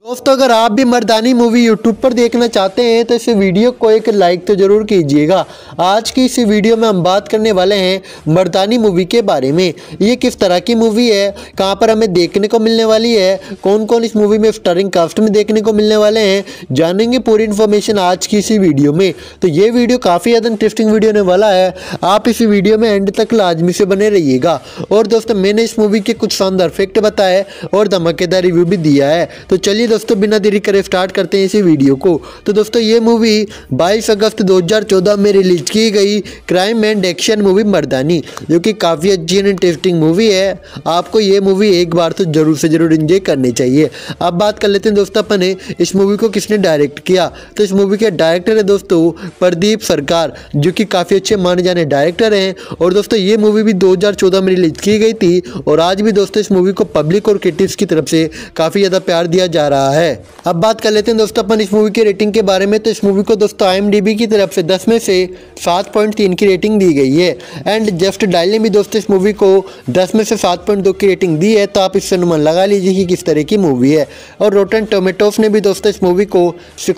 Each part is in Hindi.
दोस्तों अगर आप भी मर्दानी मूवी यूट्यूब पर देखना चाहते हैं तो इस वीडियो को एक लाइक तो ज़रूर कीजिएगा। आज की इस वीडियो में हम बात करने वाले हैं मर्दानी मूवी के बारे में। ये किस तरह की मूवी है, कहां पर हमें देखने को मिलने वाली है, कौन कौन इस मूवी में स्टारिंग कास्ट में देखने को मिलने वाले हैं, जानेंगे पूरी इन्फॉर्मेशन आज की इसी वीडियो में। तो ये वीडियो काफ़ी ज़्यादा इंटरेस्टिंग वीडियो होने वाला है, आप इस वीडियो में एंड तक लाजमी से बने रहिएगा। और दोस्तों मैंने इस मूवी के कुछ शानदार फैक्ट बताए और धमाकेदार रिव्यू भी दिया है। तो चलिए दोस्तों बिना देरी करे स्टार्ट करते हैं इसी वीडियो को। तो दोस्तों ये मूवी 22 अगस्त 2014 में रिलीज की गई crime and action movie Mardaani, जो कि काफ़ी अच्छी एंड इंटरेस्टिंग मूवी है। आपको ये मूवी एक बार तो जरूर से जरूर एंजॉय करनी चाहिए। अब बात कर लेते हैं दोस्तों अपने इस मूवी को किसने डायरेक्ट किया। तो इस मूवी के डायरेक्टर है दोस्तों प्रदीप सरकार, जो कि काफ़ी अच्छे माने जाने डायरेक्टर हैं। और दोस्तों ये मूवी भी 2014 में रिलीज की गई थी और आज भी दोस्तों इस मूवी को पब्लिक और क्रिटिक्स की तरफ से काफ़ी ज़्यादा प्यार दिया जा रहा है। अब बात कर लेते हैं दोस्तों अपन इस मूवी की रेटिंग के बारे में। तो इस मूवी को दोस्तों IMDb की तरफ से 10 में से 7.3 की रेटिंग दी गई है। एंड जस्ट डायल ने भी दोस्तों इस मूवी को 10 में से 7.2 की रेटिंग दी है। तो आप इससे अनुमान लगा लीजिए कि किस तरह की मूवी है। और रोटन टोमेटोस ने भी दोस्तों इस मूवी को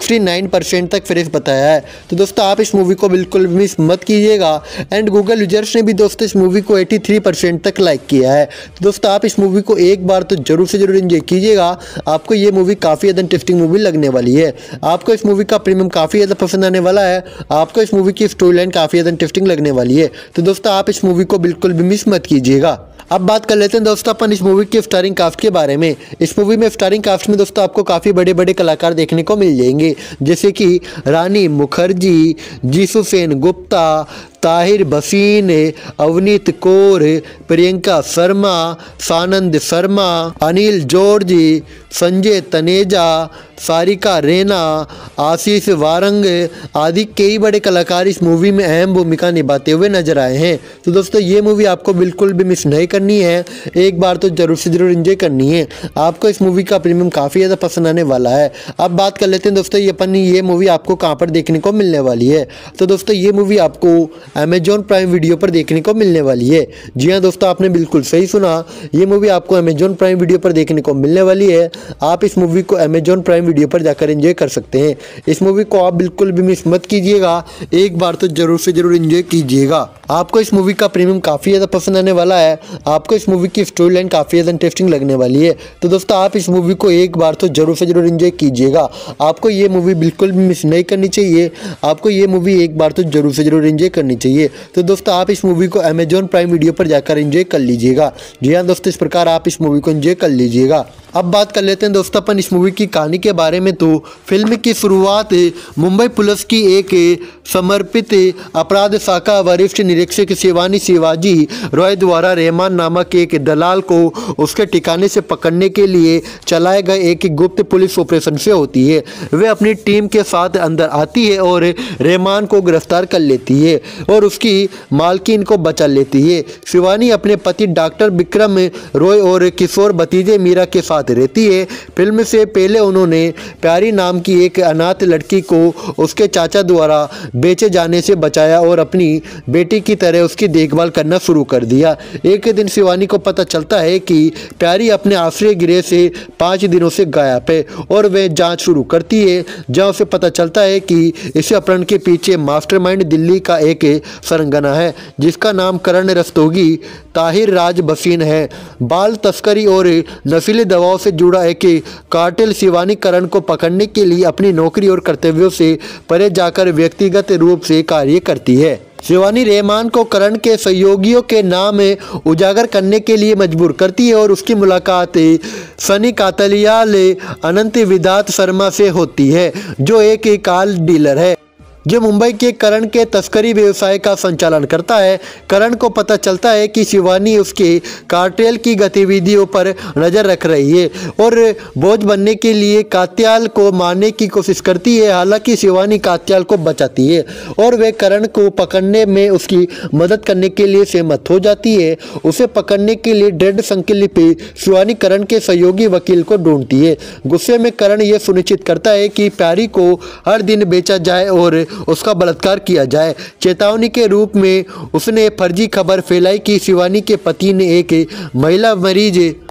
69% तक फ्रेश बताया है। तो दोस्तों आप इस मूवी को बिल्कुल मिस मत कीजिएगा। एंड गूगल यूजर्स ने भी दोस्तों इस मूवी को 83% तक लाइक किया है। तो दोस्तों आप इस मूवी को एक बार तो जरूर से जरूर एंजॉय कीजिएगा। आपको ये मूवी काफ़ी ज़्यादा इंटरेस्टिंग मूवी लगने वाली है। आपको इस मूवी का प्रीमियम काफ़ी ज़्यादा पसंद आने वाला है। आपको इस मूवी की स्टोरी लाइन काफ़ी ज़्यादा इंटरेस्टिंग लगने वाली है। तो दोस्तों आप इस मूवी को बिल्कुल भी मिस मत कीजिएगा। अब बात कर लेते हैं दोस्तों अपन इस मूवी के स्टारिंग कास्ट के बारे में। इस मूवी में स्टारिंग कास्ट में दोस्तों आपको काफ़ी बड़े बड़े कलाकार देखने को मिल जाएंगे, जैसे कि रानी मुखर्जी, जीसुसेन गुप्ता, ताहिर भसीन, अवनीत कौर, प्रियंका शर्मा, सानंद शर्मा, अनिल जॉर्ज, संजय तनेजा, सारिका रैना, आशीष वारंग आदि कई बड़े कलाकार इस मूवी में अहम भूमिका निभाते हुए नजर आए हैं। तो दोस्तों ये मूवी आपको बिल्कुल भी मिस नहीं करनी है, एक बार तो जरूर से जरूर एंजॉय करनी है। आपको इस मूवी का प्रीमियम काफ़ी ज़्यादा पसंद आने वाला है। अब बात कर लेते हैं दोस्तों ये मूवी आपको कहाँ पर देखने को मिलने वाली है। तो दोस्तों ये मूवी आपको अमेजॉन प्राइम वीडियो पर देखने को मिलने वाली है। जी हाँ दोस्तों आपने बिल्कुल सही सुना, ये मूवी आपको अमेजॉन प्राइम वीडियो पर देखने को मिलने वाली है। आप इस मूवी को अमेजॉन प्राइम वीडियो पर जाकर एंजॉय कर सकते हैं। इस मूवी को आप बिल्कुल भी मिस मत कीजिएगा, एक बार तो जरूर से जरूर एंजॉय कीजिएगा। आपको इस मूवी का प्रीमियम काफ़ी ज़्यादा पसंद आने वाला है। आपको इस मूवी की स्टोरी लाइन काफ़ी ज़्यादा इंटरेस्टिंग लगने वाली है। तो दोस्तों आप इस मूवी को एक बार तो जरूर से जरूर एंजॉय कीजिएगा। आपको ये मूवी बिल्कुल भी मिस नहीं करनी चाहिए। आपको ये मूवी एक बार तो जरूर से जरूर एंजॉय करनी चाहिए। तो दोस्तों आप इस मूवी को अमेजॉन प्राइम वीडियो पर जाकर एंजॉय कर लीजिएगा। जी हाँ दोस्तों इस प्रकार आप इस मूवी को एंजॉय कर लीजिएगा। अब बात कर लेते हैं दोस्तों अपन इस मूवी की कहानी के बारे में। तो फिल्म की शुरुआत मुंबई पुलिस की एक समर्पित अपराध शाखा वरिष्ठ निरीक्षक शिवानी शिवाजी रॉय द्वारा रहमान नामक एक दलाल को उसके ठिकाने से पकड़ने के लिए चलाए गए एक गुप्त पुलिस ऑपरेशन से होती है। वे अपनी टीम के साथ अंदर आती है और रहमान को गिरफ्तार कर लेती है और उसकी मालकिन को बचा लेती है। शिवानी अपने पति डॉक्टर विक्रम रॉय और किशोर भतीजे मीरा के साथ रहती है। फिल्म से पहले उन्होंने प्यारी नाम की एक अनाथ लड़की को उसके चाचा द्वारा बेचे जाने से बचाया और अपनी बेटी की तरह उसकी देखभाल करना शुरू कर दिया। एक दिन शिवानी को पता चलता है कि प्यारी अपने आश्रय गृह से 5 दिनों से गायब है और वह जांच शुरू करती है, जहां उसे पता चलता है कि इस अपहरण के पीछे मास्टरमाइंड दिल्ली का एक सरगना है, जिसका नाम करण रस्तोगी ताहिर राज भसीन है। बाल तस्करी और नशीली दवाओं से जुड़ा एक कार्टेल शिवानी करण को पकड़ने के लिए अपनी नौकरी और कर्तव्यों से परे जाकर व्यक्तिगत रूप से कार्य करती है। शिवानी रहमान को करण के सहयोगियों के नाम उजागर करने के लिए मजबूर करती है और उसकी मुलाकात सनी कातलियाल अनंत विदात शर्मा से होती है, जो एक कार डीलर है जो मुंबई के करण के तस्करी व्यवसाय का संचालन करता है। करण को पता चलता है कि शिवानी उसके कार्टेल की गतिविधियों पर नज़र रख रही है और बोझ बनने के लिए कात्याल को मारने की कोशिश करती है। हालांकि शिवानी कात्याल को बचाती है और वे करण को पकड़ने में उसकी मदद करने के लिए सहमत हो जाती है। उसे पकड़ने के लिए दृढ़ संकल्प शिवानी करण के सहयोगी वकील को ढूंढती है। गुस्से में करण यह सुनिश्चित करता है कि प्यारी को हर दिन बेचा जाए और उसका बलात्कार किया जाए। चेतावनी के रूप में उसने फर्जी खबर फैलाई कि शिवानी के पति ने एक महिला मरीज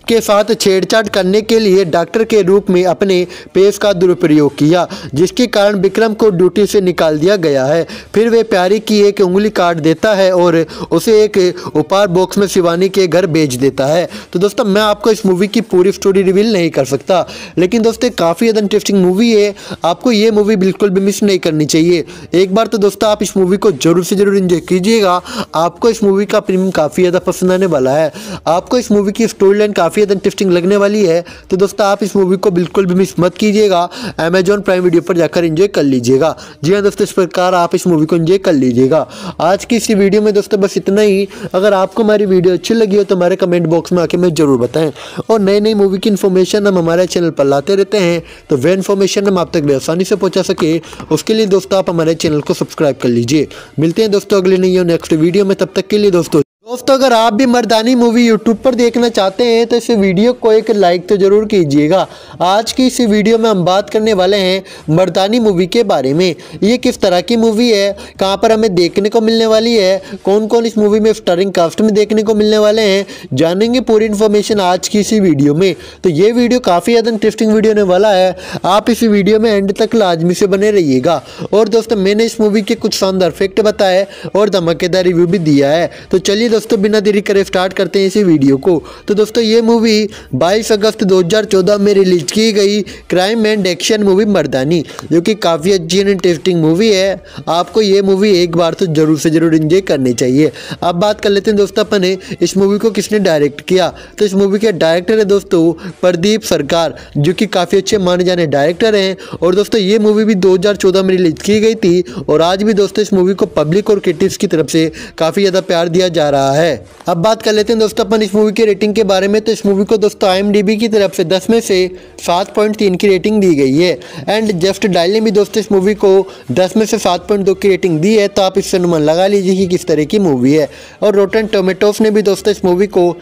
के साथ छेड़छाड़ करने के लिए डॉक्टर के रूप में अपने पेश का दुरुपयोग किया, जिसके कारण विक्रम को ड्यूटी से निकाल दिया गया है। फिर वे प्यारी की एक उंगली काट देता है और उसे एक उपहार बॉक्स में शिवानी के घर भेज देता है। तो दोस्तों मैं आपको इस मूवी की पूरी स्टोरी रिवील नहीं कर सकता, लेकिन दोस्तों काफ़ी ज़्यादा इंटरेस्टिंग मूवी है, आपको ये मूवी बिल्कुल भी मिस नहीं करनी चाहिए। एक बार तो दोस्तों आप इस मूवी को जरूर से जरूर एंजॉय कीजिएगा, आपको इस मूवी का प्रीमियम काफ़ी ज़्यादा पसंद आने वाला है, आपको इस मूवी की स्टोरी लाइन काफ़ी ज़्यादा इंटरेस्टिंग लगने वाली है। तो दोस्तों आप इस मूवी को बिल्कुल भी मिस मत कीजिएगा, अमेजॉन प्राइम वीडियो पर जाकर एंजॉय कर लीजिएगा। जी हाँ दोस्तों, इस प्रकार आप इस मूवी को एंजॉय कर लीजिएगा। आज की इसी वीडियो में दोस्तों बस इतना ही। अगर आपको हमारी वीडियो अच्छी लगी हो तो हमारे कमेंट बॉक्स में आके हमें जरूर बताएं, और नई नई मूवी की इन्फॉर्मेशन हम हमारे चैनल पर लाते रहते हैं, तो वह इन्फॉर्मेशन हम आप तक आसानी से पहुंचा सके उसके लिए दोस्तों आप हमारे चैनल को सब्सक्राइब कर लीजिए। मिलते हैं दोस्तों अगले नई और नेक्स्ट वीडियो में, तब तक के लिए दोस्तों अगर आप भी मर्दानी मूवी यूट्यूब पर देखना चाहते हैं तो इस वीडियो को एक लाइक तो जरूर कीजिएगा। आज की इस वीडियो में हम बात करने वाले हैं मर्दानी मूवी के बारे में। ये किस तरह की मूवी है, कहां पर हमें देखने को मिलने वाली है, कौन कौन इस मूवी में स्टारिंग कास्ट में देखने को मिलने वाले हैं, जानेंगे पूरी इन्फॉर्मेशन आज की इसी वीडियो में। तो ये वीडियो काफ़ी ज़्यादा इंटरेस्टिंग वीडियो होने वाला है, आप इस वीडियो में एंड तक लाजमी से बने रहिएगा। और दोस्तों मैंने इस मूवी के कुछ शानदार फैक्ट बताए और धमाकेदार रिव्यू भी दिया है। तो चलिए दोस्तों बिना देरी करे स्टार्ट करते हैं इसी वीडियो को। तो दोस्तों ये मूवी 22 अगस्त 2014 में रिलीज की गई crime and action movie Mardaani, जो कि काफ़ी अच्छी एंड इंटरेस्टिंग मूवी है, आपको ये मूवी एक बार तो जरूर से जरूर एंजॉय करनी चाहिए। अब बात कर लेते हैं दोस्तों अपने इस मूवी को किसने डायरेक्ट किया। तो इस मूवी के डायरेक्टर है दोस्तों प्रदीप सरकार, जो कि काफ़ी अच्छे माने जाने डायरेक्टर हैं। और दोस्तों ये मूवी भी 2014 में रिलीज की गई थी, और आज भी दोस्तों इस मूवी को पब्लिक और क्रिटिक्स की तरफ से काफ़ी ज़्यादा प्यार दिया जा रहा है। अब बात कर लेते हैं दोस्तों अपन इस मूवी की रेटिंग के बारे में। तो इस मूवी को दोस्तों IMDb की तरफ से 10 में से 7.3 की रेटिंग दी गई है, एंड जस्ट डायल ने भी दोस्तों इस मूवी को 10 में से 7.2 की रेटिंग दी है। तो आप इससे अनुमान लगा लीजिए कि किस तरह की मूवी है। और रोटन टोमेटोस ने भी दोस्तों इस मूवी को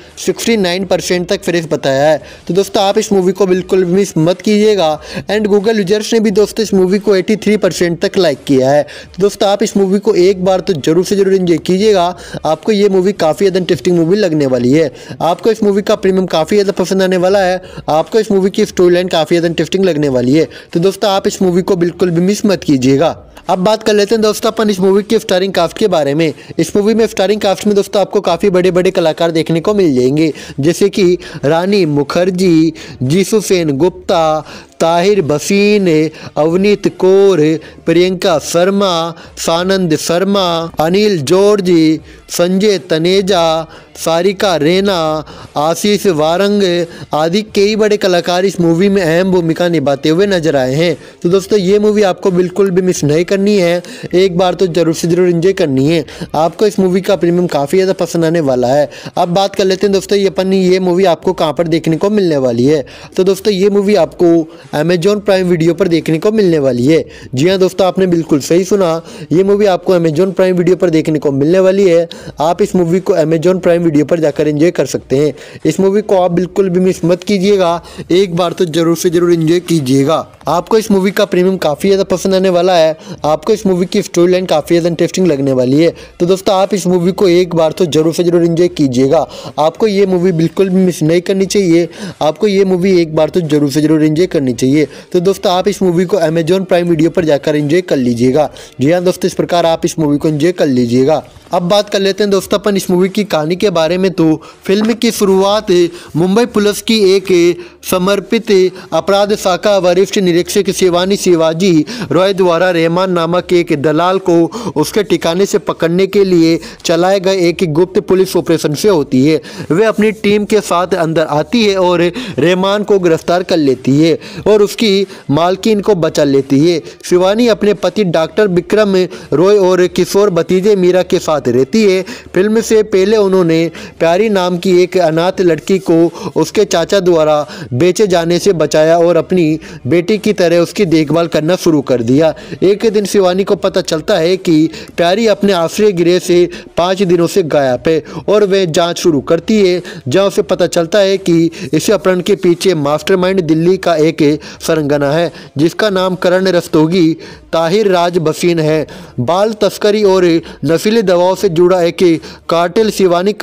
69% तक फ्रेश बताया है। तो दोस्तों आप इस मूवी को बिल्कुल मिस मत कीजिएगा, एंड गूगल यूजर्स ने भी दोस्तों इस मूवी को 83% तक लाइक किया है। तो दोस्तों आप इस मूवी को एक बार तो जरूर से जरूर एंजॉय कीजिएगा, आपको ये मूवी काफ़ी ज़्यादा इंटरेस्टिंग मूवी लगने वाली है, आपको इस मूवी का प्रीमियम काफ़ी ज़्यादा पसंद आने वाला है, आपको इस मूवी की स्टोरी लाइन काफ़ी ज़्यादा इंटरेस्टिंग लगने वाली है। तो दोस्तों आप इस मूवी को बिल्कुल भी मिस मत कीजिएगा। अब बात कर लेते हैं दोस्तों अपन इस मूवी के स्टारिंग कास्ट के बारे में। इस मूवी में स्टारिंग कास्ट में दोस्तों आपको काफ़ी बड़े बड़े कलाकार देखने को मिल जाएंगे, जैसे कि रानी मुखर्जी, जीसू सेन गुप्ता, ताहिर बसीन, अवनीत कौर, प्रियंका शर्मा, सानंद शर्मा, अनिल जॉर्ज, संजय तनेजा, सारिका रैना, आशीष वारंग आदि कई बड़े कलाकार इस मूवी में अहम भूमिका निभाते हुए नजर आए हैं। तो दोस्तों ये मूवी आपको बिल्कुल भी मिस नहीं करनी है, एक बार तो जरूर से जरूर एंजॉय करनी है, आपको इस मूवी का प्रीमियम काफ़ी ज़्यादा पसंद आने वाला है। अब बात कर लेते हैं दोस्तों ये मूवी आपको कहाँ पर देखने को मिलने वाली है। तो दोस्तों ये मूवी आपको अमेजॉन प्राइम वीडियो पर देखने को मिलने वाली है। जी हाँ दोस्तों, आपने बिल्कुल सही सुना, ये मूवी आपको अमेजॉन प्राइम वीडियो पर देखने को मिलने वाली है। आप इस मूवी को अमेजॉन प्राइम वीडियो पर जाकर एंजॉय कर सकते हैं। इस मूवी को आप बिल्कुल भी मिस मत कीजिएगा, एक बार तो जरूर से जरूर एंजॉय कीजिएगा, आपको इस मूवी का प्रीमियम काफ़ी ज़्यादा पसंद आने वाला है, आपको इस मूवी की स्टोरी लाइन काफ़ी ज़्यादा इंटरेस्टिंग लगने वाली है। तो दोस्तों आप इस मूवी को एक बार तो जरूर से जरूर एंजॉय कीजिएगा, आपको ये मूवी बिल्कुल भी मिस नहीं करनी चाहिए, आपको ये मूवी एक बार तो जरूर से जरूर एंजॉय करनी चाहिए। तो दोस्तों आप इस मूवी को अमेजॉन प्राइम वीडियो पर जाकर एंजॉय कर लीजिएगा। जी हाँ दोस्तों, इस प्रकार आप इस मूवी को एंजॉय कर लीजिएगा। अब बात कर लेते हैं दोस्तों अपन इस मूवी की कहानी के बारे में। तो फिल्म की शुरुआत मुंबई पुलिस की एक समर्पित अपराध शाखा वरिष्ठ निरीक्षक शिवानी शिवाजी रॉय द्वारा रहमान नामक एक दलाल को उसके ठिकाने से पकड़ने के लिए चलाए गए एक गुप्त पुलिस ऑपरेशन से होती है। वे अपनी टीम के साथ अंदर आती है और रहमान को गिरफ्तार कर लेती है और उसकी मालकिन को बचा लेती है। शिवानी अपने पति डॉक्टर विक्रम रॉय और किशोर भतीजे मीरा के साथ रहती है। फिल्म से पहले उन्होंने प्यारी नाम की एक अनाथ लड़की को उसके चाचा द्वारा बेचे जाने से बचाया और अपनी बेटी की तरह उसकी देखभाल करना शुरू कर दिया। एक दिन शिवानी को पता चलता है कि प्यारी अपने आश्रय गृह से 5 दिनों से गायब है और वह जांच शुरू करती है, जहां उसे पता चलता है कि इस अपहरण के पीछे मास्टरमाइंड दिल्ली का एक सरंगना है, जिसका नाम करण रस्तोगी ताहिर राज बसीन है। बाल तस्करी और नशीली दवाओं से जुड़ा एक कार्टेल शिवानी का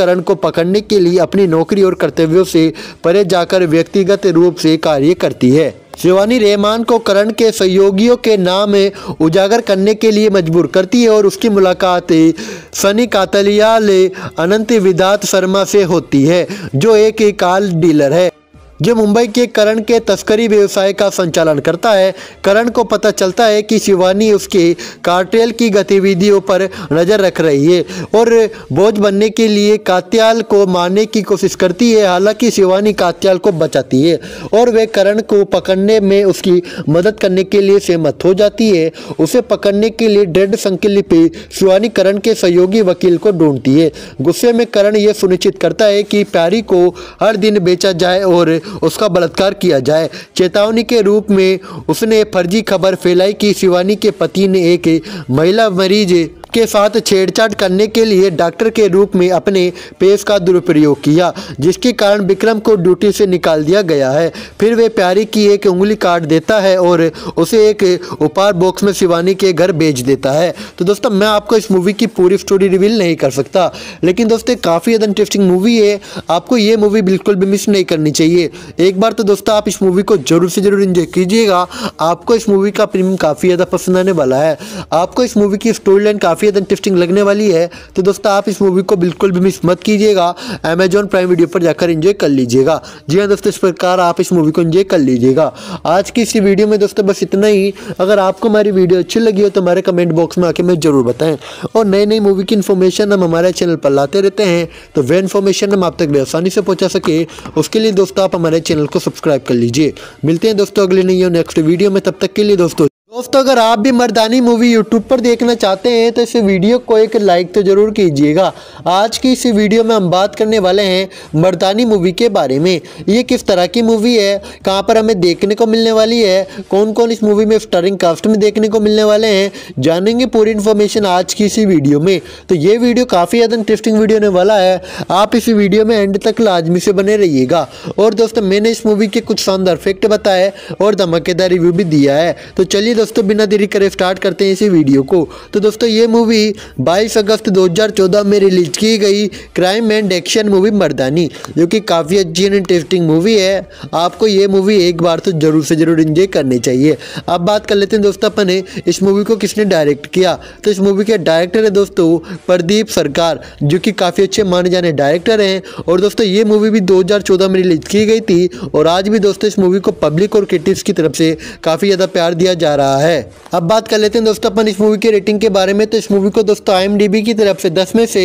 करण को पकड़ने के लिए अपनी नौकरी और कर्तव्यों से परे जाकर व्यक्तिगत रूप से कार्य करती है। शिवानी रहमान को करण के सहयोगियों के नाम उजागर करने के लिए मजबूर करती है और उसकी मुलाकात सनी कातलियाल अनंत विदात शर्मा से होती है, जो एक कार डीलर है जो मुंबई के करण के तस्करी व्यवसाय का संचालन करता है। करण को पता चलता है कि शिवानी उसके कार्टेल की गतिविधियों पर नज़र रख रही है और बोझ बनने के लिए कात्याल को मारने की कोशिश करती है। हालांकि शिवानी कात्याल को बचाती है और वे करण को पकड़ने में उसकी मदद करने के लिए सहमत हो जाती है। उसे पकड़ने के लिए दृढ़ संकल्प शिवानी करण के सहयोगी वकील को ढूंढती है। गुस्से में करण यह सुनिश्चित करता है कि प्यारी को हर दिन बेचा जाए और उसका बलात्कार किया जाए। चेतावनी के रूप में उसने फर्जी खबर फैलाई कि शिवानी के पति ने एक महिला मरीज के साथ छेड़छाड़ करने के लिए डॉक्टर के रूप में अपने पेश का दुरुपयोग किया, जिसके कारण विक्रम को ड्यूटी से निकाल दिया गया है। फिर वे प्यारी की एक उंगली काट देता है और उसे एक उपहार बॉक्स में शिवानी के घर भेज देता है। तो दोस्तों मैं आपको इस मूवी की पूरी स्टोरी रिवील नहीं कर सकता, लेकिन दोस्तों काफ़ी ज़्यादा इंटरेस्टिंग मूवी है। आपको ये मूवी बिल्कुल भी मिस नहीं करनी चाहिए। एक बार तो दोस्तों आप इस मूवी को जरूर से जरूर एंजॉय कीजिएगा। आपको इस मूवी का प्रीमियम काफ़ी ज़्यादा पसंद आने वाला है। आपको इस मूवी की स्टोरी लाइन काफ़ी ज़्यादा इंटरेस्टिंग लगने वाली है। तो दोस्तों आप इस मूवी को बिल्कुल भी मिस मत कीजिएगा। अमेजॉन प्राइम वीडियो पर जाकर एंजॉय कर लीजिएगा। जी हाँ दोस्तों, इस प्रकार आप इस मूवी को एंजॉय कर लीजिएगा। आज की इसी वीडियो में दोस्तों बस इतना ही। अगर आपको हमारी वीडियो अच्छी लगी हो तो हमारे कमेंट बॉक्स में आके हमें जरूर बताएं। और नई नई मूवी की इन्फॉर्मेशन हम हमारे चैनल पर लाते रहते हैं, तो वह इन्फॉर्मेशन हम आप तक आसानी से पहुंचा सके उसके लिए दोस्तों आप हमारे चैनल को सब्सक्राइब कर लीजिए। मिलते हैं दोस्तों अगले नई और नेक्स्ट वीडियो में, तब तक के लिए दोस्तों अगर आप भी मर्दानी मूवी यूट्यूब पर देखना चाहते हैं तो इस वीडियो को एक लाइक तो जरूर कीजिएगा। आज की इस वीडियो में हम बात करने वाले हैं मर्दानी मूवी के बारे में। ये किस तरह की मूवी है, कहां पर हमें देखने को मिलने वाली है, कौन कौन इस मूवी में स्टारिंग कास्ट में देखने को मिलने वाले हैं, जानेंगे पूरी इन्फॉर्मेशन आज की इसी वीडियो में। तो ये वीडियो काफ़ी ज़्यादा इंटरेस्टिंग वीडियो होने वाला है। आप इस वीडियो में एंड तक लाजमी से बने रहिएगा। और दोस्तों मैंने इस मूवी के कुछ शानदार फैक्ट बताए और धमाकेदार रिव्यू भी दिया है। तो चलिए दोस्तों बिना देरी करे स्टार्ट करते हैं इसी वीडियो को। तो दोस्तों ये मूवी 22 अगस्त 2014 में रिलीज की गई crime and action movie Mardaani, जो कि काफ़ी अच्छी एंड इंटरेस्टिंग मूवी है। आपको ये मूवी एक बार तो जरूर से जरूर एंजॉय करनी चाहिए। अब बात कर लेते हैं दोस्तों अपने इस मूवी को किसने डायरेक्ट किया। तो इस मूवी के डायरेक्टर है दोस्तों प्रदीप सरकार, जो कि काफ़ी अच्छे माने जाने डायरेक्टर हैं। और दोस्तों ये मूवी भी 2014 में रिलीज की गई थी और आज भी दोस्तों इस मूवी को पब्लिक और क्रिटिक्स की तरफ से काफ़ी ज़्यादा प्यार दिया जा रहा है। अब बात कर लेते हैं दोस्तों अपन इस मूवी की रेटिंग के बारे में। तो इस मूवी को दोस्तों IMDb की तरफ से 10 में से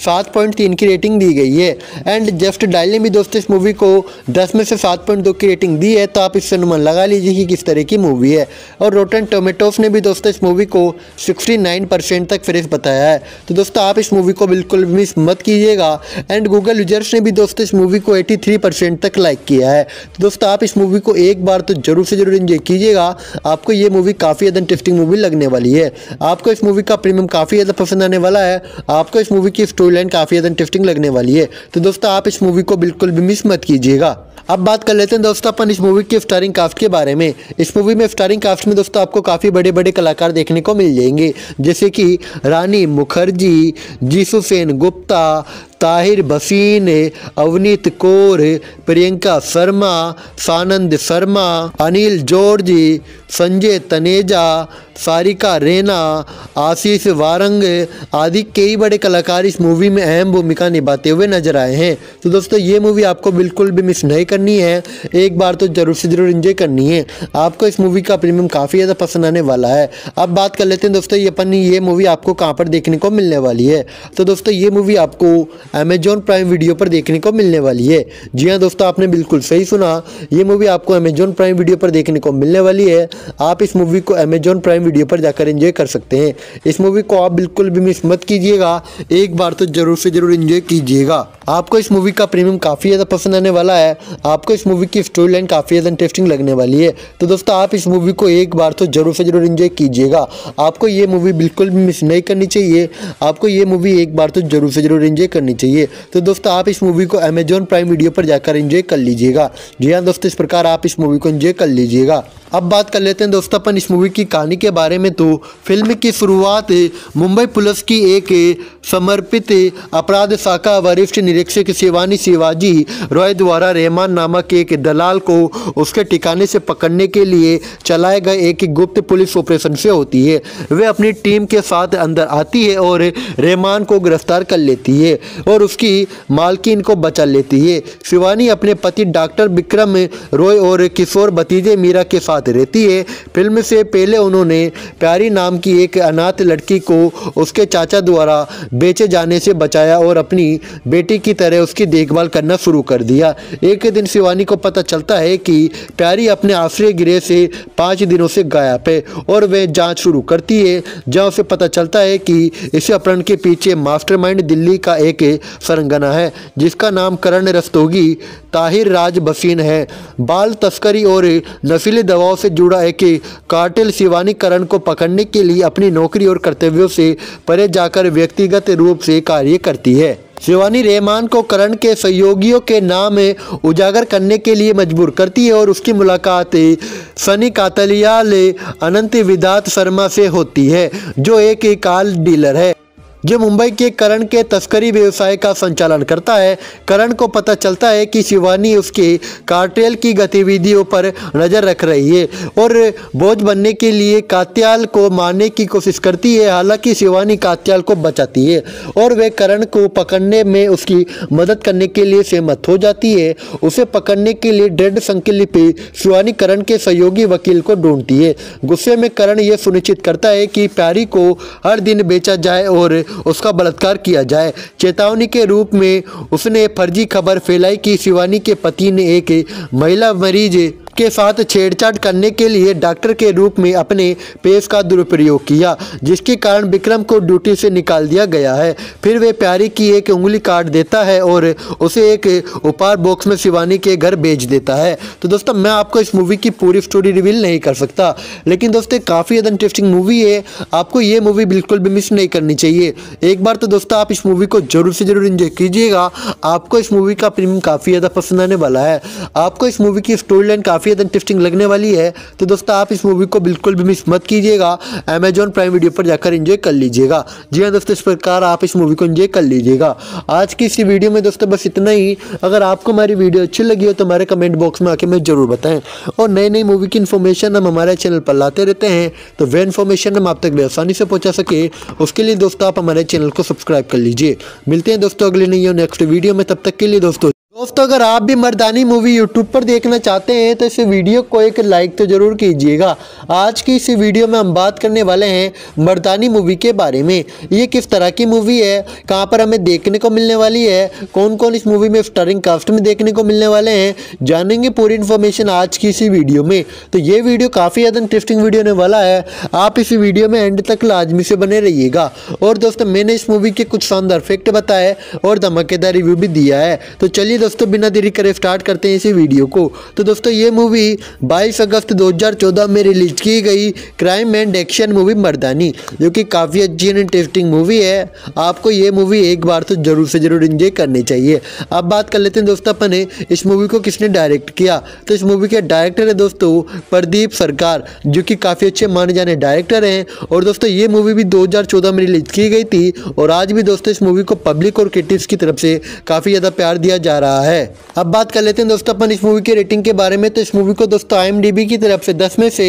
7.3 की रेटिंग दी गई है। एंड जस्ट डायल ने भी दोस्तों इस मूवी को 10 में से 7.2 की रेटिंग दी है। तो आप इससे अनुमान लगा लीजिए कि किस तरह की मूवी है। और रोटन टोमेटोस ने भी दोस्तों इस मूवी को 69% तक फ्रेश बताया है। तो दोस्तों आप इस मूवी को बिल्कुल मिस मत कीजिएगा। एंड गूगल यूजर्स ने भी दोस्तों इस मूवी को 83% तक लाइक किया है। तो दोस्तों आप इस मूवी को एक बार तो जरूर से जरूर एंजॉय कीजिएगा। आपको ये मूवी काफ़ी ज़्यादा इंटरेस्टिंग मूवी लगने वाली है। आपको इस मूवी का प्रीमियम काफ़ी ज़्यादा पसंद आने वाला है। आपको इस मूवी की स्टोरी लाइन काफ़ी ज़्यादा इंटरेस्टिंग लगने वाली है। तो दोस्तों आप इस मूवी को बिल्कुल भी मिस मत कीजिएगा। अब बात कर लेते हैं दोस्तों अपन इस मूवी के स्टारिंग कास्ट के बारे में। इस मूवी में स्टारिंग कास्ट में दोस्तों आपको काफ़ी बड़े बड़े कलाकार देखने को मिल जाएंगे, जैसे कि रानी मुखर्जी, जीसू सेन गुप्ता, ताहिर भसीन, अवनीत कौर, प्रियंका शर्मा, सानंद शर्मा, अनिल जॉर्ज, संजय तनेजा, सारिका रैना, आशीष वारंग आदि कई बड़े कलाकार इस मूवी में अहम भूमिका निभाते हुए नजर आए हैं। तो दोस्तों ये मूवी आपको बिल्कुल भी मिस नहीं करनी है। एक बार तो जरूर से जरूर एंजॉय करनी है। आपको इस मूवी का प्रीमियम काफ़ी ज़्यादा पसंद आने वाला है। अब बात कर लेते हैं दोस्तों ये मूवी आपको कहाँ पर देखने को मिलने वाली है। तो दोस्तों ये मूवी आपको अमेजॉन प्राइम वीडियो पर देखने को मिलने वाली है। जी हाँ दोस्तों, आपने बिल्कुल सही सुना। ये मूवी आपको अमेजॉन प्राइम वीडियो पर देखने को मिलने वाली है। आप इस मूवी को अमेजॉन प्राइम वीडियो पर जाकर एंजॉय कर सकते हैं। इस मूवी को आप बिल्कुल भी मिस मत कीजिएगा। एक बार तो जरूर से जरूर एंजॉय कीजिएगा। आपको इस मूवी का प्रीमियम काफ़ी ज़्यादा पसंद आने वाला है। आपको इस मूवी की स्टोरी लाइन काफ़ी ज़्यादा इंटरेस्टिंग लगने वाली है। तो दोस्तों आप इस मूवी को एक बार तो जरूर से जरूर एंजॉय कीजिएगा। आपको ये मूवी बिल्कुल भी मिस नहीं करनी चाहिए। आपको ये मूवी एक बार तो जरूर से जरूर एंजॉय करनी चाहिए। तो दोस्तों आप इस मूवी को अमेजॉन प्राइम वीडियो पर जाकर एंजॉय कर लीजिएगा। जी हाँ दोस्तों, इस प्रकार आप इस मूवी को एंजॉय कर लीजिएगा। अब बात कर लेते हैं दोस्तों अपन इस मूवी की कहानी के बारे में। तो फिल्म की शुरुआत मुंबई पुलिस की एक समर्पित अपराध शाखा वरिष्ठ निरीक्षक शिवानी शिवाजी रॉय द्वारा रहमान नामक एक दलाल को उसके ठिकाने से पकड़ने के लिए चलाए गए एक गुप्त पुलिस ऑपरेशन से होती है। वे अपनी टीम के साथ अंदर आती है और रहमान को गिरफ्तार कर लेती है और उसकी मालकिन को बचा लेती है। शिवानी अपने पति डॉक्टर विक्रम रॉय और किशोर भतीजे मीरा के साथ रहती है। फिल्म से पहले उन्होंने प्यारी नाम की एक अनाथ लड़की को उसके चाचा द्वारा बेचे जाने से बचाया और अपनी बेटी की तरह उसकी देखभाल करना शुरू कर दिया। एक दिन शिवानी को पता चलता है कि प्यारी अपने आश्रय गृह से 5 दिनों से गायब है और वह जांच शुरू करती है, जहां उसे पता चलता है कि इस अपहरण के पीछे मास्टरमाइंड दिल्ली का एक सरंगना है जिसका नाम करण रस्तोगी ताहिर राज बसीन है। बाल तस्करी और नशीली दवाओं से जुड़ा एक कार्टेल शिवानी करण को पकड़ने के लिए अपनी नौकरी और कर्तव्यों से परे जाकर व्यक्तिगत रूप से कार्य करती है। शिवानी रहमान को करण के सहयोगियों के नाम उजागर करने के लिए मजबूर करती है और उसकी मुलाकात सनी कातलियाल अनंत विदात शर्मा से होती है, जो एक कार डीलर है जो मुंबई के करण के तस्करी व्यवसाय का संचालन करता है। करण को पता चलता है कि शिवानी उसके कार्टेल की गतिविधियों पर नज़र रख रही है और बोझ बनने के लिए कात्याल को मारने की कोशिश करती है। हालांकि शिवानी कात्याल को बचाती है और वह करण को पकड़ने में उसकी मदद करने के लिए सहमत हो जाती है। उसे पकड़ने के लिए दृढ़ संकल्प शिवानी करण के सहयोगी वकील को ढूंढती है। गुस्से में करण यह सुनिश्चित करता है कि प्यारी को हर दिन बेचा जाए और उसका बलात्कार किया जाए। चेतावनी के रूप में उसने फर्जी खबर फैलाई कि शिवानी के पति ने एक महिला मरीज के साथ छेड़छाड़ करने के लिए डॉक्टर के रूप में अपने पेश का दुरुपयोग किया, जिसके कारण विक्रम को ड्यूटी से निकाल दिया गया है। फिर वे प्यारी की एक उंगली काट देता है और उसे एक उपहार बॉक्स में शिवानी के घर भेज देता है। तो दोस्तों मैं आपको इस मूवी की पूरी स्टोरी रिवील नहीं कर सकता, लेकिन दोस्तों काफ़ी ज़्यादा इंटरेस्टिंग मूवी है। आपको ये मूवी बिल्कुल भी मिस नहीं करनी चाहिए। एक बार तो दोस्तों आप इस मूवी को जरूर से जरूर एंजॉय कीजिएगा। आपको इस मूवी का प्रीमियम काफ़ी ज़्यादा पसंद आने वाला है। आपको इस मूवी की स्टोरी लाइन काफ़ी ज़्यादा इंटरेस्टिंग लगने वाली है। तो दोस्तों आप इस मूवी को बिल्कुल भी मिस मत कीजिएगा। अमेजॉन प्राइम वीडियो पर जाकर एंजॉय कर लीजिएगा। जी हाँ दोस्तों, इस प्रकार आप इस मूवी को एंजॉय कर लीजिएगा। आज की इसी वीडियो में दोस्तों बस इतना ही। अगर आपको हमारी वीडियो अच्छी लगी हो तो हमारे कमेंट बॉक्स में आके हमें जरूर बताएं और नई नई मूवी की इन्फॉर्मेशन हम हमारे चैनल पर लाते रहते हैं, तो वह इन्फॉर्मेशन हम आप तक आसानी से पहुंचा सके उसके लिए दोस्तों आप हमारे चैनल को सब्सक्राइब कर लीजिए। मिलते हैं दोस्तों अगले नई और नेक्स्ट वीडियो में, तब तक के लिए दोस्तों अगर आप भी मर्दानी मूवी यूट्यूब पर देखना चाहते हैं तो इस वीडियो को एक लाइक तो जरूर कीजिएगा। आज की इस वीडियो में हम बात करने वाले हैं मर्दानी मूवी के बारे में। ये किस तरह की मूवी है, कहां पर हमें देखने को मिलने वाली है, कौन कौन इस मूवी में स्टारिंग कास्ट में देखने को मिलने वाले हैं, जानेंगे पूरी इन्फॉर्मेशन आज की इसी वीडियो में। तो ये वीडियो काफ़ी ज़्यादा इंटरेस्टिंग वीडियो होने वाला है। आप इस वीडियो में एंड तक लाजमी से बने रहिएगा। और दोस्तों मैंने इस मूवी के कुछ शानदार फैक्ट बताए और धमाकेदार रिव्यू भी दिया है। तो चलिए दोस्तों बिना देरी करे स्टार्ट करते हैं इसी वीडियो को। तो दोस्तों ये मूवी 22 अगस्त 2014 में रिलीज की गई crime and action movie Mardaani, जो कि काफ़ी अच्छी एंड इंटरेस्टिंग मूवी है। आपको ये मूवी एक बार तो जरूर से जरूर एंजॉय करनी चाहिए। अब बात कर लेते हैं दोस्तों अपने इस मूवी को किसने डायरेक्ट किया। तो इस मूवी के डायरेक्टर है दोस्तों प्रदीप सरकार, जो कि काफ़ी अच्छे माने जाने डायरेक्टर हैं। और दोस्तों ये मूवी भी 2014 में रिलीज की गई थी और आज भी दोस्तों इस मूवी को पब्लिक और क्रिटिक्स की तरफ से काफ़ी ज़्यादा प्यार दिया जा रहा है। अब बात कर लेते हैं दोस्तों अपन इस मूवी की रेटिंग के बारे में। तो इस मूवी को दोस्तों IMDb की तरफ से 10 में से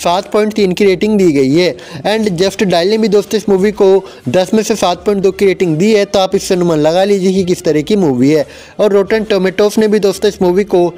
7.3 की रेटिंग दी गई है एंड जस्ट डायल ने भी दोस्तों इस मूवी को 10 में से 7.2 की रेटिंग दी है। तो आप इससे अनुमान लगा लीजिए कि किस तरह की मूवी है। और रोटन टोमेटोस ने भी दोस्तों इस मूवी को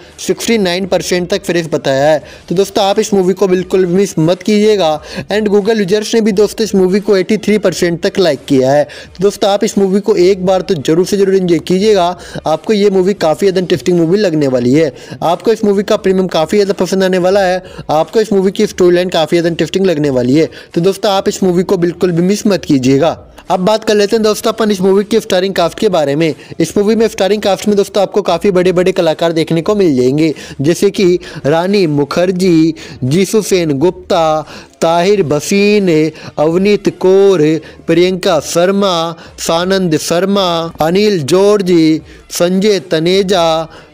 69% तक फ्रेश बताया है। तो दोस्तों आप इस मूवी को बिल्कुल मिस मत कीजिएगा। एंड गूगल यूजर्स ने भी दोस्तों इस मूवी को 83% तक लाइक किया है। तो दोस्तों आप इस मूवी को एक बार तो जरूर से जरूर एंजॉय कीजिएगा। आपको ये मूवी काफ़ी ज़्यादा इंटरेस्टिंग मूवी लगने वाली है। आपको इस मूवी का प्रीमियम काफ़ी ज़्यादा पसंद आने वाला है। आपको इस मूवी की स्टोरी लाइन काफ़ी ज़्यादा इंटरेस्टिंग लगने वाली है। तो दोस्तों आप इस मूवी को बिल्कुल भी मिस मत कीजिएगा। अब बात कर लेते हैं दोस्तों अपन इस मूवी के स्टारिंग कास्ट के बारे में। इस मूवी में स्टारिंग कास्ट में दोस्तों आपको काफ़ी बड़े बड़े कलाकार देखने को मिल जाएंगे, जैसे कि रानी मुखर्जी, जीसू सेन गुप्ता, ताहिर बसीन, अवनीत कौर, प्रियंका शर्मा, सानंद शर्मा, अनिल जॉर्ज, संजय तनेजा,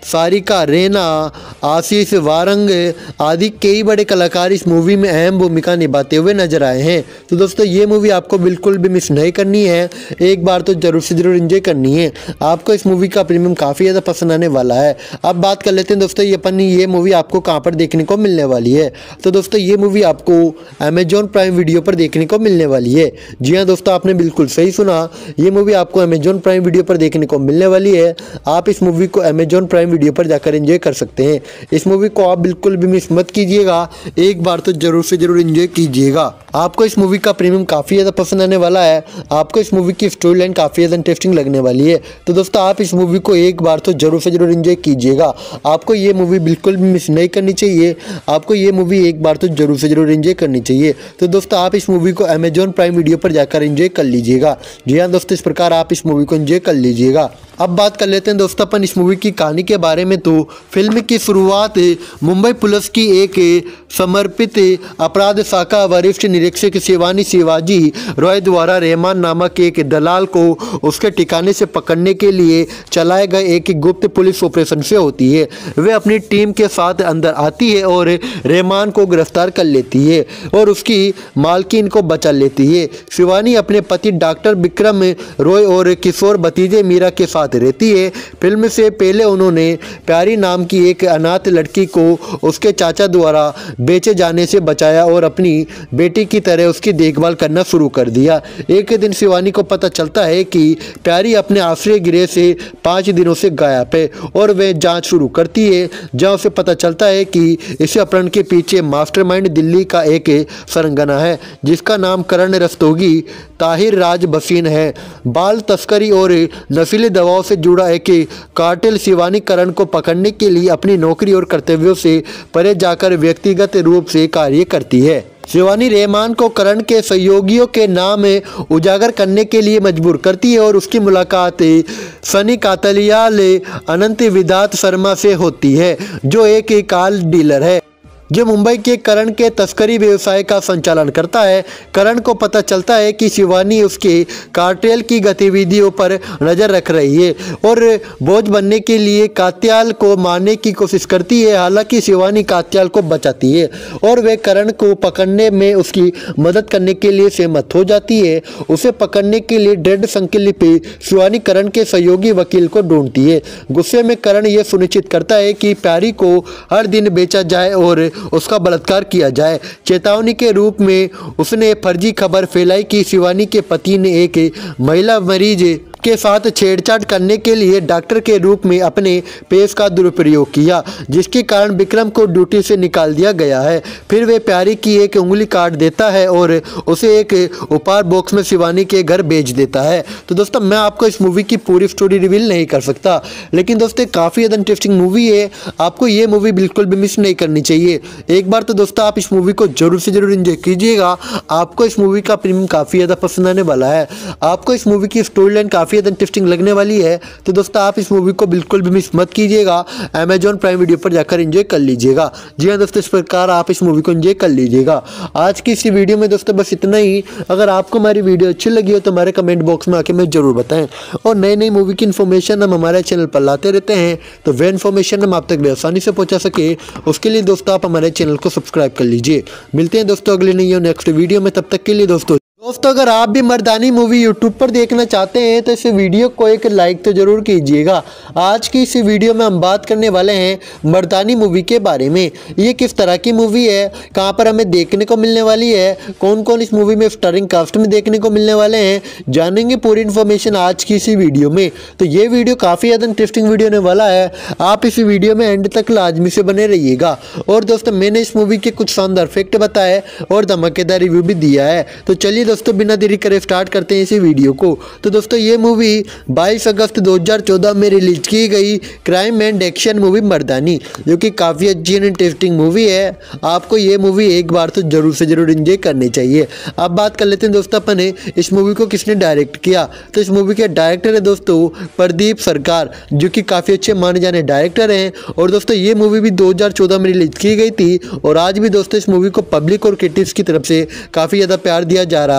सारिका रेना, आशीष वारंग आदि कई बड़े कलाकार इस मूवी में अहम भूमिका निभाते हुए नजर आए हैं। तो दोस्तों ये मूवी आपको बिल्कुल भी मिस नहीं करनी है, एक बार तो जरूर से जरूर एंजॉय करनी है। आपको इस मूवी का प्रीमियम काफ़ी ज़्यादा पसंद आने वाला है। अब बात कर लेते हैं दोस्तों ये मूवी आपको कहाँ पर देखने को मिलने वाली है। तो दोस्तों ये मूवी आपको अमेजॉन प्राइम वीडियो पर देखने को मिलने वाली है। जी हाँ दोस्तों, आपने बिल्कुल सही सुना, ये मूवी आपको अमेजॉन प्राइम वीडियो पर देखने को मिलने वाली है। आप इस मूवी को अमेजॉन प्राइम वीडियो पर जाकर एंजॉय कर सकते हैं। इस मूवी को आप बिल्कुल भी मिस मत कीजिएगा, एक बार तो जरूर से जरूर एंजॉय कीजिएगा। आपको इस मूवी का प्रीमियम काफ़ी ज़्यादा पसंद आने वाला है। आपको इस मूवी की स्टोरी लाइन काफ़ी ज़्यादा इंटरेस्टिंग लगने वाली है। तो दोस्तों आप इस मूवी को एक बार तो जरूर से जरूर एंजॉय कीजिएगा। आपको ये मूवी बिल्कुल भी मिस नहीं करनी चाहिए। आपको ये मूवी एक बार तो जरूर से जरूर एंजॉय करनी चाहिए। तो दोस्तों आप इस मूवी को अमेजॉन प्राइम वीडियो पर जाकर एंजॉय कर लीजिएगा। जी हाँ दोस्तों, इस प्रकार आप इस मूवी को एंजॉय कर लीजिएगा। अब बात कर लेते हैं दोस्तों अपन इस मूवी की कहानी के बारे में। तो फिल्म की शुरुआत मुंबई पुलिस की एक समर्पित अपराध शाखा वरिष्ठ निरीक्षक शिवानी शिवाजी रॉय द्वारा रहमान नामक एक दलाल को उसके ठिकाने से पकड़ने के लिए चलाए गए एक गुप्त पुलिस ऑपरेशन से होती है। वे अपनी टीम के साथ अंदर आती है और रहमान को गिरफ्तार कर लेती है और उसकी मालकिन को बचा लेती है। शिवानी अपने पति डॉक्टर विक्रम रॉय और किशोर भतीजे मीरा के साथ रहती है। फिल्म से पहले उन्होंने प्यारी नाम की एक अनाथ लड़की को उसके चाचा द्वारा बेचे जाने से बचाया और अपनी बेटी की तरह उसकी देखभाल करना शुरू कर दिया। एक दिन शिवानी को पता चलता है कि प्यारी अपने आश्रय गृह से 5 दिनों से गायब है और वह जांच शुरू करती है, जहां उसे पता चलता है कि इस अपहरण के पीछे मास्टरमाइंड दिल्ली का एक सरंगना है जिसका नाम करण रस्तोगी ताहिर राज बसीन है। बाल तस्करी और नशीली दवाओं से जुड़ा एक कार्टेल शिवानी करण को पकड़ने के लिए अपनी नौकरी और कर्तव्यों से परे जाकर व्यक्तिगत रूप से कार्य करती है। शिवानी रहमान को करण के सहयोगियों के नाम उजागर करने के लिए मजबूर करती है और उसकी मुलाकात सनी कातलियाल अनंत विदात शर्मा से होती है, जो एक कार डीलर है जो मुंबई के करण के तस्करी व्यवसाय का संचालन करता है। करण को पता चलता है कि शिवानी उसके कार्टेल की गतिविधियों पर नज़र रख रही है और बोझ बनने के लिए कात्याल को मारने की कोशिश करती है। हालांकि शिवानी कात्याल को बचाती है और वह करण को पकड़ने में उसकी मदद करने के लिए सहमत हो जाती है। उसे पकड़ने के लिए दृढ़ संकल्प शिवानी करण के सहयोगी वकील को ढूंढती है। गुस्से में करण यह सुनिश्चित करता है कि प्यारी को हर दिन बेचा जाए और उसका बलात्कार किया जाए। चेतावनी के रूप में उसने फर्जी खबर फैलाई कि शिवानी के पति ने एक महिला मरीज के साथ छेड़छाड़ करने के लिए डॉक्टर के रूप में अपने पेश का दुरुपयोग किया, जिसके कारण विक्रम को ड्यूटी से निकाल दिया गया है। फिर वे प्यारी की एक उंगली काट देता है और उसे एक उपहार बॉक्स में शिवानी के घर भेज देता है। तो दोस्तों मैं आपको इस मूवी की पूरी स्टोरी रिवील नहीं कर सकता, लेकिन दोस्तों काफ़ी ज़्यादा इंटरेस्टिंग मूवी है। आपको ये मूवी बिल्कुल भी मिस नहीं करनी चाहिए। एक बार तो दोस्तों आप इस मूवी को जरूर से जरूर एंजॉय कीजिएगा। आपको इस मूवी का प्रीमियम काफ़ी ज़्यादा पसंद आने वाला है। आपको इस मूवी की स्टोरी लाइन काफ़ी ज़्यादा इंटरेस्टिंग लगने वाली है। तो दोस्तों आप इस मूवी को बिल्कुल भी मिस मत कीजिएगा, अमेजॉन प्राइम वीडियो पर जाकर एंजॉय कर लीजिएगा। जी हाँ दोस्तों, इस प्रकार आप इस मूवी को एंजॉय कर लीजिएगा। आज की इसी वीडियो में दोस्तों बस इतना ही। अगर आपको हमारी वीडियो अच्छी लगी हो तो हमारे कमेंट बॉक्स में आके हमें जरूर बताएं और नई नई मूवी की इन्फॉर्मेशन हम हमारे चैनल पर लाते रहते हैं, तो वह इन्फॉर्मेशन हम आप तक आसानी से पहुंचा सके उसके लिए दोस्तों आप हमारे चैनल को सब्सक्राइब कर लीजिए। मिलते हैं दोस्तों अगले नई नेक्स्ट वीडियो में, तब तक के लिए दोस्तों अगर आप भी मर्दानी मूवी यूट्यूब पर देखना चाहते हैं तो इस वीडियो को एक लाइक तो जरूर कीजिएगा। आज की इस वीडियो में हम बात करने वाले हैं मर्दानी मूवी के बारे में। ये किस तरह की मूवी है, कहां पर हमें देखने को मिलने वाली है, कौन कौन इस मूवी में स्टारिंग कास्ट में देखने को मिलने वाले हैं, जानेंगे पूरी इन्फॉर्मेशन आज की इसी वीडियो में। तो ये वीडियो काफ़ी ज़्यादा इंटरेस्टिंग वीडियो होने वाला है। आप इस वीडियो में एंड तक लाजमी से बने रहिएगा। और दोस्तों मैंने इस मूवी के कुछ शानदार फैक्ट बताए और धमाकेदार रिव्यू भी दिया है। तो चलिए दोस्तों बिना देरी करे स्टार्ट करते हैं इसी वीडियो को। तो दोस्तों ये मूवी 22 अगस्त 2014 में रिलीज की गई crime and action movie Mardaani, जो कि काफ़ी अच्छी एंड इंटरेस्टिंग मूवी है। आपको ये मूवी एक बार तो जरूर से जरूर एंजॉय करनी चाहिए। अब बात कर लेते हैं दोस्तों अपने इस मूवी को किसने डायरेक्ट किया। तो इस मूवी के डायरेक्टर है दोस्तों प्रदीप सरकार, जो कि काफ़ी अच्छे माने जाने डायरेक्टर हैं। और दोस्तों ये मूवी भी 2014 में रिलीज की गई थी और आज भी दोस्तों इस मूवी को पब्लिक और क्रिटिक्स की तरफ से काफ़ी ज़्यादा प्यार दिया जा रहा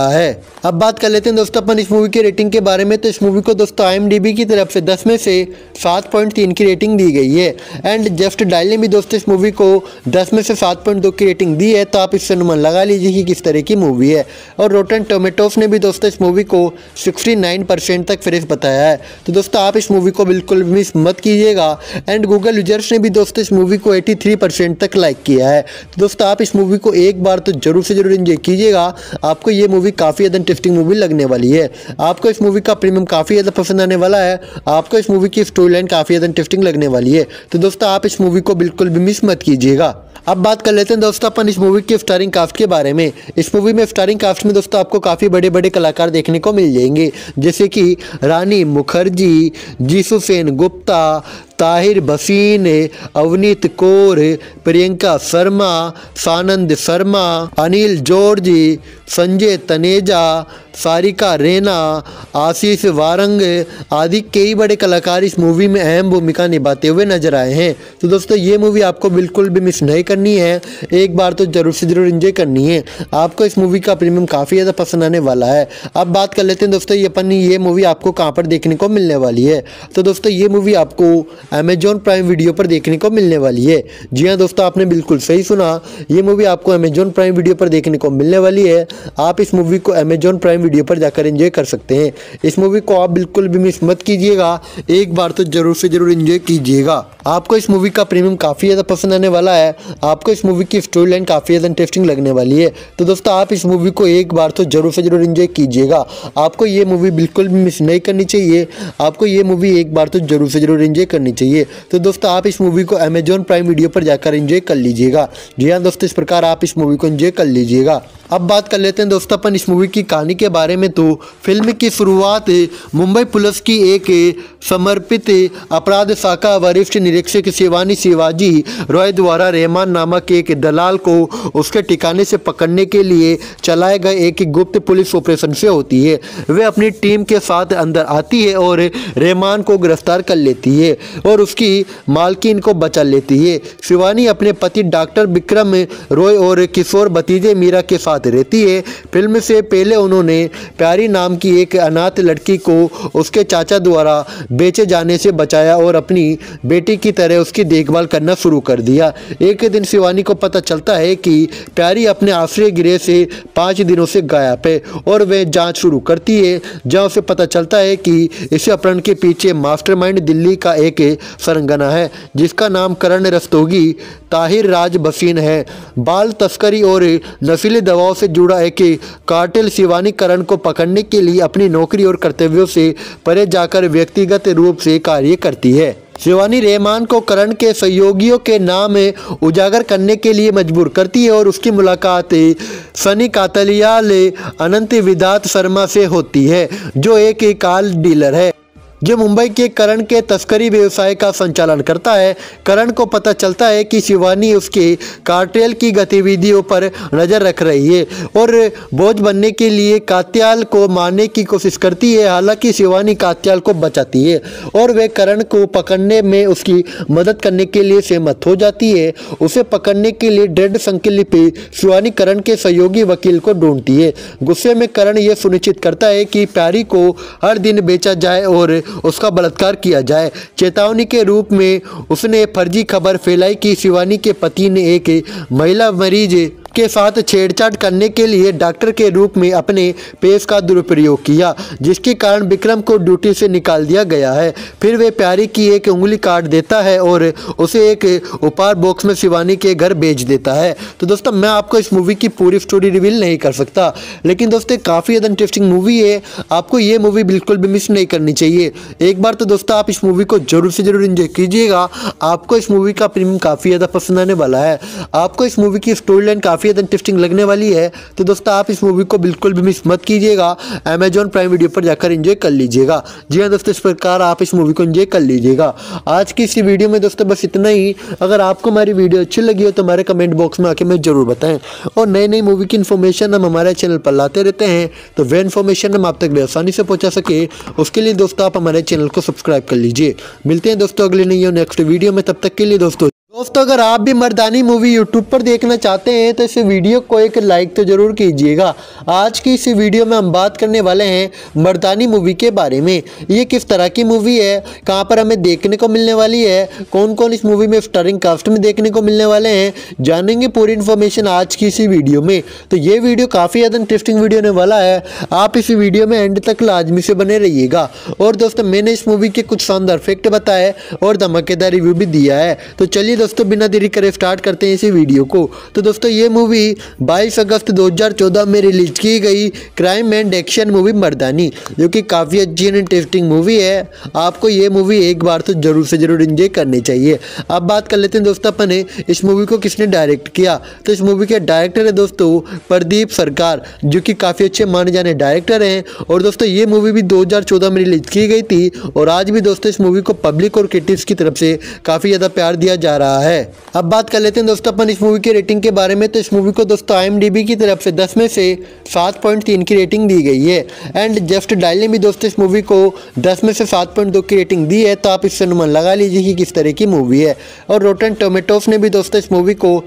रहा है। अब बात कर लेते हैं दोस्तों अपन इस मूवी की रेटिंग के बारे में। तो इस मूवी को दोस्तों IMDb की तरफ से 10 में से 7.3 की रेटिंग दी गई है। एंड जस्ट डायल ने भी दोस्तों इस मूवी को 10 में से 7.2 की रेटिंग दी है। तो आप इससे अनुमान लगा लीजिए कि किस तरह की मूवी है। और रोटन टोमेटोस ने भी दोस्तों इस मूवी को 69% तक फ्रेश बताया है। तो दोस्तों आप इस मूवी को बिल्कुल मिस मत कीजिएगा। एंड गूगल यूजर्स ने भी दोस्तों इस मूवी को 83% तक लाइक किया है। तो दोस्तों आप इस मूवी को एक बार तो जरूर से जरूर एंजॉय कीजिएगा। आपको ये मूवी काफ़ी ज़्यादा इंटरेस्टिंग मूवी लगने वाली है। आपको इस मूवी का प्रीमियम काफ़ी ज़्यादा पसंद आने वाला है। आपको इस मूवी की स्टोरी लाइन काफ़ी ज़्यादा इंटरेस्टिंग लगने वाली है। तो दोस्तों आप इस मूवी को बिल्कुल भी मिस मत कीजिएगा। अब बात कर लेते हैं दोस्तों अपन इस मूवी के स्टारिंग कास्ट के बारे में। इस मूवी में स्टारिंग कास्ट में दोस्तों आपको काफ़ी बड़े बड़े कलाकार देखने को मिल जाएंगे, जैसे कि रानी मुखर्जी, जीसू सेन गुप्ता, ताहिर बसीन, अवनीत कौर, प्रियंका शर्मा, सानंद शर्मा, अनिल जॉर्ज, संजय तनेजा, सारिका रैना, आशीष वारंग आदि कई बड़े कलाकार इस मूवी में अहम भूमिका निभाते हुए नजर आए हैं। तो दोस्तों ये मूवी आपको बिल्कुल भी मिस नहीं करनी है, एक बार तो जरूर से जरूर एंजॉय करनी है। आपको इस मूवी का प्रीमियम काफ़ी ज़्यादा पसंद आने वाला है। अब बात कर लेते हैं दोस्तों ये मूवी आपको कहाँ पर देखने को मिलने वाली है। तो दोस्तों ये मूवी आपको अमेजॉन प्राइम वीडियो पर देखने को मिलने वाली है। जी हाँ दोस्तों, आपने बिल्कुल सही सुना, ये मूवी आपको अमेजॉन प्राइम वीडियो पर देखने को मिलने वाली है। आप इस मूवी को अमेजॉन प्राइम वीडियो पर जाकर एंजॉय कर सकते हैं। इस मूवी को आप बिल्कुल भी मिस मत कीजिएगा, एक बार तो जरूर से जरूर एंजॉय कीजिएगा। आपको इस मूवी का प्रीमियम काफ़ी ज़्यादा पसंद आने वाला है। आपको इस मूवी की स्टोरी लाइन काफ़ी ज़्यादा इंटरेस्टिंग लगने वाली है। तो दोस्तों आप इस मूवी को एक बार तो जरूर से जरूर एंजॉय कीजिएगा। आपको ये मूवी बिल्कुल भी मिस नहीं करनी चाहिए। आपको ये मूवी एक बार तो जरूर से जरूर एंजॉय करनी चाहिए। तो दोस्तों आप इस मूवी को अमेजॉन प्राइम वीडियो पर जाकर एंजॉय कर लीजिएगा। जी हाँ दोस्तों, इस प्रकार आप इस मूवी को एंजॉय कर लीजिएगा। अब बात कर लेते हैं दोस्तों अपन इस मूवी की कहानी के बारे में। तो फिल्म की शुरुआत मुंबई पुलिस की एक समर्पित अपराध शाखा वरिष्ठ निरीक्षक शिवानी शिवाजी रॉय द्वारा रहमान नामक एक दलाल को उसके ठिकाने से पकड़ने के लिए चलाए गए एक गुप्त पुलिस ऑपरेशन से होती है। वे अपनी टीम के साथ अंदर आती है और रहमान को गिरफ्तार कर लेती है और उसकी मालकिन को बचा लेती है। शिवानी अपने पति डॉक्टर विक्रम रॉय और किशोर भतीजे मीरा के साथ रहती है। फिल्म से पहले उन्होंने प्यारी नाम की एक अनाथ लड़की को उसके चाचा द्वारा बेचे जाने से बचाया और अपनी बेटी की तरह उसकी देखभाल करना शुरू कर दिया। एक दिन शिवानी को पता चलता है कि प्यारी अपने आश्रय गृह से 5 दिनों से गायब है और वह जांच शुरू करती है, जहां उसे पता चलता है कि इस अपहरण के पीछे मास्टरमाइंड दिल्ली का एक सरंगना है, जिसका नाम करण रस्तोगी ताहिर राज बसीन है। बाल तस्करी और नशीली दवाओं से जुड़ा एक कार्टेल शिवानी करण को पकड़ने के लिए अपनी नौकरी और कर्तव्यों से परे जाकर व्यक्तिगत रूप से कार्य करती है। शिवानी रहमान को करण के सहयोगियों के नाम उजागर करने के लिए मजबूर करती है और उसकी मुलाकात सनी कातलियाल अनंत विदात शर्मा से होती है, जो एक कार डीलर है जो मुंबई के करण के तस्करी व्यवसाय का संचालन करता है। करण को पता चलता है कि शिवानी उसके कार्टेल की गतिविधियों पर नज़र रख रही है और बोझ बनने के लिए कात्याल को मारने की कोशिश करती है। हालांकि शिवानी कात्याल को बचाती है और वह करण को पकड़ने में उसकी मदद करने के लिए सहमत हो जाती है। उसे पकड़ने के लिए दृढ़ संकल्प शिवानी करण के सहयोगी वकील को ढूंढती है। गुस्से में करण यह सुनिश्चित करता है कि प्यारी को हर दिन बेचा जाए और उसका बलात्कार किया जाए। चेतावनी के रूप में उसने फर्जी खबर फैलाई कि शिवानी के पति ने एक महिला मरीज के साथ छेड़छाड़ करने के लिए डॉक्टर के रूप में अपने पेश का दुरुपयोग किया, जिसके कारण विक्रम को ड्यूटी से निकाल दिया गया है। फिर वे प्यारी की एक उंगली काट देता है और उसे एक उपहार बॉक्स में शिवानी के घर भेज देता है। तो दोस्तों मैं आपको इस मूवी की पूरी स्टोरी रिवील नहीं कर सकता, लेकिन दोस्तों काफ़ी ज़्यादा इंटरेस्टिंग मूवी है। आपको ये मूवी बिल्कुल भी मिस नहीं करनी चाहिए। एक बार तो दोस्तों आप इस मूवी को जरूर से जरूर एंजॉय कीजिएगा। आपको इस मूवी का प्रीमियम काफ़ी ज़्यादा पसंद आने वाला है। आपको इस मूवी की स्टोरी लाइन काफ़ी ज़्यादा इंटरेस्टिंग लगने वाली है। तो दोस्तों आप इस मूवी को बिल्कुल भी मिस मत कीजिएगा। अमेजॉन प्राइम वीडियो पर जाकर एंजॉय कर लीजिएगा। जी हाँ दोस्तों, इस प्रकार आप इस मूवी को एंजॉय कर लीजिएगा। आज की इस वीडियो में दोस्तों बस इतना ही। अगर आपको हमारी वीडियो अच्छी लगी हो तो हमारे कमेंट बॉक्स में आके हमें जरूर बताएं। और नई नई मूवी की इन्फॉर्मेशन हम हमारे चैनल पर लाते रहते हैं, तो वह इन्फॉर्मेशन हम आप तक आसानी से पहुंचा सके, उसके लिए दोस्तों आप हमारे चैनल को सब्सक्राइब कर लीजिए। मिलते हैं दोस्तों अगले नई और नेक्स्ट वीडियो में। तब तक के लिए दोस्तों दोस्तों अगर आप भी मर्दानी मूवी यूट्यूब पर देखना चाहते हैं तो इस वीडियो को एक लाइक तो ज़रूर कीजिएगा। आज की इस वीडियो में हम बात करने वाले हैं मर्दानी मूवी के बारे में। ये किस तरह की मूवी है, कहां पर हमें देखने को मिलने वाली है, कौन कौन इस मूवी में स्टारिंग कास्ट में देखने को मिलने वाले हैं, जानेंगे पूरी इन्फॉर्मेशन आज की इसी वीडियो में। तो ये वीडियो काफ़ी ज़्यादा इंटरेस्टिंग वीडियो होने वाला है, आप इस वीडियो में एंड तक लाजमी से बने रहिएगा। और दोस्तों मैंने इस मूवी के कुछ शानदार फैक्ट बताए और धमाकेदार रिव्यू भी दिया है। तो चलिए दोस्तों बिना देरी करे स्टार्ट करते हैं इसी वीडियो को। तो दोस्तों ये मूवी 22 अगस्त 2014 में रिलीज की गई crime and action movie Mardaani, जो कि काफ़ी अच्छी एंड इंटरेस्टिंग मूवी है। आपको ये मूवी एक बार तो जरूर से जरूर एंजॉय करनी चाहिए। अब बात कर लेते हैं दोस्तों अपने इस मूवी को किसने डायरेक्ट किया। तो इस मूवी के डायरेक्टर है दोस्तों प्रदीप सरकार, जो कि काफ़ी अच्छे माने जाने डायरेक्टर हैं। और दोस्तों ये मूवी भी 2014 में रिलीज की गई थी और आज भी दोस्तों इस मूवी को पब्लिक और क्रिटिक्स की तरफ से काफ़ी ज़्यादा प्यार दिया जा रहा है। अब बात कर लेते हैं दोस्तों अपन इस मूवी की रेटिंग के बारे में। तो इस मूवी को दोस्तों IMDb की तरफ से 10 में से 7.3 की रेटिंग दी गई है। एंड जस्ट डायल ने भी दोस्तों इस मूवी को 10 में से 7.2 की रेटिंग दी है। तो आप इससे अनुमान लगा लीजिए कि किस तरह की मूवी है। और रोटन टोमेटोस ने भी दोस्तों इस मूवी को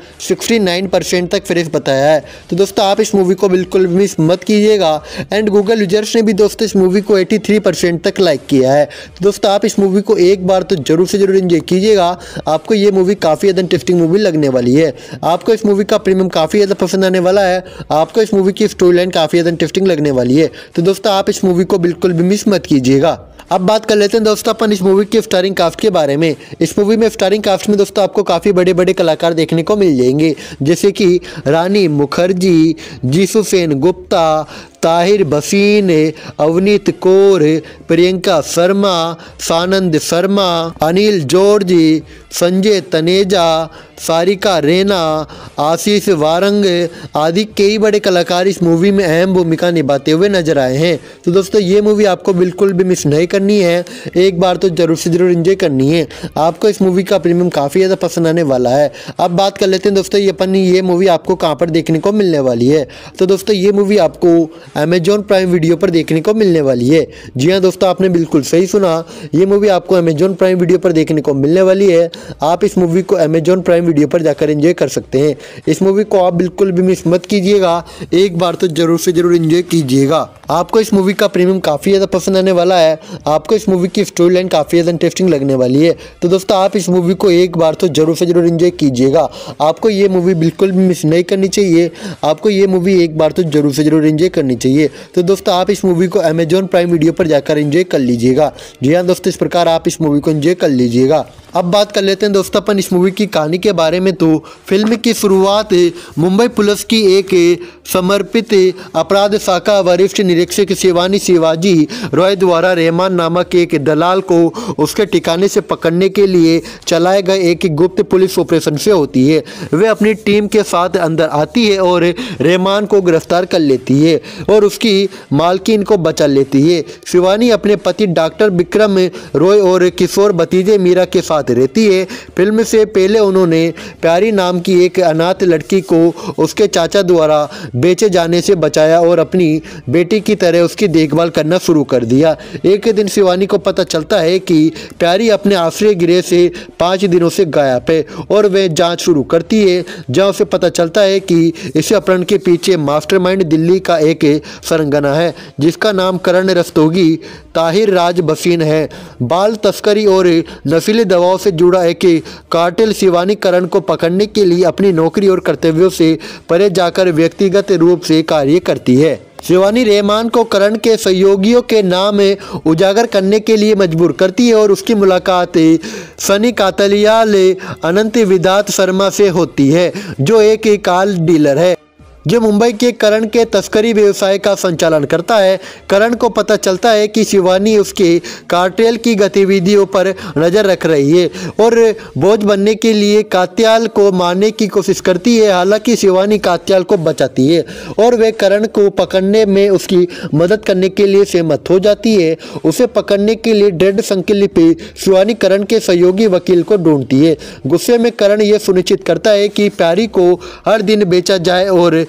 69% तक फ्रेश बताया है। तो दोस्तों आप इस मूवी को बिल्कुल मिस मत कीजिएगा। एंड गूगल यूजर्स ने भी दोस्तों इस मूवी को 83% तक लाइक किया है। तो दोस्तों आप इस मूवी को एक बार तो जरूर से जरूर एंजॉय कीजिएगा। आपको ये मूवी काफ़ी ज़्यादा इंटरेस्टिंग मूवी लगने वाली है। आपको इस मूवी का प्रीमियम काफ़ी ज़्यादा पसंद आने वाला है। आपको इस मूवी की स्टोरी लाइन काफ़ी ज़्यादा इंटरेस्टिंग लगने वाली है। तो दोस्तों आप इस मूवी को बिल्कुल भी मिस मत कीजिएगा। अब बात कर लेते हैं दोस्तों अपन इस मूवी के स्टारिंग कास्ट के बारे में। इस मूवी में स्टारिंग कास्ट में दोस्तों आपको काफ़ी बड़े बड़े कलाकार देखने को मिल जाएंगे, जैसे कि रानी मुखर्जी, जीसू सेन गुप्ता, ताहिर भसीन, अवनीत कौर, प्रियंका शर्मा, सानंद शर्मा, अनिल जॉर्ज, संजय तनेजा, सारिका रैना, आशीष वारंग आदि कई बड़े कलाकार इस मूवी में अहम भूमिका निभाते हुए नजर आए हैं। तो दोस्तों ये मूवी आपको बिल्कुल भी मिस नहीं करनी है, एक बार तो जरूर से जरूर एंजॉय करनी है। आपको इस मूवी का प्रीमियम काफ़ी ज़्यादा पसंद आने वाला है। अब बात कर लेते हैं दोस्तों ये मूवी आपको कहाँ पर देखने को मिलने वाली है। तो दोस्तों ये मूवी आपको अमेजॉन प्राइम वीडियो पर देखने को मिलने वाली है। जी हाँ दोस्तों आपने बिल्कुल सही सुना, ये मूवी आपको अमेजॉन प्राइम वीडियो पर देखने को मिलने वाली है। आप इस मूवी को अमेजॉन प्राइम वीडियो पर जाकर एंजॉय कर सकते हैं। इस मूवी को आप बिल्कुल भी मिस मत कीजिएगा, एक बार तो जरूर से जरूर एंजॉय कीजिएगा। आपको इस मूवी का प्रीमियम काफ़ी ज़्यादा पसंद आने वाला है। आपको इस मूवी की स्टोरी लाइन काफ़ी ज़्यादा इंटरेस्टिंग लगने वाली है। तो दोस्तों आप इस मूवी को एक बार तो जरूर से जरूर एंजॉय कीजिएगा। आपको ये मूवी बिल्कुल भी मिस नहीं करनी चाहिए। आपको ये मूवी एक बार तो जरूर से जरूर एंजॉय करनी चाहिए। तो दोस्तों आप इस मूवी को अमेजॉन प्राइम वीडियो पर जाकर एंजॉय कर लीजिएगा। जी हाँ दोस्तों इस प्रकार आप इस मूवी को एंजॉय कर लीजिएगा। अब बात कर लेते हैं दोस्तों अपन इस मूवी की कहानी के बारे में। तो फिल्म की शुरुआत मुंबई पुलिस की एक समर्पित अपराध शाखा वरिष्ठ निरीक्षक शिवानी शिवाजी रॉय द्वारा रहमान नामक एक दलाल को उसके ठिकाने से पकड़ने के लिए चलाए गए एक गुप्त पुलिस ऑपरेशन से होती है। वे अपनी टीम के साथ अंदर आती है और रहमान को गिरफ्तार कर लेती है और उसकी मालकिन को बचा लेती है। शिवानी अपने पति डॉक्टर विक्रम रॉय और किशोर भतीजे मीरा के साथ रहती है। फिल्म से पहले उन्होंने प्यारी नाम की एक अनाथ लड़की को उसके चाचा द्वारा बेचे जाने से बचाया और अपनी बेटी की तरह उसकी देखभाल करना शुरू कर दिया। एक दिन शिवानी को पता चलता है कि प्यारी अपने आश्रय गृह से 5 दिनों से गायब है और वह जांच शुरू करती है, जहां उसे पता चलता है कि इस अपहरण के पीछे मास्टरमाइंड दिल्ली का एक सरंगना है, जिसका नाम करण रस्तोगी ताहिर राज भसीन है। बाल तस्करी और नशीली दवाओं से जुड़ा एक कार्टेल शिवानी करण को पकड़ने के लिए अपनी नौकरी और कर्तव्यों से परे जाकर व्यक्तिगत रूप से कार्य करती है। शिवानी रहमान को करण के सहयोगियों के नाम उजागर करने के लिए मजबूर करती है और उसकी मुलाकात सनी कातलियाल अनंत विदात शर्मा से होती है, जो एक कार डीलर है जो मुंबई के करण के तस्करी व्यवसाय का संचालन करता है। करण को पता चलता है कि शिवानी उसके कार्टेल की गतिविधियों पर नज़र रख रही है और बोझ बनने के लिए कात्याल को मारने की कोशिश करती है। हालांकि शिवानी कात्याल को बचाती है और वह करण को पकड़ने में उसकी मदद करने के लिए सहमत हो जाती है। उसे पकड़ने के लिए दृढ़ संकल्प शिवानी करण के सहयोगी वकील को ढूंढती है। गुस्से में करण यह सुनिश्चित करता है कि प्यारी को हर दिन बेचा जाए और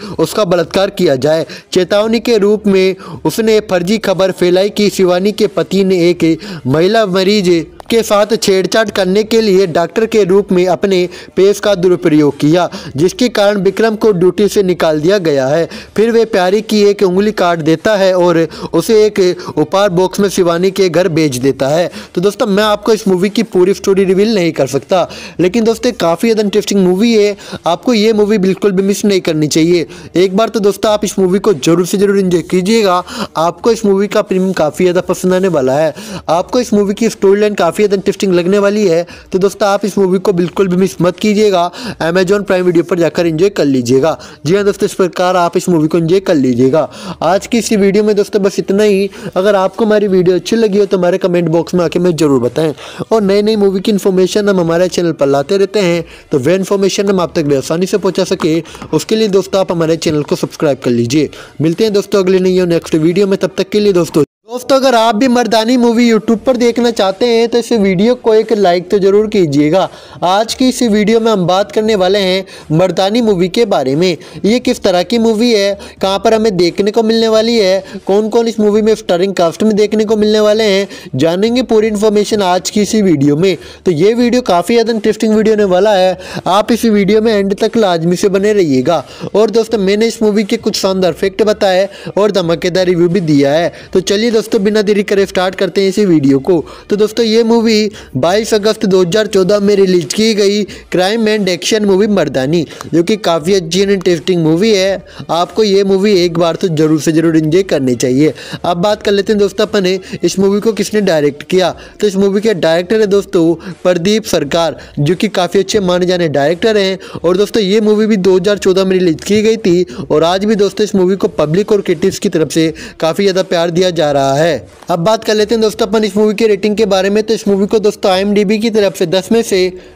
उसका बलात्कार किया जाए। चेतावनी के रूप में उसने फर्जी खबर फैलाई कि शिवानी के पति ने एक महिला मरीज के साथ छेड़छाड़ करने के लिए डॉक्टर के रूप में अपने पेश का दुरुपयोग किया, जिसके कारण विक्रम को ड्यूटी से निकाल दिया गया है। फिर वे प्यारी की एक उंगली काट देता है और उसे एक उपहार बॉक्स में शिवानी के घर भेज देता है। तो दोस्तों मैं आपको इस मूवी की पूरी स्टोरी रिवील नहीं कर सकता, लेकिन दोस्तों काफ़ी ज़्यादा इंटरेस्टिंग मूवी है। आपको ये मूवी बिल्कुल भी मिस नहीं करनी चाहिए। एक बार तो दोस्तों आप इस मूवी को जरूर से जरूर एंजॉय कीजिएगा। आपको इस मूवी का प्रीमियम काफ़ी ज़्यादा पसंद आने वाला है। आपको इस मूवी की स्टोरी लाइन काफ़ी ज़्यादा इंटरेस्टिंग लगने वाली है। तो दोस्तों आप इस मूवी को बिल्कुल भी मिस मत कीजिएगा। अमेजॉन प्राइम वीडियो पर जाकर एंजॉय कर लीजिएगा। जी हाँ दोस्तों, इस प्रकार आप इस मूवी को एंजॉय कर लीजिएगा। आज की इसी वीडियो में दोस्तों बस इतना ही। अगर आपको हमारी वीडियो अच्छी लगी हो तो हमारे कमेंट बॉक्स में आके हमें जरूर बताएं। और नई नई मूवी की इन्फॉर्मेशन हम हमारे चैनल पर लाते रहते हैं, तो वह इन्फॉर्मेशन हम आप तक आसानी से पहुंचा सके उसके लिए दोस्तों आप हमारे चैनल को सब्सक्राइब कर लीजिए। मिलते हैं दोस्तों अगले नई नेक्स्ट वीडियो में, तब तक के लिए दोस्तों अगर आप भी मर्दानी मूवी यूट्यूब पर देखना चाहते हैं तो इस वीडियो को एक लाइक तो जरूर कीजिएगा। आज की इस वीडियो में हम बात करने वाले हैं मर्दानी मूवी के बारे में। ये किस तरह की मूवी है, कहां पर हमें देखने को मिलने वाली है, कौन कौन इस मूवी में स्टारिंग कास्ट में देखने को मिलने वाले हैं, जानेंगे पूरी इन्फॉर्मेशन आज की इसी वीडियो में। तो ये वीडियो काफ़ी ज़्यादा इंटरेस्टिंग वीडियो होने वाला है। आप इस वीडियो में एंड तक लाजमी से बने रहिएगा। और दोस्तों मैंने इस मूवी के कुछ शानदार फैक्ट बताए और धमाकेदार रिव्यू भी दिया है। तो चलिए दोस्तों बिना देरी करे स्टार्ट करते हैं इसी वीडियो को। तो दोस्तों ये मूवी 22 अगस्त 2014 में रिलीज की गई crime and action movie Mardaani, जो कि काफ़ी अच्छी एंड इंटरेस्टिंग मूवी है। आपको ये मूवी एक बार तो जरूर से जरूर एंजॉय करनी चाहिए। अब बात कर लेते हैं दोस्तों अपने इस मूवी को किसने डायरेक्ट किया। तो इस मूवी के डायरेक्टर है दोस्तों प्रदीप सरकार, जो कि काफ़ी अच्छे माने जाने डायरेक्टर हैं। और दोस्तों ये मूवी भी 2014 में रिलीज की गई थी और आज भी दोस्तों इस मूवी को पब्लिक और क्रिटिक्स की तरफ से काफ़ी ज़्यादा प्यार दिया जा रहा है। अब बात कर लेते हैं दोस्तों अपन इस मूवी की रेटिंग के बारे में। तो इस मूवी को दोस्तों IMDb की तरफ से 10 में से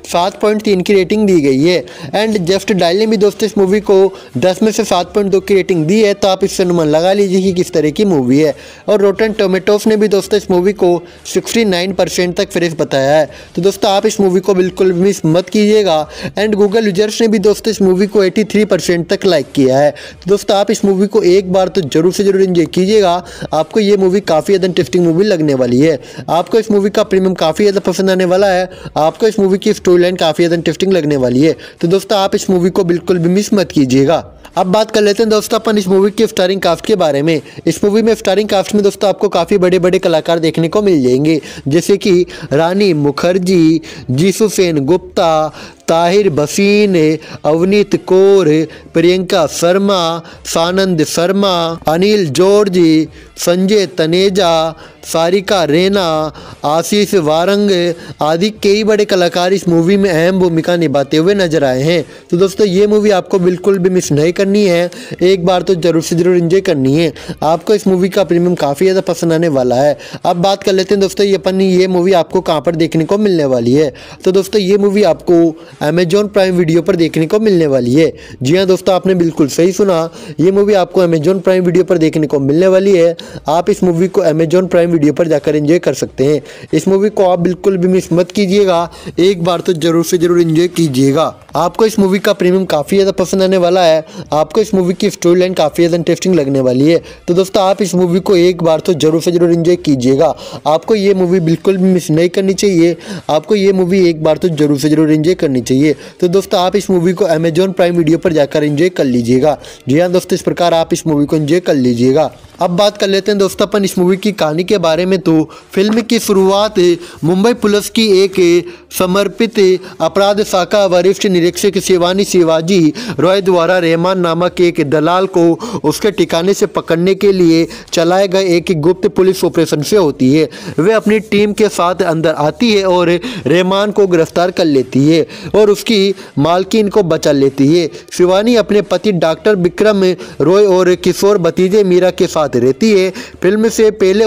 7.3 की रेटिंग दी गई है। एंड जस्ट डायल ने भी दोस्तों इस मूवी को 10 में से 7.2 की रेटिंग दी है। तो आप इससे अनुमान लगा लीजिए कि किस तरह की मूवी है। और रोटन टोमेटोस ने भी दोस्तों इस मूवी को 69% तक फ्रेश बताया है। तो दोस्तों आप इस मूवी को बिल्कुल मिस मत कीजिएगा। एंड गूगल यूजर्स ने भी दोस्तों इस मूवी को 83% तक लाइक किया है। तो दोस्तों आप इस मूवी को एक बार तो जरूर से जरूर एंजॉय कीजिएगा। आपको ये मूवी काफ़ी ज़्यादा इंटरेस्टिंग मूवी लगने वाली है। आपको इस मूवी का प्रीमियम काफ़ी ज़्यादा पसंद आने वाला है। आपको इस मूवी की स्टोरी लाइन काफ़ी ज़्यादा इंटरेस्टिंग लगने वाली है। तो दोस्तों आप इस मूवी को बिल्कुल भी मिस मत कीजिएगा। अब बात कर लेते हैं दोस्तों अपन इस मूवी के स्टारिंग कास्ट के बारे में। इस मूवी में स्टारिंग कास्ट में दोस्तों आपको काफ़ी बड़े बड़े कलाकार देखने को मिल जाएंगे, जैसे कि रानी मुखर्जी, जीसू सेन गुप्ता, ताहिर भसीन, अवनीत कौर, प्रियंका शर्मा, सानंद शर्मा, अनिल जॉर्ज, संजय तनेजा, सारिका रैना, आशीष वारंग आदि कई बड़े कलाकार इस मूवी में अहम भूमिका निभाते हुए नजर आए हैं। तो दोस्तों ये मूवी आपको बिल्कुल भी मिस नहीं करनी है। एक बार तो जरूर से जरूर एंजॉय करनी है। आपको इस मूवी का प्रीमियम काफ़ी ज़्यादा पसंद आने वाला है। अब बात कर लेते हैं दोस्तों ये मूवी आपको कहाँ पर देखने को मिलने वाली है। तो दोस्तों ये मूवी आपको अमेजॉन प्राइम वीडियो पर देखने को मिलने वाली है। जी हाँ दोस्तों, आपने बिल्कुल सही सुना। ये मूवी आपको अमेजॉन प्राइम वीडियो पर देखने को मिलने वाली है। आप इस मूवी को अमेजॉन प्राइम वीडियो पर जाकर एंजॉय कर सकते हैं। इस मूवी को आप बिल्कुल भी मिस मत कीजिएगा। एक बार तो जरूर से जरूर एंजॉय कीजिएगा। आपको इस मूवी का प्रीमियम काफ़ी ज़्यादा पसंद आने वाला है। आपको इस मूवी की स्टोरी लाइन काफ़ी ज़्यादा इंटरेस्टिंग लगने वाली है। तो दोस्तों आप इस मूवी को एक बार तो जरूर से जरूर एंजॉय कीजिएगा। आपको ये मूवी बिल्कुल भी मिस नहीं करनी चाहिए। आपको ये मूवी एक बार तो जरूर से जरूर एंजॉय करनी चाहिए। तो दोस्तों आप इस मूवी को अमेजॉन प्राइम वीडियो पर जाकर एंजॉय कर लीजिएगा। जी हाँ दोस्तों, इस प्रकार आप इस मूवी को एंजॉय कर लीजिएगा। अब बात कर लेते हैं दोस्तों अपन इस मूवी की कहानी के बारे में। तो फिल्म की शुरुआत मुंबई पुलिस की एक समर्पित अपराध शाखा वरिष्ठ निरीक्षक शिवानी शिवाजी रॉय द्वारा रहमान नामक एक दलाल को उसके ठिकाने से पकड़ने के लिए चलाए गए एक गुप्त पुलिस ऑपरेशन से होती है। वे अपनी टीम के साथ अंदर आती है और रहमान को गिरफ्तार कर लेती है और उसकी मालकिन को बचा लेती है। शिवानी अपने पति डॉक्टर विक्रम रॉय और किशोर भतीजे मीरा के साथ रहती है। फिल्म से पहले उन्होंने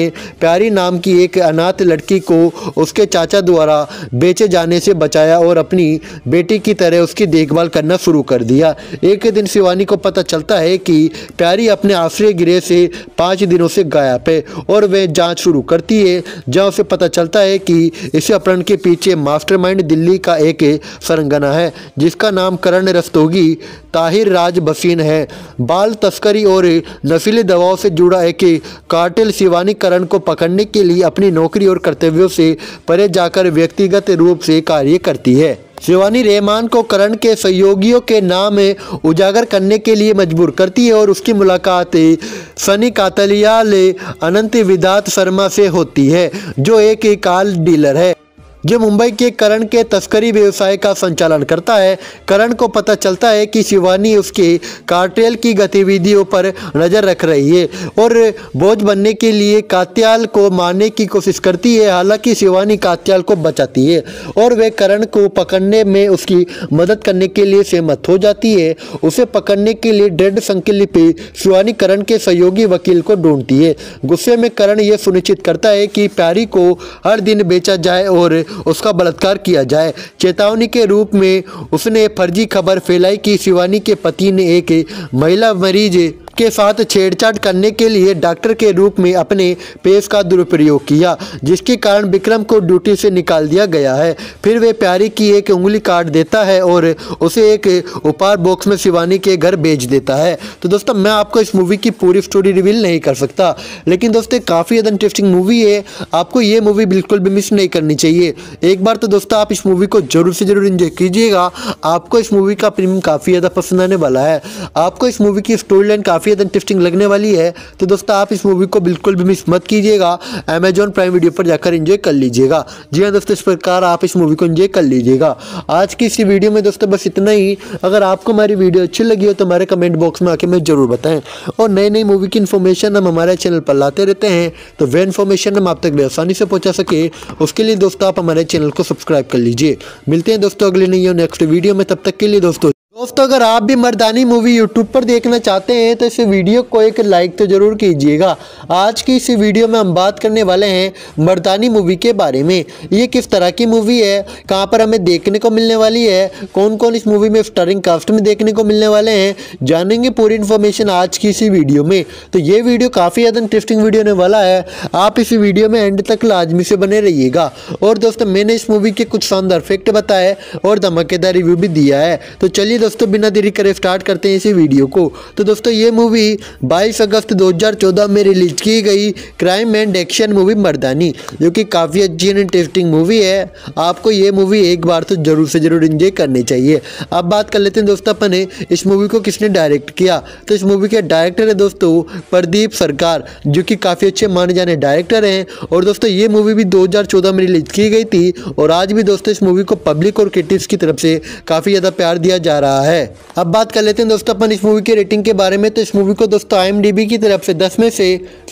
ने प्यारी नाम की एक अनाथ लड़की को उसके चाचा द्वारा बेचे जाने से बचाया और अपनी बेटी की तरह उसकी देखभाल करना शुरू कर दिया। एक दिन शिवानी को पता चलता है कि प्यारी अपने आश्रय गृह से 5 दिनों से गायब है और वह जांच शुरू करती है, जहां उसे पता चलता है कि इस अपहरण के पीछे मास्टरमाइंड दिल्ली का एक सरंगना है जिसका नाम करण रस्तोगी ताहिर राज बसीन है। बाल तस्करी और नशीली दवाओं से जुड़ा एक कार्टेल शिवानी करण को पकड़ने के लिए अपनी नौकरी और कर्तव्यों से परे जाकर व्यक्तिगत रूप से कार्य करती है। शिवानी रहमान को करण के सहयोगियों के नाम उजागर करने के लिए मजबूर करती है और उसकी मुलाकात सनी कातलियाल अनंत विदात शर्मा से होती है, जो एक कार डीलर है जो मुंबई के करण के तस्करी व्यवसाय का संचालन करता है। करण को पता चलता है कि शिवानी उसके कार्टेल की गतिविधियों पर नज़र रख रही है और बोझ बनने के लिए कात्याल को मारने की कोशिश करती है। हालांकि शिवानी कात्याल को बचाती है और वह करण को पकड़ने में उसकी मदद करने के लिए सहमत हो जाती है। उसे पकड़ने के लिए दृढ़ संकल्प शिवानी करण के सहयोगी वकील को ढूंढती है। गुस्से में करण यह सुनिश्चित करता है कि प्यारी को हर दिन बेचा जाए और उसका बलात्कार किया जाए। चेतावनी के रूप में उसने फर्जी खबर फैलाई कि शिवानी के पति ने एक महिला मरीज के साथ छेड़छाड़ करने के लिए डॉक्टर के रूप में अपने पेश का दुरुपयोग किया, जिसके कारण विक्रम को ड्यूटी से निकाल दिया गया है। फिर वे प्यारी की एक उंगली काट देता है और उसे एक उपहार बॉक्स में शिवानी के घर भेज देता है। तो दोस्तों मैं आपको इस मूवी की पूरी स्टोरी रिवील नहीं कर सकता, लेकिन दोस्तों काफ़ी ज़्यादा इंटरेस्टिंग मूवी है, आपको ये मूवी बिल्कुल भी मिस नहीं करनी चाहिए। एक बार तो दोस्तों आप इस मूवी को जरूर से जरूर एंजॉय कीजिएगा, आपको इस मूवी का प्रीमियम काफ़ी ज़्यादा पसंद आने वाला है। आपको इस मूवी की स्टोरी लाइन काफ़ी ज़्यादा इंटरेस्टिंग लगने वाली है, तो दोस्तों आप इस मूवी को बिल्कुल भी मिस मत कीजिएगा, अमेजॉन प्राइम वीडियो पर जाकर एंजॉय कर लीजिएगा। जी हाँ दोस्तों, इस प्रकार आप इस मूवी को एंजॉय कर लीजिएगा। आज की इसी वीडियो में दोस्तों बस इतना ही। अगर आपको हमारी वीडियो अच्छी लगी हो तो हमारे कमेंट बॉक्स में आके हमें जरूर बताएं, और नई नई मूवी की इन्फॉर्मेशन हम हमारे चैनल पर लाते रहते हैं, तो वह इन्फॉर्मेशन हम आप तक आसानी से पहुंचा सके उसके लिए दोस्तों आप हमारे चैनल को सब्सक्राइब कर लीजिए। मिलते हैं दोस्तों अगले नई नेक्स्ट वीडियो में, तब तक के लिए दोस्तों अगर आप भी मर्दानी मूवी यूट्यूब पर देखना चाहते हैं तो इस वीडियो को एक लाइक तो जरूर कीजिएगा। आज की इस वीडियो में हम बात करने वाले हैं मर्दानी मूवी के बारे में। ये किस तरह की मूवी है, कहां पर हमें देखने को मिलने वाली है, कौन कौन इस मूवी में स्टारिंग कास्ट में देखने को मिलने वाले हैं, जानेंगे पूरी इन्फॉर्मेशन आज की इसी वीडियो में। तो ये वीडियो काफ़ी ज़्यादा इंटरेस्टिंग वीडियो होने वाला है, आप इस वीडियो में एंड तक लाजमी से बने रहिएगा। और दोस्तों मैंने इस मूवी के कुछ शानदार फैक्ट बताए और धमाकेदार रिव्यू भी दिया है। तो चलिए दोस्तों बिना देरी करे स्टार्ट करते हैं इसी वीडियो को। तो दोस्तों ये मूवी 22 अगस्त 2014 में रिलीज की गई crime and action movie Mardaani, जो कि काफ़ी अच्छी एंड इंटरेस्टिंग मूवी है। आपको ये मूवी एक बार तो जरूर से जरूर एंजॉय करनी चाहिए। अब बात कर लेते हैं दोस्तों अपने इस मूवी को किसने डायरेक्ट किया। तो इस मूवी के डायरेक्टर है दोस्तों प्रदीप सरकार, जो कि काफ़ी अच्छे माने जाने डायरेक्टर हैं। और दोस्तों ये मूवी भी 2014 में रिलीज की गई थी और आज भी दोस्तों इस मूवी को पब्लिक और क्रिटिक्स की तरफ से काफ़ी ज़्यादा प्यार दिया जा रहा है। अब बात कर लेते हैं दोस्तों अपन इस मूवी की रेटिंग के बारे में। तो इस मूवी को दोस्तों IMDb की तरफ से 10 में से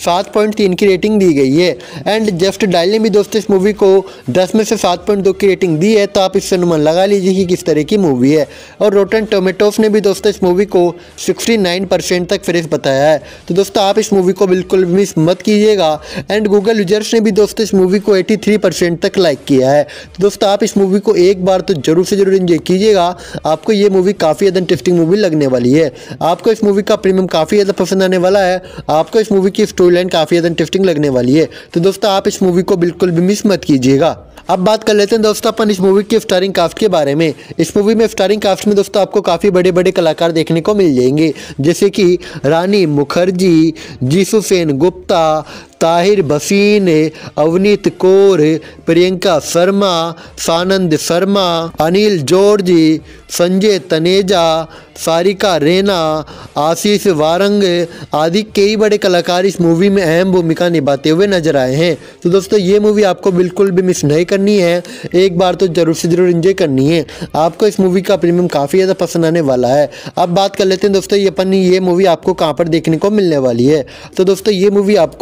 7.3 की रेटिंग दी गई है। एंड जस्ट डायल ने भी दोस्तों इस मूवी को 10 में से 7.2 की रेटिंग दी है, तो आप इससे अनुमान लगा लीजिए कि किस तरह की मूवी है। और रोटन टोमेटोस ने भी दोस्तों इस मूवी को 69% तक फ्रेश बताया है। तो दोस्तों आप इस मूवी को बिल्कुल मिस मत कीजिएगा। एंड गूगल यूजर्स ने भी दोस्तों इस मूवी को 83% तक लाइक किया है। तो दोस्तों आप इस मूवी को एक बार तो जरूर से जरूर एंजॉय कीजिएगा, आपको ये मूवी काफ़ी ज़्यादा इंटरेस्टिंग मूवी लगने वाली है। आपको इस मूवी का प्रीमियम काफ़ी ज़्यादा पसंद आने वाला है, आपको इस मूवी की स्टोरी लाइन काफ़ी ज़्यादा इंटरेस्टिंग लगने वाली है। तो दोस्तों आप इस मूवी को बिल्कुल भी मिस मत कीजिएगा। अब बात कर लेते हैं दोस्तों अपन इस मूवी के स्टारिंग कास्ट के बारे में। इस मूवी में स्टारिंग कास्ट में दोस्तों आपको काफ़ी बड़े बड़े कलाकार देखने को मिल जाएंगे, जैसे कि रानी मुखर्जी, जीसू सेन गुप्ता, ताहिर बसीन, अवनीत कौर, प्रियंका शर्मा, सानंद शर्मा, अनिल जॉर्ज, संजय तनेजा, सारिका रैना, आशीष वारंग आदि कई बड़े कलाकार इस मूवी में अहम भूमिका निभाते हुए नजर आए हैं। तो दोस्तों ये मूवी आपको बिल्कुल भी मिस नहीं करनी है, एक बार तो जरूर से जरूर एंजॉय करनी है। आपको इस मूवी का प्रीमियम काफ़ी ज़्यादा पसंद आने वाला है। अब बात कर लेते हैं दोस्तों ये मूवी आपको कहाँ पर देखने को मिलने वाली है। तो दोस्तों ये मूवी आपको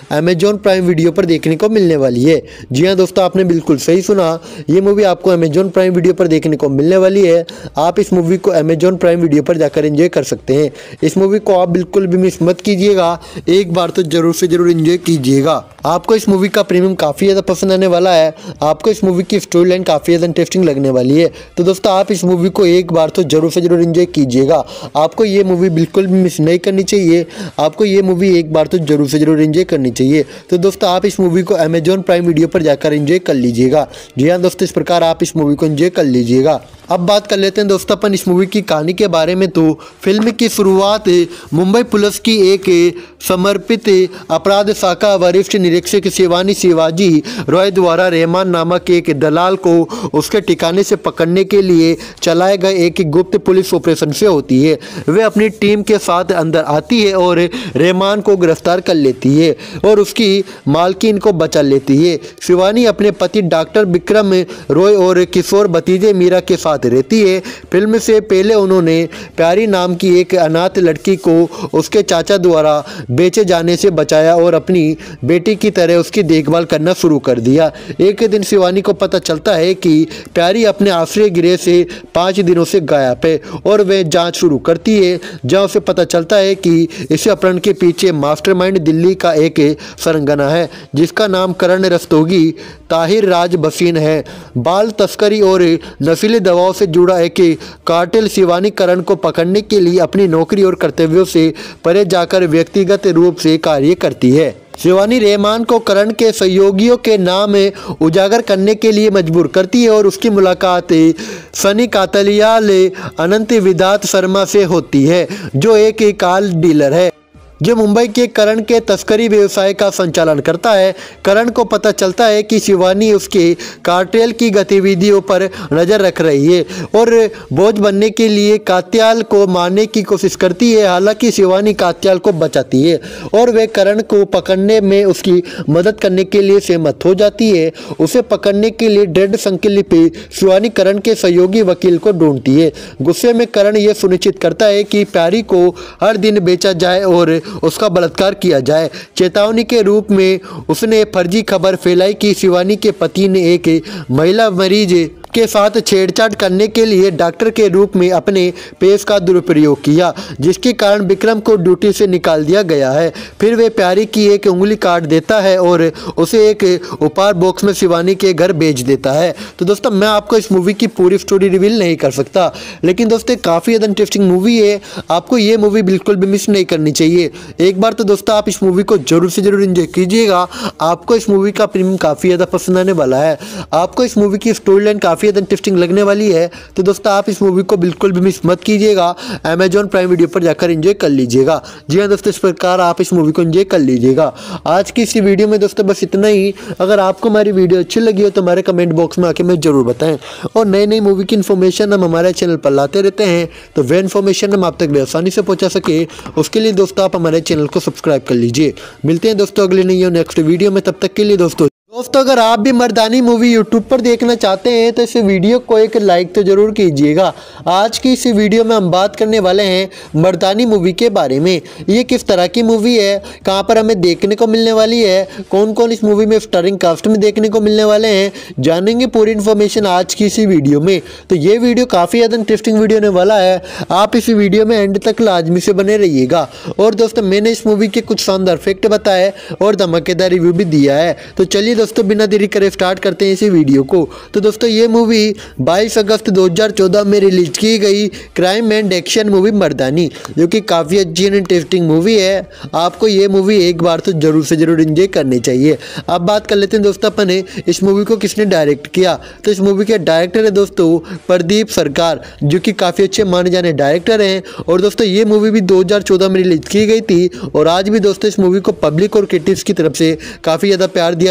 अमेजॉन प्राइम वीडियो पर देखने को मिलने वाली है। जी हाँ दोस्तों, आपने बिल्कुल सही सुना, ये मूवी आपको अमेजॉन प्राइम वीडियो पर देखने को मिलने वाली है। आप इस मूवी को अमेजॉन प्राइम वीडियो पर जाकर एंजॉय कर सकते हैं। इस मूवी को आप बिल्कुल भी मिस मत कीजिएगा, एक बार तो जरूर से जरूर एंजॉय कीजिएगा। आपको इस मूवी का प्रीमियम काफ़ी ज़्यादा पसंद आने वाला है। आपको इस मूवी की स्टोरी लाइन काफ़ी ज़्यादा इंटरेस्टिंग लगने वाली है। तो दोस्तों आप इस मूवी को एक बार तो जरूर से जरूर एंजॉय कीजिएगा। आपको ये मूवी बिल्कुल भी मिस नहीं करनी चाहिए। आपको ये मूवी एक बार तो जरूर से जरूर एंजॉय करनी चाहिए। तो दोस्तों आप इस मूवी को अमेजॉन प्राइम वीडियो पर जाकर एंजॉय कर लीजिएगा। जी हाँ दोस्तों, इस प्रकार आप इस मूवी को एंजॉय कर लीजिएगा। अब बात कर लेते हैं दोस्तों अपन इस मूवी की कहानी के बारे में। तो फिल्म की शुरुआत मुंबई पुलिस की एक समर्पित अपराध शाखा वरिष्ठ निरीक्षक शिवानी शिवाजी रॉय द्वारा रहमान नामक एक दलाल को उसके ठिकाने से पकड़ने के लिए चलाए गए एक गुप्त पुलिस ऑपरेशन से होती है। वे अपनी टीम के साथ अंदर आती है और रहमान को गिरफ्तार कर लेती है और उसकी मालकिन को बचा लेती है। शिवानी अपने पति डॉक्टर विक्रम रॉय और किशोर भतीजे मीरा के साथ रहती है। फिल्म से पहले उन्होंने प्यारी नाम की एक अनाथ लड़की को उसके चाचा द्वारा बेचे जाने से बचाया और अपनी बेटी की तरह उसकी देखभाल करना शुरू कर दिया। एक दिन शिवानी को पता चलता है कि प्यारी अपने आश्रय गृह से 5 दिनों से गायब है और वह जांच शुरू करती है, जहां उसे पता चलता है कि इस अपहरण के पीछे मास्टरमाइंड दिल्ली का एक सरंगना है जिसका नाम करण रस्तोगी ताहिर राज बसीन है। बाल तस्करी और नशीली दवाओं से जुड़ा एक कार्टेल शिवानी करण को पकड़ने के लिए अपनी नौकरी और कर्तव्यों से परे जाकर व्यक्तिगत रूप से कार्य करती है। शिवानी रहमान को करण के सहयोगियों के नाम उजागर करने के लिए मजबूर करती है और उसकी मुलाकात सनी कातलियाल अनंत विदात शर्मा से होती है, जो एक कार डीलर है जो मुंबई के करण के तस्करी व्यवसाय का संचालन करता है। करण को पता चलता है कि शिवानी उसके कार्टेल की गतिविधियों पर नज़र रख रही है और बोझ बनने के लिए कात्याल को मारने की कोशिश करती है। हालांकि शिवानी कात्याल को बचाती है और वह करण को पकड़ने में उसकी मदद करने के लिए सहमत हो जाती है। उसे पकड़ने के लिए दृढ़ संकल्प शिवानी करण के सहयोगी वकील को ढूंढती है। गुस्से में करण यह सुनिश्चित करता है कि प्यारी को हर दिन बेचा जाए और उसका बलात्कार किया जाए। चेतावनी के रूप में उसने फर्जी खबर फैलाई कि शिवानी के पति ने एक महिला मरीज के साथ छेड़छाड़ करने के लिए डॉक्टर के रूप में अपने पेश का दुरुपयोग किया, जिसके कारण विक्रम को ड्यूटी से निकाल दिया गया है। फिर वे प्यारी की एक उंगली काट देता है और उसे एक उपहार बॉक्स में शिवानी के घर भेज देता है। तो दोस्तों मैं आपको इस मूवी की पूरी स्टोरी रिवील नहीं कर सकता, लेकिन दोस्तों काफ़ी ज़्यादा इंटरेस्टिंग मूवी है। आपको ये मूवी बिल्कुल भी मिस नहीं करनी चाहिए। एक बार तो दोस्तों आप इस मूवी को जरूर से जरूर एंजॉय कीजिएगा। आपको इस मूवी का प्रीमियम काफ़ी ज़्यादा पसंद आने वाला है। आपको इस मूवी की स्टोरी लाइन काफ़ी ज़्यादा इंटरेस्टिंग लगने वाली है। तो दोस्तों आप इस मूवी को बिल्कुल भी मिस मत कीजिएगा। अमेजॉन प्राइम वीडियो पर जाकर एंजॉय कर लीजिएगा। जी हाँ दोस्तों, इस प्रकार आप इस मूवी को एंजॉय कर लीजिएगा। आज की इसी वीडियो में दोस्तों बस इतना ही। अगर आपको हमारी वीडियो अच्छी लगी हो तो हमारे कमेंट बॉक्स में आके मुझे जरूर बताएं। और नई नई मूवी की इन्फॉर्मेशन हम हमारे चैनल पर लाते रहते हैं, तो वह इन्फॉर्मेशन हम आप तक आसानी से पहुंचा सके उसके लिए दोस्तों आप हमारे चैनल को सब्सक्राइब कर लीजिए। मिलते हैं दोस्तों अगले नई और नेक्स्ट वीडियो में, तब तक के लिए दोस्तों अगर आप भी मर्दानी मूवी यूट्यूब पर देखना चाहते हैं तो इस वीडियो को एक लाइक तो जरूर कीजिएगा। आज की इस वीडियो में हम बात करने वाले हैं मर्दानी मूवी के बारे में। ये किस तरह की मूवी है, कहां पर हमें देखने को मिलने वाली है, कौन कौन इस मूवी में स्टारिंग कास्ट में देखने को मिलने वाले हैं, जानेंगे पूरी इन्फॉर्मेशन आज की इसी वीडियो में। तो ये वीडियो काफ़ी ज़्यादा इंटरेस्टिंग वीडियो होने वाला है। आप इस वीडियो में एंड तक लाजमी से बने रहिएगा। और दोस्तों मैंने इस मूवी के कुछ शानदार फैक्ट बताए और धमाकेदार रिव्यू भी दिया है। तो चलिए दोस्तों बिना देरी करे स्टार्ट करते हैं इसी वीडियो को। तो दोस्तों ये मूवी 22 अगस्त 2014 में रिलीज की गई crime and action movie Mardaani, जो कि काफ़ी अच्छी एंड इंटरेस्टिंग मूवी है। आपको ये मूवी एक बार तो जरूर से जरूर एंजॉय करनी चाहिए। अब बात कर लेते हैं दोस्तों अपने इस मूवी को किसने डायरेक्ट किया। तो इस मूवी के डायरेक्टर है दोस्तों प्रदीप सरकार, जो कि काफ़ी अच्छे माने जाने डायरेक्टर हैं। और दोस्तों ये मूवी भी 2014 में रिलीज की गई थी और आज भी दोस्तों इस मूवी को पब्लिक और क्रिटिक्स की तरफ से काफ़ी ज़्यादा प्यार दिया जा रहा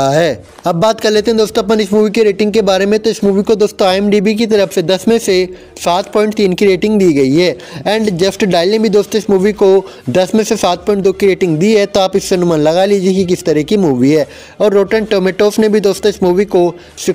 रहा है। अब बात कर लेते हैं दोस्तों अपन इस मूवी की रेटिंग के बारे में। तो इस मूवी को दोस्तों IMDb की तरफ से 10 में से 7.3 की रेटिंग दी गई है। एंड जस्ट डायल ने भी दोस्तों इस मूवी को 10 में से 7.2 की रेटिंग दी है। तो आप इससे अनुमान लगा लीजिए कि किस तरह की मूवी है। और रोटन टोमेटोस ने भी दोस्तों इस मूवी को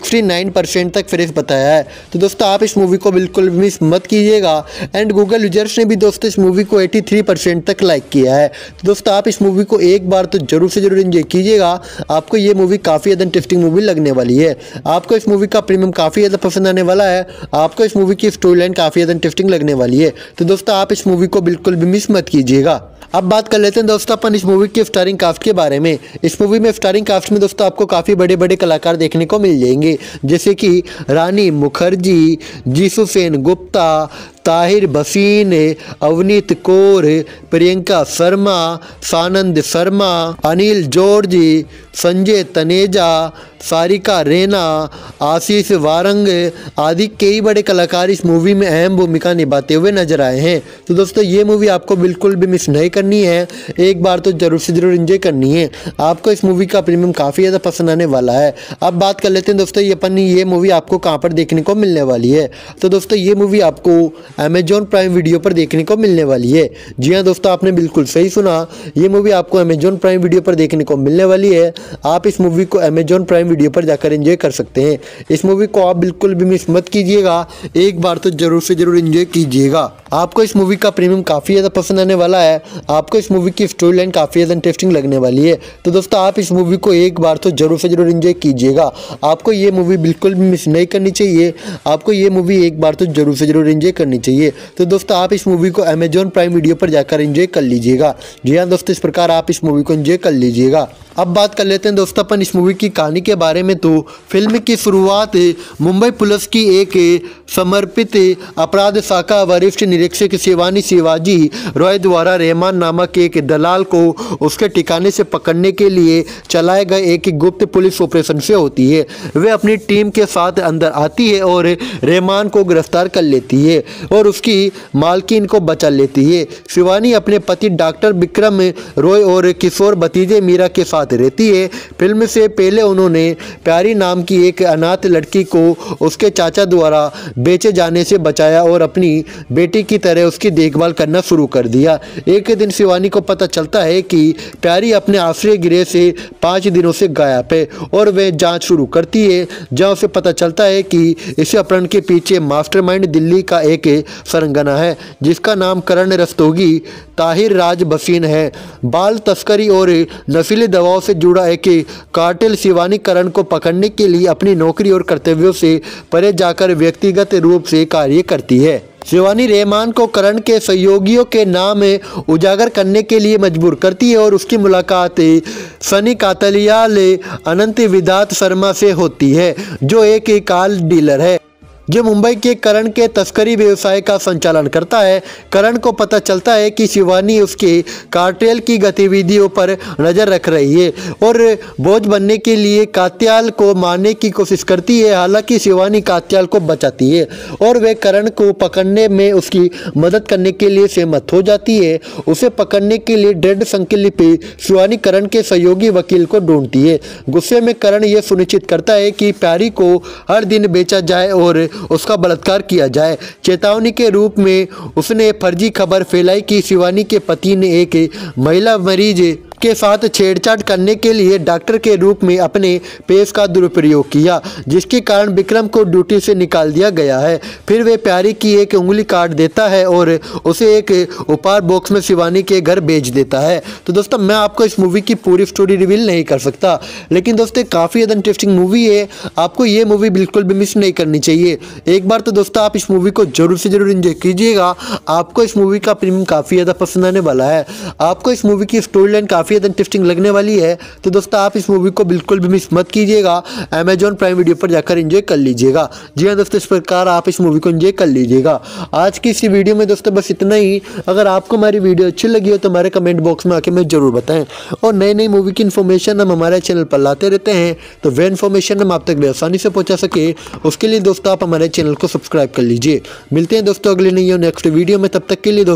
69% तक फ्रेश बताया है। तो दोस्तों आप इस मूवी को बिल्कुल मिस मत कीजिएगा। एंड गूगल यूजर्स ने भी दोस्तों इस मूवी को 83% तक लाइक किया है। तो दोस्तों आप इस मूवी को एक बार तो जरूर से जरूर एंजॉय कीजिएगा। आपको ये मूवी काफ़ी ज़्यादा इंटरेस्टिंग मूवी लगने वाली है। आपको इस मूवी का प्रीमियम काफ़ी ज़्यादा पसंद आने वाला है। आपको इस मूवी की स्टोरी लाइन काफ़ी ज़्यादा इंटरेस्टिंग लगने वाली है। तो दोस्तों आप इस मूवी को बिल्कुल भी मिस मत कीजिएगा। अब बात कर लेते हैं दोस्तों अपन इस मूवी के स्टारिंग कास्ट के बारे में। इस मूवी में स्टारिंग कास्ट में दोस्तों आपको काफ़ी बड़े बड़े कलाकार देखने को मिल जाएंगे, जैसे कि रानी मुखर्जी, जीसू सेन गुप्ता, ताहिर बसीन, अवनीत कौर, प्रियंका शर्मा, सानंद शर्मा, अनिल जॉर्ज, संजय तनेजा, सारिका रैना, आशीष वारंग आदि कई बड़े कलाकार इस मूवी में अहम भूमिका निभाते हुए नजर आए हैं। तो दोस्तों ये मूवी आपको बिल्कुल भी मिस नहीं करनी है, एक बार तो जरूर से जरूर एंजॉय करनी है। आपको इस मूवी का प्रीमियम काफ़ी ज़्यादा पसंद आने वाला है। अब बात कर लेते हैं दोस्तों ये मूवी आपको कहाँ पर देखने को मिलने वाली है। तो दोस्तों ये मूवी आपको अमेजॉन प्राइम वीडियो पर देखने को मिलने वाली है। जी हाँ दोस्तों, आपने बिल्कुल सही सुना, ये मूवी आपको अमेजॉन प्राइम वीडियो पर देखने को मिलने वाली है। आप इस मूवी को अमेजॉन प्राइम वीडियो पर जाकर एंजॉय कर सकते हैं। इस मूवी को आप बिल्कुल भी मिस मत कीजिएगा, एक बार तो जरूर से जरूर एंजॉय कीजिएगा। आपको इस मूवी का प्रीमियम काफ़ी ज़्यादा पसंद आने वाला है। आपको इस मूवी की स्टोरी लाइन काफ़ी ज़्यादा इंटरेस्टिंग लगने वाली है। तो दोस्तों आप इस मूवी को एक बार तो जरूर से जरूर एंजॉय कीजिएगा। आपको ये मूवी बिल्कुल भी मिस नहीं करनी चाहिए। आपको ये मूवी एक बार तो जरूर से जरूर एंजॉय करनी चाहिए। तो दोस्तों आप इस मूवी को अमेजॉन प्राइम वीडियो पर जाकर एंजॉय कर लीजिएगा। जी हाँ दोस्तों, इस प्रकार आप इस मूवी को एंजॉय कर लीजिएगा। अब बात कर लेते हैं दोस्तों अपन इस मूवी की कहानी के बारे में। तो फिल्म की शुरुआत मुंबई पुलिस की एक समर्पित अपराध शाखा वरिष्ठ निरीक्षक शिवानी शिवाजी रॉय द्वारा रहमान नामक एक दलाल को उसके ठिकाने से पकड़ने के लिए चलाए गए एक गुप्त पुलिस ऑपरेशन से होती है। वे अपनी टीम के साथ अंदर आती है और रहमान को गिरफ्तार कर लेती है और उसकी मालकिन को बचा लेती है। शिवानी अपने पति डॉक्टर विक्रम रॉय और किशोर भतीजे मीरा के साथ रहती है। फिल्म से पहले उन्होंने प्यारी नाम की एक अनाथ लड़की को उसके चाचा द्वारा बेचे जाने से बचाया और अपनी बेटी की तरह उसकी देखभाल करना शुरू कर दिया। एक दिन शिवानी को पता चलता है कि प्यारी अपने आश्रय गृह से 5 दिनों से गायब है और वह जांच शुरू करती है, जहां उसे पता चलता है कि इस अपहरण के पीछे मास्टरमाइंड दिल्ली का एक सरंगना है, जिसका नाम करण रस्तोगी ताहिर राज बसीन है। बाल तस्करी और नशीली दवाओं से जुड़ा एक कार्टेल शिवानी करण को पकड़ने के लिए अपनी नौकरी और कर्तव्यों से परे जाकर व्यक्तिगत रूप से कार्य करती है। शिवानी रहमान को करण के सहयोगियों के नाम उजागर करने के लिए मजबूर करती है और उसकी मुलाकात सनी कातलियाल अनंत विदात शर्मा से होती है, जो एक कार डीलर है जो मुंबई के करण के तस्करी व्यवसाय का संचालन करता है। करण को पता चलता है कि शिवानी उसके कार्टेल की गतिविधियों पर नज़र रख रही है और बोझ बनने के लिए कात्याल को मारने की कोशिश करती है। हालांकि शिवानी कात्याल को बचाती है और वह करण को पकड़ने में उसकी मदद करने के लिए सहमत हो जाती है। उसे पकड़ने के लिए दृढ़ संकल्प शिवानी करण के सहयोगी वकील को ढूंढती है। गुस्से में करण यह सुनिश्चित करता है कि प्यारी को हर दिन बेचा जाए और उसका बलात्कार किया जाए। चेतावनी के रूप में उसने फर्जी खबर फैलाई कि शिवानी के पति ने एक महिला मरीज के साथ छेड़छाड़ करने के लिए डॉक्टर के रूप में अपने पेश का दुरुपयोग किया, जिसके कारण विक्रम को ड्यूटी से निकाल दिया गया है। फिर वे प्यारी की एक उंगली काट देता है और उसे एक उपहार बॉक्स में शिवानी के घर भेज देता है। तो दोस्तों मैं आपको इस मूवी की पूरी स्टोरी रिवील नहीं कर सकता, लेकिन दोस्तों काफ़ी ज़्यादा इंटरेस्टिंग मूवी है। आपको ये मूवी बिल्कुल भी मिस नहीं करनी चाहिए। एक बार तो दोस्तों आप इस मूवी को जरूर से जरूर एंजॉय कीजिएगा। आपको इस मूवी का प्रीमियम काफ़ी ज़्यादा पसंद आने वाला है। आपको इस मूवी की स्टोरी लाइन काफ़ी ज़्यादा इंटरेस्टिंग लगने वाली है। तो दोस्तों आप इस मूवी को बिल्कुल भी मिस मत कीजिएगा। अमेजॉन प्राइम वीडियो पर जाकर एंजॉय कर लीजिएगा। जी हाँ दोस्तों, इस प्रकार आप इस मूवी को एंजॉय कर लीजिएगा। आज की इसी वीडियो में दोस्तों बस इतना ही। अगर आपको हमारी वीडियो अच्छी लगी हो तो हमारे कमेंट बॉक्स में आके हमें जरूर बताएं और नई नई मूवी की इन्फॉर्मेशन हम हमारे चैनल पर लाते रहते हैं, तो वह इन्फॉर्मेशन हम आप तक आसानी से पहुंचा सके उसके लिए दोस्तों आप हमारे चैनल को सब्सक्राइब कर लीजिए। मिलते हैं दोस्तों अगले नई नेक्स्ट वीडियो में, तब तक के लिए दोस्तों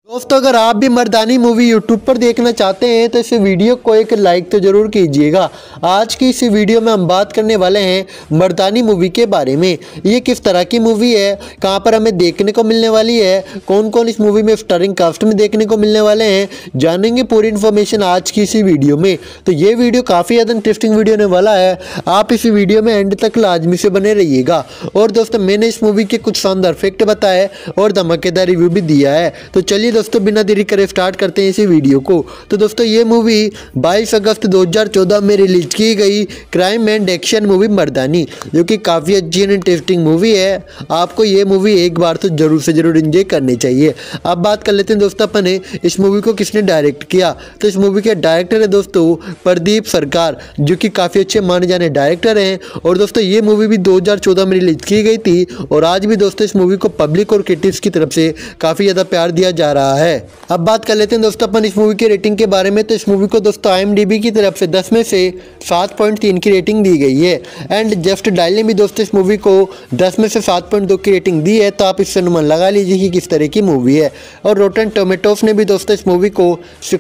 दोस्तों अगर आप भी मर्दानी मूवी यूट्यूब पर देखना चाहते हैं तो इस वीडियो को एक लाइक तो ज़रूर कीजिएगा। आज की इस वीडियो में हम बात करने वाले हैं मर्दानी मूवी के बारे में। ये किस तरह की मूवी है, कहां पर हमें देखने को मिलने वाली है, कौन कौन इस मूवी में स्टारिंग कास्ट में देखने को मिलने वाले हैं, जानेंगे पूरी इन्फॉर्मेशन आज की इसी वीडियो में। तो ये वीडियो काफ़ी ज़्यादा इंटरेस्टिंग वीडियो होने वाला है, आप इस वीडियो में एंड तक लाजमी से बने रहिएगा। और दोस्तों मैंने इस मूवी के कुछ शानदार फैक्ट बताए और धमाकेदार रिव्यू भी दिया है। तो चलिए दोस्तों बिना देरी करे स्टार्ट करते हैं इसी वीडियो को। तो दोस्तों ये मूवी 22 अगस्त 2014 में रिलीज की गई crime and action movie Mardaani, जो कि काफ़ी अच्छी एंड इंटरेस्टिंग मूवी है। आपको ये मूवी एक बार तो जरूर से जरूर एंजॉय करनी चाहिए। अब बात कर लेते हैं दोस्तों अपने इस मूवी को किसने डायरेक्ट किया। तो इस मूवी के डायरेक्टर है दोस्तों प्रदीप सरकार, जो कि काफ़ी अच्छे माने जाने डायरेक्टर हैं। और दोस्तों ये मूवी भी 2014 में रिलीज की गई थी और आज भी दोस्तों इस मूवी को पब्लिक और क्रिटिक्स की तरफ से काफ़ी ज़्यादा प्यार दिया जा रहा है। अब बात कर लेते हैं दोस्तों अपन इस मूवी की रेटिंग के बारे में। तो इस मूवी को दोस्तों IMDb की तरफ से 10 में से 7.3 की रेटिंग दी गई है। एंड जस्ट डायल ने भी दोस्तों इस मूवी को 10 में से 7.2 की रेटिंग दी है। तो आप इससे अनुमान लगा लीजिए कि किस तरह की मूवी है। और रोटन टोमेटोस ने भी दोस्तों इस मूवी को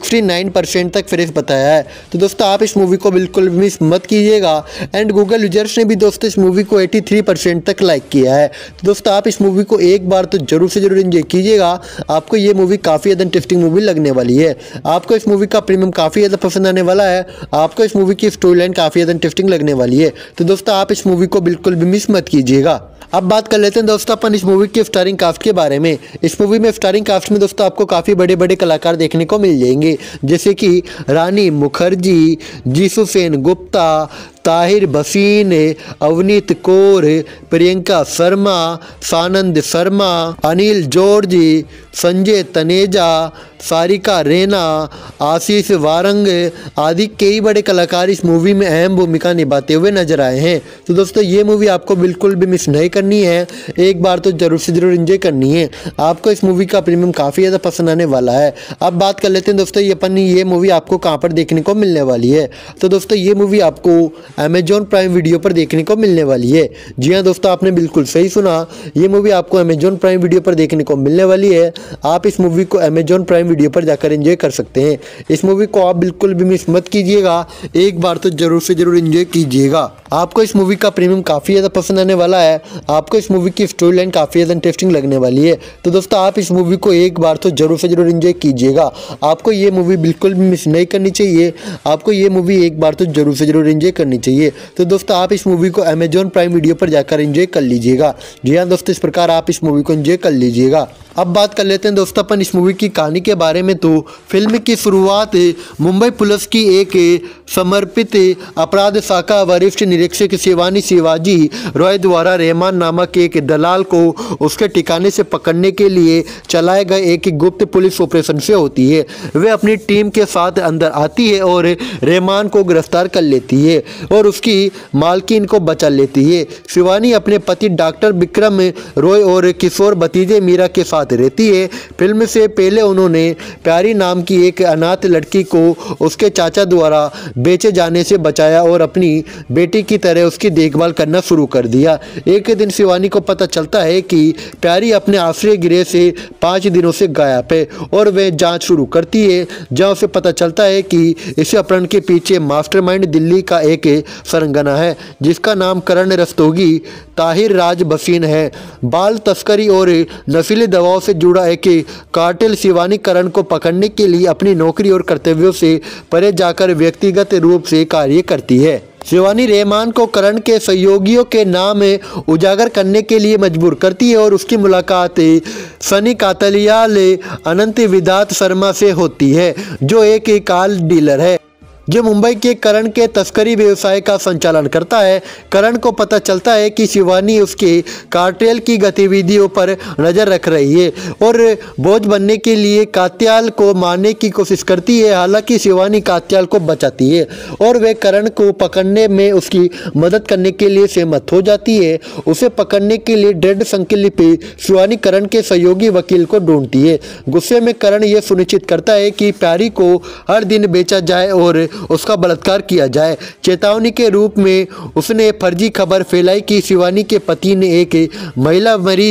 69% तक फ्रेश बताया है। तो दोस्तों आप इस मूवी को बिल्कुल मिस मत कीजिएगा। एंड गूगल यूजर्स ने भी दोस्तों इस मूवी को 83% तक लाइक किया है। तो दोस्तों आप इस मूवी को एक बार तो जरूर से जरूर एंजॉय कीजिएगा। आपको ये मूवी काफ़ी ज़्यादा इंटरेस्टिंग मूवी लगने वाली है। आपको इस मूवी का प्रीमियम काफ़ी ज़्यादा पसंद आने वाला है। आपको इस मूवी की स्टोरी लाइन काफ़ी ज़्यादा इंटरेस्टिंग लगने वाली है। तो दोस्तों आप इस मूवी को बिल्कुल भी मिस मत कीजिएगा। अब बात कर लेते हैं दोस्तों अपन इस मूवी के स्टारिंग कास्ट के बारे में। इस मूवी में स्टारिंग कास्ट में दोस्तों आपको काफ़ी बड़े बड़े कलाकार देखने को मिल जाएंगे, जैसे कि रानी मुखर्जी, जीसू सेन गुप्ता, ताहिर भसीन, अवनीत कौर, प्रियंका शर्मा, सानंद शर्मा, अनिल जॉर्ज, संजय तनेजा, सारिका रैना, आशीष वारंग आदि कई बड़े कलाकार इस मूवी में अहम भूमिका निभाते हुए नजर आए हैं। तो दोस्तों ये मूवी आपको बिल्कुल भी मिस नहीं करनी है, एक बार तो जरूर से जरूर एंजॉय करनी है। आपको इस मूवी का प्रीमियम काफ़ी ज़्यादा पसंद आने वाला है। अब बात कर लेते हैं दोस्तों ये मूवी आपको कहाँ पर देखने को मिलने वाली है। तो दोस्तों ये मूवी आपको अमेजॉन प्राइम वीडियो पर देखने को मिलने वाली है। जी हाँ दोस्तों आपने बिल्कुल सही सुना, ये मूवी आपको अमेजॉन प्राइम वीडियो पर देखने को मिलने वाली है। आप इस मूवी को अमेजॉन प्राइम वीडियो पर जाकर एंजॉय कर सकते हैं। इस मूवी को आप बिल्कुल भी मिस मत कीजिएगा, एक बार तो जरूर से जरूर एंजॉय कीजिएगा। आपको इस मूवी का प्रीमियम काफ़ी ज़्यादा पसंद आने वाला है। आपको इस मूवी की स्टोरी लाइन काफ़ी ज़्यादा इंटरेस्टिंग लगने वाली है। तो दोस्तों आप इस मूवी को एक बार तो जरूर से जरूर एंजॉय कीजिएगा। आपको ये मूवी बिल्कुल भी मिस नहीं करनी चाहिए। आपको ये मूवी एक बार तो जरूर से जरूर एंजॉय करनी चाहिए। तो दोस्तों आप इस मूवी को अमेजॉन प्राइम वीडियो पर जाकर एंजॉय कर लीजिएगा। जी हाँ दोस्तों इस प्रकार आप इस मूवी को एंजॉय कर लीजिएगा। अब बात कर लेते हैं दोस्तों अपन इस मूवी की कहानी के बारे में। तो फिल्म की शुरुआत मुंबई पुलिस की एक समर्पित अपराध शाखा वरिष्ठ निरीक्षक शिवानी शिवाजी रॉय द्वारा रहमान नामक एक दलाल को उसके ठिकाने से पकड़ने के लिए चलाए गए एक गुप्त पुलिस ऑपरेशन से होती है। वे अपनी टीम के साथ अंदर आती है और रहमान को गिरफ्तार कर लेती है और उसकी मालकिन को बचा लेती है। शिवानी अपने पति डॉक्टर विक्रम रॉय और किशोर भतीजे मीरा के साथ रहती है। फिल्म से पहले उन्होंने प्यारी नाम की एक अनाथ लड़की को उसके चाचा द्वारा बेचे जाने से बचाया और अपनी बेटी की तरह उसकी देखभाल करना शुरू कर दिया। एक दिन शिवानी को पता चलता है कि प्यारी अपने आश्रय गृह से 5 दिनों से गायब है और वह जांच शुरू करती है, जहां उसे पता चलता है कि इस अपहरण के पीछे मास्टरमाइंड दिल्ली का एक सरंगना है, जिसका नाम करण रस्तोगी ताहिर राज भसीन है। बाल तस्करी और नशीली दवाओं से जुड़ा एक कार्टेल शिवानी करण को पकड़ने के लिए अपनी नौकरी और कर्तव्यों से परे जाकर व्यक्तिगत रूप से कार्य करती है। शिवानी रहमान को करण के सहयोगियों के नाम उजागर करने के लिए मजबूर करती है और उसकी मुलाकात सनी कातलियाल अनंत विदात शर्मा से होती है, जो एक कार डीलर है जो मुंबई के करण के तस्करी व्यवसाय का संचालन करता है। करण को पता चलता है कि शिवानी उसके कार्टेल की गतिविधियों पर नज़र रख रही है और बोझ बनने के लिए कात्याल को मारने की कोशिश करती है। हालांकि शिवानी कात्याल को बचाती है और वह करण को पकड़ने में उसकी मदद करने के लिए सहमत हो जाती है। उसे पकड़ने के लिए दृढ़ संकल्प शिवानी करण के सहयोगी वकील को ढूंढती है। गुस्से में करण यह सुनिश्चित करता है कि प्यारी को हर दिन बेचा जाए और उसका बलात्कार किया जाए। चेतावनी के रूप में उसने फर्जी खबर फैलाई कि शिवानी के पति ने एक महिला मरीज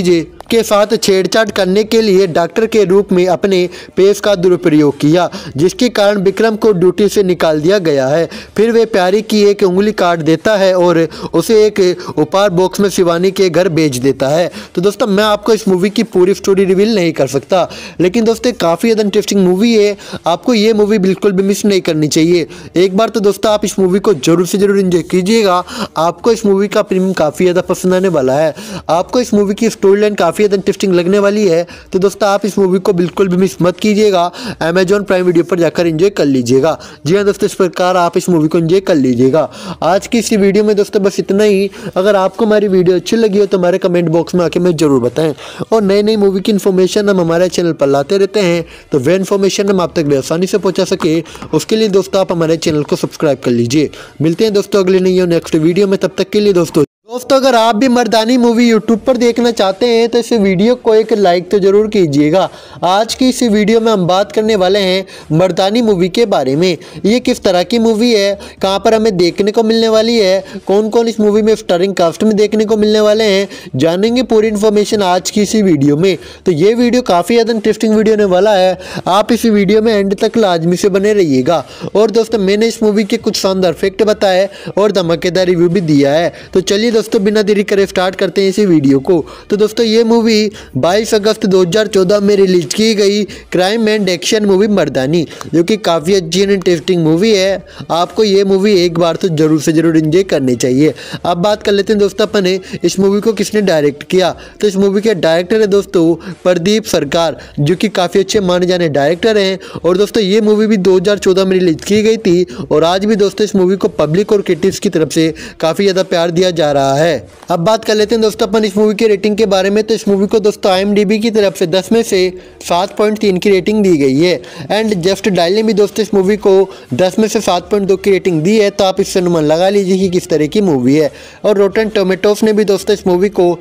के साथ छेड़छाड़ करने के लिए डॉक्टर के रूप में अपने पेश का दुरुपयोग किया, जिसके कारण विक्रम को ड्यूटी से निकाल दिया गया है। फिर वे प्यारी की एक उंगली काट देता है और उसे एक उपहार बॉक्स में शिवानी के घर भेज देता है। तो दोस्तों मैं आपको इस मूवी की पूरी स्टोरी रिवील नहीं कर सकता, लेकिन दोस्तों काफ़ी ज़्यादा इंटरेस्टिंग मूवी है, आपको ये मूवी बिल्कुल भी मिस नहीं करनी चाहिए। एक बार तो दोस्तों आप इस मूवी को जरूर से जरूर एंजॉय कीजिएगा, आपको इस मूवी का प्रीमियम काफ़ी ज़्यादा पसंद आने वाला है, आपको इस मूवी की स्टोरी लाइन काफ़ी ज़्यादा इंटरेस्टिंग लगने वाली है। तो दोस्तों आप इस मूवी को बिल्कुल भी मिस मत कीजिएगा, अमेजॉन प्राइम वीडियो पर जाकर एंजॉय कर लीजिएगा। जी हाँ दोस्तों, इस प्रकार आप इस मूवी को एंजॉय कर लीजिएगा। आज की इसी वीडियो में दोस्तों बस इतना ही। अगर आपको हमारी वीडियो अच्छी लगी हो तो हमारे कमेंट बॉक्स में आके हमें जरूर बताएं, और नई नई मूवी की इन्फॉर्मेशन हम हमारे चैनल पर लाते रहते हैं, तो वह इन्फॉर्मेशन हम आप तक आसानी से पहुंचा सके उसके लिए दोस्तों आप हमारे चैनल को सब्सक्राइब कर लीजिए। मिलते हैं दोस्तों अगले नई नेक्स्ट वीडियो में, तब तक के लिए दोस्तों अगर आप भी मर्दानी मूवी यूट्यूब पर देखना चाहते हैं तो इस वीडियो को एक लाइक तो जरूर कीजिएगा। आज की इस वीडियो में हम बात करने वाले हैं मर्दानी मूवी के बारे में। ये किस तरह की मूवी है, कहां पर हमें देखने को मिलने वाली है, कौन कौन इस मूवी में स्टारिंग कास्ट में देखने को मिलने वाले हैं, जानेंगे पूरी इन्फॉर्मेशन आज की इसी वीडियो में। तो ये वीडियो काफ़ी ज़्यादा इंटरेस्टिंग वीडियो होने वाला है, आप इस वीडियो में एंड तक लाजमी से बने रहिएगा। और दोस्तों मैंने इस मूवी के कुछ शानदार फैक्ट बताए और धमाकेदार रिव्यू भी दिया है। तो चलिए दोस्तों बिना देरी करे स्टार्ट करते हैं इसी वीडियो को। तो दोस्तों ये मूवी 22 अगस्त 2014 में रिलीज की गई crime and action movie Mardaani, जो कि काफ़ी अच्छी एंड इंटरेस्टिंग मूवी है। आपको ये मूवी एक बार तो जरूर से जरूर एंजॉय करनी चाहिए। अब बात कर लेते हैं दोस्तों अपने इस मूवी को किसने डायरेक्ट किया। तो इस मूवी के डायरेक्टर है दोस्तों प्रदीप सरकार, जो कि काफ़ी अच्छे माने जाने डायरेक्टर हैं। और दोस्तों ये मूवी भी 2014 में रिलीज की गई थी, और आज भी दोस्तों इस मूवी को पब्लिक और क्रिटिक्स की तरफ से काफ़ी ज़्यादा प्यार दिया जा रहा है। अब बात कर लेते हैं दोस्तों अपन इस मूवी की रेटिंग के बारे में। तो इस मूवी को दोस्तों IMDb की तरफ से 10 में से 7.3 की रेटिंग दी गई है। एंड जस्ट डायल ने भी दोस्तों इस मूवी को 10 में से 7.2 की रेटिंग दी है, तो आप इससे अनुमान लगा लीजिए कि किस तरह की मूवी है। और रोटन टोमेटोस ने भी दोस्तों इस मूवी को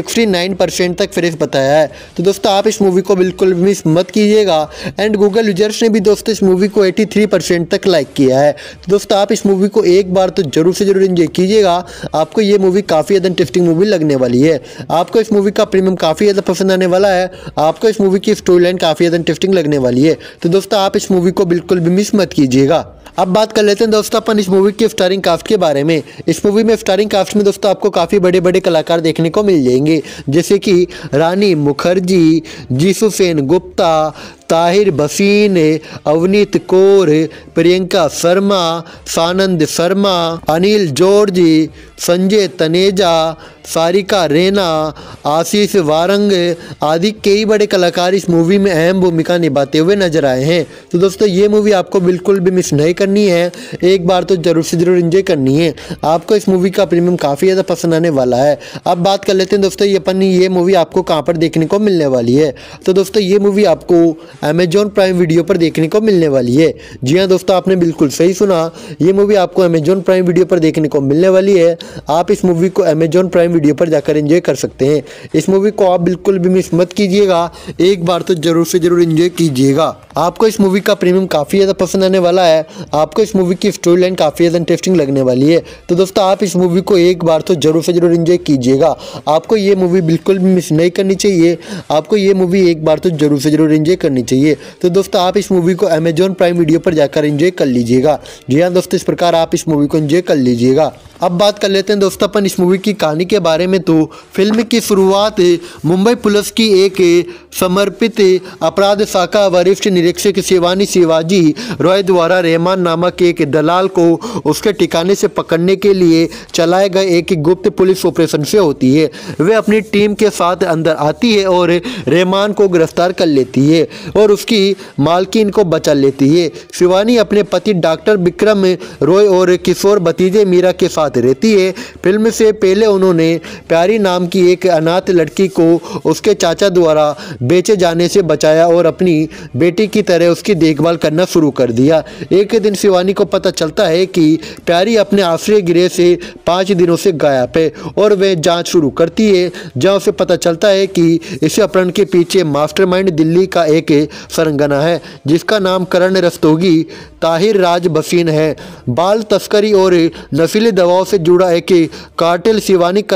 69% तक फ्रेश बताया है। तो दोस्तों आप इस मूवी को बिल्कुल मिस मत कीजिएगा। एंड गूगल यूजर्स ने भी दोस्तों इस मूवी को 83% तक लाइक किया है। तो दोस्तों आप इस मूवी को एक बार तो जरूर से जरूर एंजॉय कीजिएगा, आपको ये मूवी काफ़ी ज़्यादा इंटरेस्टिंग मूवी लगने वाली है। आपको इस मूवी का प्रीमियम काफ़ी ज़्यादा पसंद आने वाला है, आपको इस मूवी की स्टोरी लाइन काफ़ी ज़्यादा इंटरेस्टिंग लगने वाली है। तो दोस्तों आप इस मूवी को बिल्कुल भी मिस मत कीजिएगा। अब बात कर लेते हैं दोस्तों अपन इस मूवी के स्टारिंग कास्ट के बारे में। इस मूवी में स्टारिंग कास्ट में दोस्तों आपको काफ़ी बड़े बड़े कलाकार देखने को मिल जाएंगे, जैसे कि रानी मुखर्जी, जीसू सेन गुप्ता, ताहिर भसीन, अवनीत कौर, प्रियंका शर्मा, सानंद शर्मा, अनिल जॉर्ज, संजय तनेजा, सारिका रैना, आशीष वारंग आदि कई बड़े कलाकार इस मूवी में अहम भूमिका निभाते हुए नजर आए हैं। तो दोस्तों ये मूवी आपको बिल्कुल भी मिस नहीं करनी है, एक बार तो जरूर से जरूर एंजॉय करनी है। आपको इस मूवी का प्रीमियम काफ़ी ज़्यादा पसंद आने वाला है। अब बात कर लेते हैं दोस्तों ये मूवी आपको कहाँ पर देखने को मिलने वाली है। तो दोस्तों ये मूवी आपको अमेजॉन प्राइम वीडियो पर देखने को मिलने वाली है। जी हाँ दोस्तों, आपने बिल्कुल सही सुना, ये मूवी आपको अमेजॉन प्राइम वीडियो पर देखने को मिलने वाली है। आप इस मूवी को अमेजॉन प्राइम वीडियो पर जाकर एंजॉय कर सकते हैं। इस मूवी को आप बिल्कुल भी मिस मत कीजिएगा, एक बार तो जरूर से जरूर एंजॉय कीजिएगा। आपको इस मूवी का प्रीमियम काफ़ी ज़्यादा पसंद आने वाला है, आपको इस मूवी की स्टोरी लाइन काफ़ी ज़्यादा इंटरेस्टिंग लगने वाली है। तो दोस्तों आप इस मूवी को एक बार तो जरूर से जरूर एंजॉय कीजिएगा, आपको ये मूवी बिल्कुल भी मिस नहीं करनी चाहिए, आपको ये मूवी एक बार तो जरूर से जरूर एंजॉय करनी चाहिए। तो दोस्तों आप इस मूवी को अमेजॉन प्राइम वीडियो पर जाकर एंजॉय कर लीजिएगा। जी हाँ दोस्तों, इस प्रकार आप इस मूवी को एंजॉय कर लीजिएगा। अब बात कर लेते हैं दोस्तों अपन इस मूवी की कहानी के बारे में। तो फिल्म की शुरुआत मुंबई पुलिस की एक समर्पित अपराध शाखा वरिष्ठ निरीक्षक शिवानी शिवाजी रॉय द्वारा रहमान नामक एक दलाल को उसके ठिकाने से पकड़ने के लिए चलाए गए एक गुप्त पुलिस ऑपरेशन से होती है। वे अपनी टीम के साथ अंदर आती है और रहमान को गिरफ्तार कर लेती है और उसकी मालकिन को बचा लेती है। शिवानी अपने पति डॉक्टर विक्रम रॉय और किशोर भतीजे मीरा के साथ रहती है। फिल्म से पहले उन्होंने प्यारी नाम की एक अनाथ लड़की को उसके चाचा द्वारा बेचे जाने से बचाया और अपनी बेटी की तरह उसकी देखभाल करना शुरू कर दिया। एक दिन शिवानी को पता चलता है कि प्यारी अपने आश्रय गृह से 5 दिनों से गायब है और वह जांच शुरू करती है, जहां उसे पता चलता है कि इस अपहरण के पीछे मास्टरमाइंड दिल्ली का एक सरंगना है, जिसका नाम करण रस्तोगी ताहिर राज भसीन है। बाल तस्करी और नशीली दवाओं से जुड़ा एक कार्टेल शिवानी करण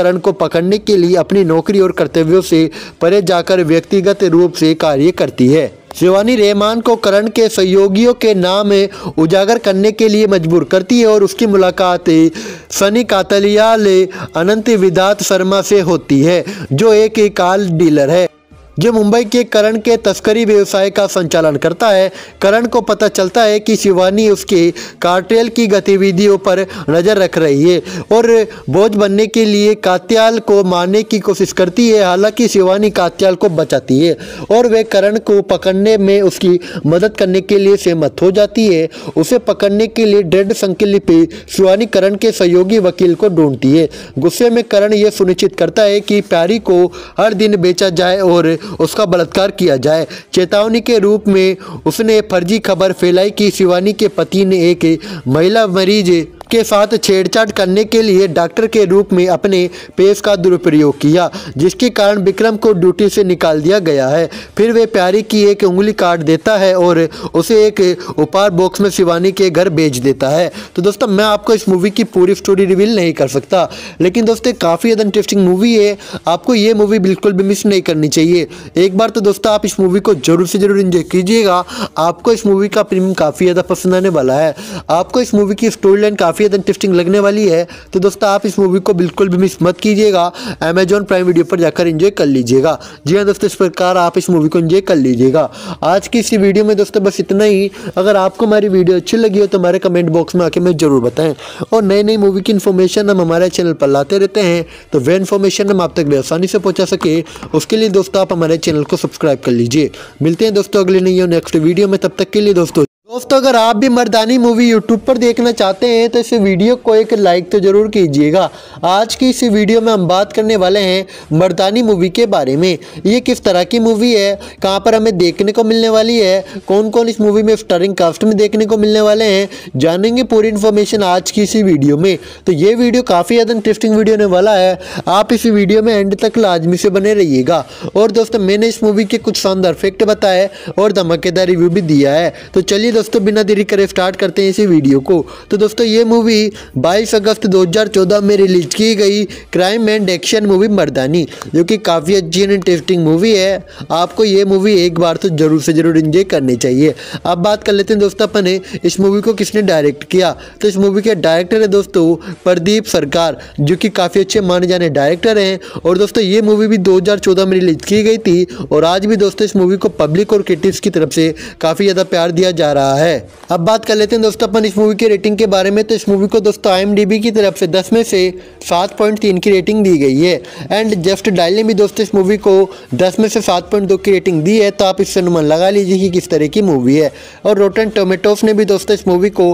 करण को पकड़ने के लिए अपनी नौकरी और कर्तव्यों से परे जाकर व्यक्तिगत रूप से कार्य करती है। शिवानी रहमान को करण के सहयोगियों के नाम उजागर करने के लिए मजबूर करती है और उसकी मुलाकात सनी कातलियाल अनंत विदात शर्मा से होती है, जो एक कार डीलर है जो मुंबई के करण के तस्करी व्यवसाय का संचालन करता है। करण को पता चलता है कि शिवानी उसके कार्टेल की गतिविधियों पर नज़र रख रही है और बोझ बनने के लिए कात्याल को मारने की कोशिश करती है। हालांकि शिवानी कात्याल को बचाती है और वे करण को पकड़ने में उसकी मदद करने के लिए सहमत हो जाती है। उसे पकड़ने के लिए दृढ़ संकल्प शिवानी करण के सहयोगी वकील को ढूंढती है। गुस्से में करण यह सुनिश्चित करता है कि प्यारी को हर दिन बेचा जाए और उसका बलात्कार किया जाए। चेतावनी के रूप में उसने फर्जी खबर फैलाई कि शिवानी के पति ने एक महिला मरीज के साथ छेड़छाड़ करने के लिए डॉक्टर के रूप में अपने पेश का दुरुपयोग किया, जिसके कारण विक्रम को ड्यूटी से निकाल दिया गया है। फिर वे प्यारी की एक उंगली काट देता है और उसे एक उपहार बॉक्स में शिवानी के घर भेज देता है। तो दोस्तों मैं आपको इस मूवी की पूरी स्टोरी रिवील नहीं कर सकता, लेकिन दोस्तों काफ़ी ज़्यादा इंटरेस्टिंग मूवी है। आपको ये मूवी बिल्कुल भी मिस नहीं करनी चाहिए। एक बार तो दोस्तों आप इस मूवी को जरूर से जरूर एंजॉय कीजिएगा। आपको इस मूवी का प्रीमियम काफ़ी ज़्यादा पसंद आने वाला है। आपको इस मूवी की स्टोरी लाइन काफ़ी ज़्यादा इंटरेस्टिंग लगने वाली है। तो दोस्तों आप इस मूवी को बिल्कुल भी मिस मत कीजिएगा। अमेजॉन प्राइम वीडियो पर जाकर एंजॉय कर लीजिएगा। जी हाँ दोस्तों, इस प्रकार आप इस मूवी को एंजॉय कर लीजिएगा। आज की इसी वीडियो में दोस्तों बस इतना ही। अगर आपको हमारी वीडियो अच्छी लगी हो तो हमारे कमेंट बॉक्स में आके हमें जरूर बताएं और नई नई मूवी की इन्फॉर्मेशन हम हमारे चैनल पर लाते रहते हैं, तो वह इन्फॉर्मेशन हम आप तक आसानी से पहुंचा सके उसके लिए दोस्तों आप हमारे चैनल को सब्सक्राइब कर लीजिए। मिलते हैं दोस्तों अगले नई नेक्स्ट वीडियो में, तब तक के लिए दोस्तों अगर आप भी मर्दानी मूवी यूट्यूब पर देखना चाहते हैं तो इस वीडियो को एक लाइक तो जरूर कीजिएगा। आज की इस वीडियो में हम बात करने वाले हैं मर्दानी मूवी के बारे में। ये किस तरह की मूवी है, कहां पर हमें देखने को मिलने वाली है, कौन कौन इस मूवी में स्टारिंग कास्ट में देखने को मिलने वाले हैं, जानेंगे पूरी इन्फॉर्मेशन आज की इसी वीडियो में। तो ये वीडियो काफ़ी ज़्यादा इंटरेस्टिंग वीडियो होने वाला है। आप इस वीडियो में एंड तक लाजमी से बने रहिएगा। और दोस्तों मैंने इस मूवी के कुछ शानदार फैक्ट बताए और धमाकेदार रिव्यू भी दिया है। तो चलिए दोस्तों बिना देरी करे स्टार्ट करते हैं इसी वीडियो को। तो दोस्तों ये मूवी 22 अगस्त 2014 में रिलीज की गई crime and action movie Mardaani, जो कि काफ़ी अच्छी एंड इंटरेस्टिंग मूवी है। आपको ये मूवी एक बार तो जरूर से जरूर एंजॉय करनी चाहिए। अब बात कर लेते हैं दोस्तों अपने इस मूवी को किसने डायरेक्ट किया। तो इस मूवी के डायरेक्टर है दोस्तों प्रदीप सरकार, जो कि काफ़ी अच्छे माने जाने डायरेक्टर हैं। और दोस्तों ये मूवी भी 2014 में रिलीज की गई थी और आज भी दोस्तों इस मूवी को पब्लिक और क्रिटिक्स की तरफ से काफ़ी ज़्यादा प्यार दिया जा रहा है। अब बात कर लेते हैं दोस्तों अपन इस मूवी की रेटिंग के बारे में। तो इस मूवी को दोस्तों IMDb की तरफ से 10 में से 7.3 की रेटिंग दी गई है। एंड जस्ट डायल ने भी दोस्तों इस मूवी को 10 में से 7.2 की रेटिंग दी है। तो आप इससे अनुमान लगा लीजिए कि किस तरह की मूवी है। और रोटन टोमेटोस ने भी दोस्तों इस मूवी को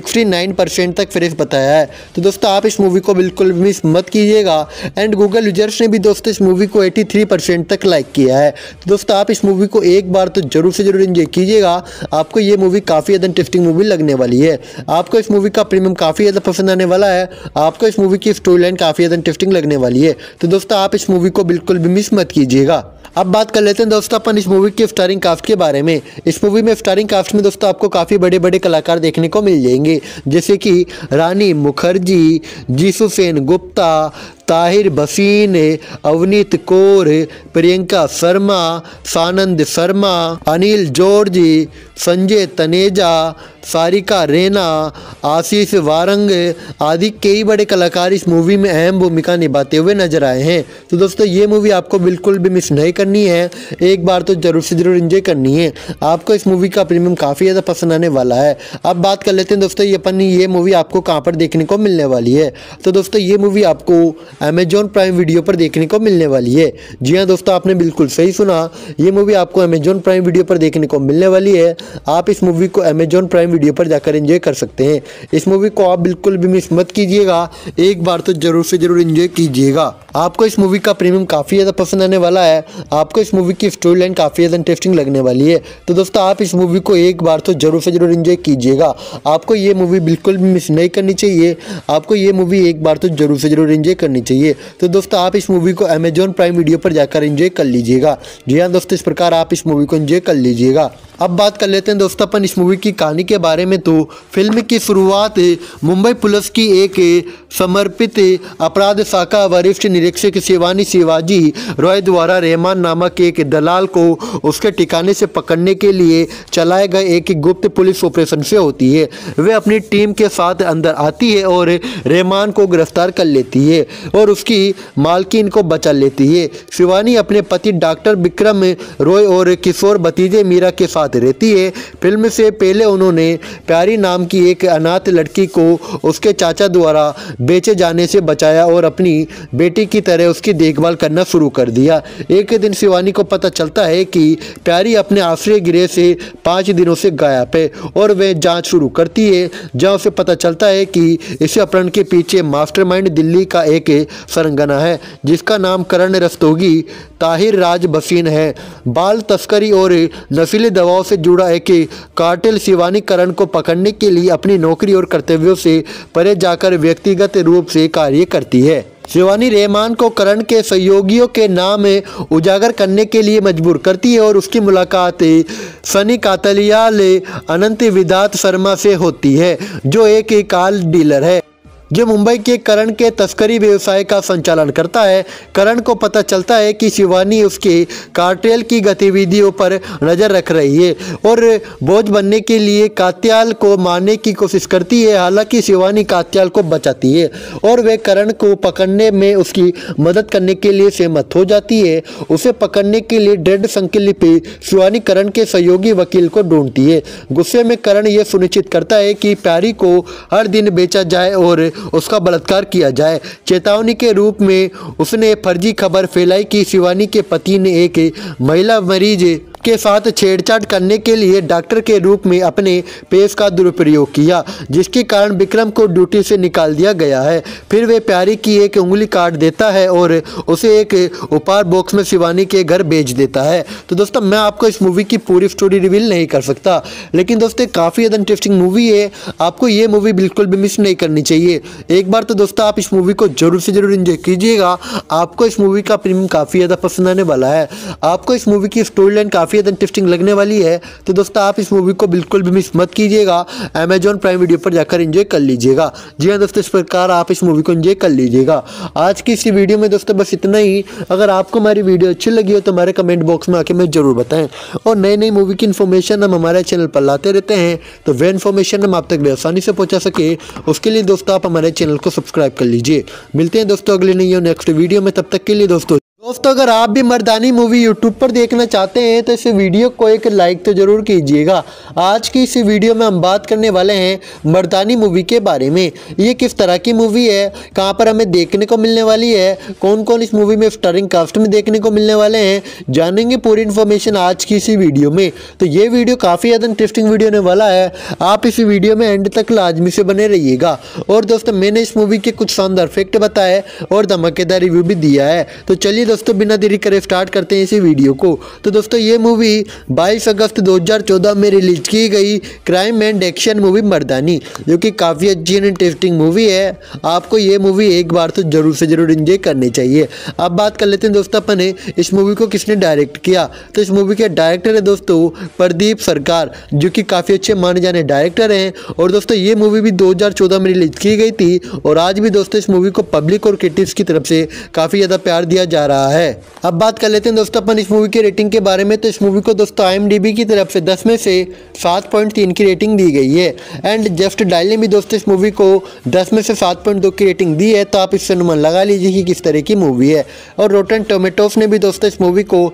69% तक फ्रेश बताया है। तो दोस्तों आप इस मूवी को बिल्कुल मिस मत कीजिएगा। एंड गूगल यूजर्स ने भी दोस्तों इस मूवी को 83% तक लाइक किया है। तो दोस्तों आप इस मूवी को एक बार तो जरूर से जरूर एंजॉय कीजिएगा। आपको ये मूवी काफ़ी ज़्यादा इंटरेस्टिंग मूवी लगने वाली है। आपको इस मूवी का प्रीमियम काफ़ी ज़्यादा पसंद आने वाला है। आपको इस मूवी की स्टोरी लाइन काफ़ी ज़्यादा इंटरेस्टिंग लगने वाली है। तो दोस्तों आप इस मूवी को बिल्कुल भी मिस मत कीजिएगा। अब बात कर लेते हैं दोस्तों अपन इस मूवी के स्टारिंग कास्ट के बारे में। इस मूवी में स्टारिंग कास्ट में दोस्तों आपको काफ़ी बड़े बड़े कलाकार देखने को मिल जाएंगे, जैसे कि रानी मुखर्जी, जीसू सेन गुप्ता, ताहिर भसीन, अवनीत कौर, प्रियंका शर्मा, सानंद शर्मा, अनिल जॉर्ज, संजय तनेजा, सारिका रैना, आशीष वारंग आदि कई बड़े कलाकार इस मूवी में अहम भूमिका निभाते हुए नजर आए हैं। तो दोस्तों ये मूवी आपको बिल्कुल भी मिस नहीं करनी है। एक बार तो जरूर से जरूर एंजॉय करनी है। आपको इस मूवी का प्रीमियम काफ़ी ज़्यादा पसंद आने वाला है। अब बात कर लेते हैं दोस्तों ये मूवी आपको कहाँ पर देखने को मिलने वाली है। तो दोस्तों ये मूवी आपको अमेजॉन प्राइम वीडियो पर देखने को मिलने वाली है। जी हाँ दोस्तों, आपने बिल्कुल सही सुना। ये मूवी आपको अमेजॉन प्राइम वीडियो पर देखने को मिलने वाली है। आप इस मूवी को अमेजॉन प्राइम वीडियो पर जाकर एंजॉय कर सकते हैं। इस मूवी को आप बिल्कुल भी मिस मत कीजिएगा। एक बार तो जरूर से जरूर एंजॉय कीजिएगा। आपको इस मूवी का प्रीमियम काफ़ी ज़्यादा पसंद आने वाला है। आपको इस मूवी की स्टोरी लाइन काफ़ी ज़्यादा इंटरेस्टिंग लगने वाली है। तो दोस्तों आप इस मूवी को एक बार तो जरूर से जरूर एंजॉय कीजिएगा। आपको ये मूवी बिल्कुल भी मिस नहीं करनी चाहिए। आपको ये मूवी एक बार तो जरूर से जरूर एंजॉय करनी चाहिए। तो दोस्तों आप इस मूवी को अमेजॉन प्राइम वीडियो पर जाकर एंजॉय कर लीजिएगा। जी हाँ दोस्तों, इस प्रकार आप इस मूवी को एंजॉय कर लीजिएगा। अब बात कर लेते हैं दोस्तों अपन इस मूवी की कहानी के बारे में। तो फिल्म की शुरुआत मुंबई पुलिस की एक समर्पित अपराध शाखा वरिष्ठ निरीक्षक शिवानी शिवाजी रॉय द्वारा रहमान नामक एक दलाल को उसके ठिकाने से पकड़ने के लिए चलाए गए एक गुप्त पुलिस ऑपरेशन से होती है। वे अपनी टीम के साथ अंदर आती है और रहमान को गिरफ्तार कर लेती है और उसकी मालकिन को बचा लेती है। शिवानी अपने पति डॉक्टर विक्रम रॉय और किशोर भतीजे मीरा के साथ रहती है। फिल्म से पहले उन्होंने प्यारी नाम की एक अनाथ लड़की को उसके चाचा द्वारा बेचे जाने से बचाया और अपनी बेटी की तरह उसकी देखभाल करना शुरू कर दिया। एक दिन शिवानी को पता चलता है कि प्यारी अपने आश्रय गृह से 5 दिनों से गायब है और वह जांच शुरू करती है, जहां उसे पता चलता है कि इस अपहरण के पीछे मास्टरमाइंड दिल्ली का एक सरंगना है जिसका नाम करण रस्तोगी ताहिर राज भसीन है। बाल तस्करी और नशीली दवाओं से जुड़ा एक कार्टेल शिवानी करण को पकड़ने के लिए अपनी नौकरी और कर्तव्यों से परे जाकर व्यक्तिगत रूप से कार्य करती है। शिवानी रहमान को करण के सहयोगियों के नाम उजागर करने के लिए मजबूर करती है और उसकी मुलाकात सनी कातलियाल अनंत विदात शर्मा से होती है जो एक कार डीलर है जो मुंबई के करण के तस्करी व्यवसाय का संचालन करता है। करण को पता चलता है कि शिवानी उसके कार्टेल की गतिविधियों पर नज़र रख रही है और बोझ बनने के लिए कात्याल को मारने की कोशिश करती है। हालांकि शिवानी कात्याल को बचाती है और वे करण को पकड़ने में उसकी मदद करने के लिए सहमत हो जाती है। उसे पकड़ने के लिए दृढ़ संकल्प शिवानी करण के सहयोगी वकील को ढूंढती है। गुस्से में करण यह सुनिश्चित करता है कि प्यारी को हर दिन बेचा जाए और उसका बलात्कार किया जाए। चेतावनी के रूप में उसने फर्जी खबर फैलाई कि शिवानी के पति ने एक महिला मरीज के साथ छेड़छाड़ करने के लिए डॉक्टर के रूप में अपने पेश का दुरुपयोग किया, जिसके कारण विक्रम को ड्यूटी से निकाल दिया गया है। फिर वे प्यारी की एक उंगली काट देता है और उसे एक उपहार बॉक्स में शिवानी के घर भेज देता है। तो दोस्तों मैं आपको इस मूवी की पूरी स्टोरी रिवील नहीं कर सकता, लेकिन दोस्तों काफ़ी ज़्यादा इंटरेस्टिंग मूवी है। आपको ये मूवी बिल्कुल भी मिस नहीं करनी चाहिए। एक बार तो दोस्तों आप इस मूवी को जरूर से जरूर एंजॉय कीजिएगा। आपको इस मूवी का प्रीमियम काफ़ी ज़्यादा पसंद आने वाला है। आपको इस मूवी की स्टोरी लाइन काफ़ी ज़्यादा इंटरेस्टिंग लगने वाली है। तो दोस्तों आप इस मूवी को बिल्कुल भी मिस मत कीजिएगा। अमेजॉन प्राइम वीडियो पर जाकर एंजॉय कर लीजिएगा। जी हाँ दोस्तों, इस प्रकार आप इस मूवी को एंजॉय कर लीजिएगा। आज की इसी वीडियो में दोस्तों बस इतना ही। अगर आपको हमारी वीडियो अच्छी लगी हो तो हमारे कमेंट बॉक्स में आके हमें जरूर बताएं और नई नई मूवी की इन्फॉर्मेशन हम हमारे चैनल पर लाते रहते हैं, तो वह इन्फॉर्मेशन हम आप तक आसानी से पहुंचा सके उसके लिए दोस्तों आप हमारे चैनल को सब्सक्राइब कर लीजिए। मिलते हैं दोस्तों अगले नई और नेक्स्ट वीडियो में। तब तक के लिए दोस्तों अगर आप भी मर्दानी मूवी यूट्यूब पर देखना चाहते हैं तो इस वीडियो को एक लाइक तो जरूर कीजिएगा। आज की इस वीडियो में हम बात करने वाले हैं मर्दानी मूवी के बारे में। ये किस तरह की मूवी है, कहां पर हमें देखने को मिलने वाली है, कौन कौन इस मूवी में स्टारिंग कास्ट में देखने को मिलने वाले हैं, जानेंगे पूरी इन्फॉर्मेशन आज की इसी वीडियो में। तो ये वीडियो काफ़ी ज़्यादा इंटरेस्टिंग वीडियो होने वाला है। आप इस वीडियो में एंड तक लाजमी से बने रहिएगा। और दोस्तों मैंने इस मूवी के कुछ शानदार फैक्ट बताए और धमाकेदार रिव्यू भी दिया है। तो चलिए दोस्तों बिना देरी करे स्टार्ट करते हैं इसी वीडियो को। तो दोस्तों ये मूवी 22 अगस्त 2014 में रिलीज की गई crime and action movie Mardaani, जो कि काफ़ी अच्छी एंड इंटरेस्टिंग मूवी है। आपको ये मूवी एक बार तो जरूर से जरूर एंजॉय करनी चाहिए। अब बात कर लेते हैं दोस्तों अपने इस मूवी को किसने डायरेक्ट किया। तो इस मूवी के डायरेक्टर है दोस्तों प्रदीप सरकार, जो कि काफ़ी अच्छे माने जाने डायरेक्टर हैं। और दोस्तों ये मूवी भी 2014 में रिलीज की गई थी और आज भी दोस्तों इस मूवी को पब्लिक और क्रिटिक्स की तरफ से काफ़ी ज़्यादा प्यार दिया जा रहा है। अब बात कर लेते हैं दोस्तों अपन इस मूवी की रेटिंग के बारे में। तो इस मूवी को दोस्तों IMDb की तरफ से 10 में से 7.3 की रेटिंग दी गई है। एंड जस्ट डायल ने भी दोस्तों इस मूवी को 10 में से 7.2 की रेटिंग दी है। तो आप इससे अनुमान लगा लीजिए कि किस तरह की मूवी है। और रोटन टोमेटोस ने भी दोस्तों इस मूवी को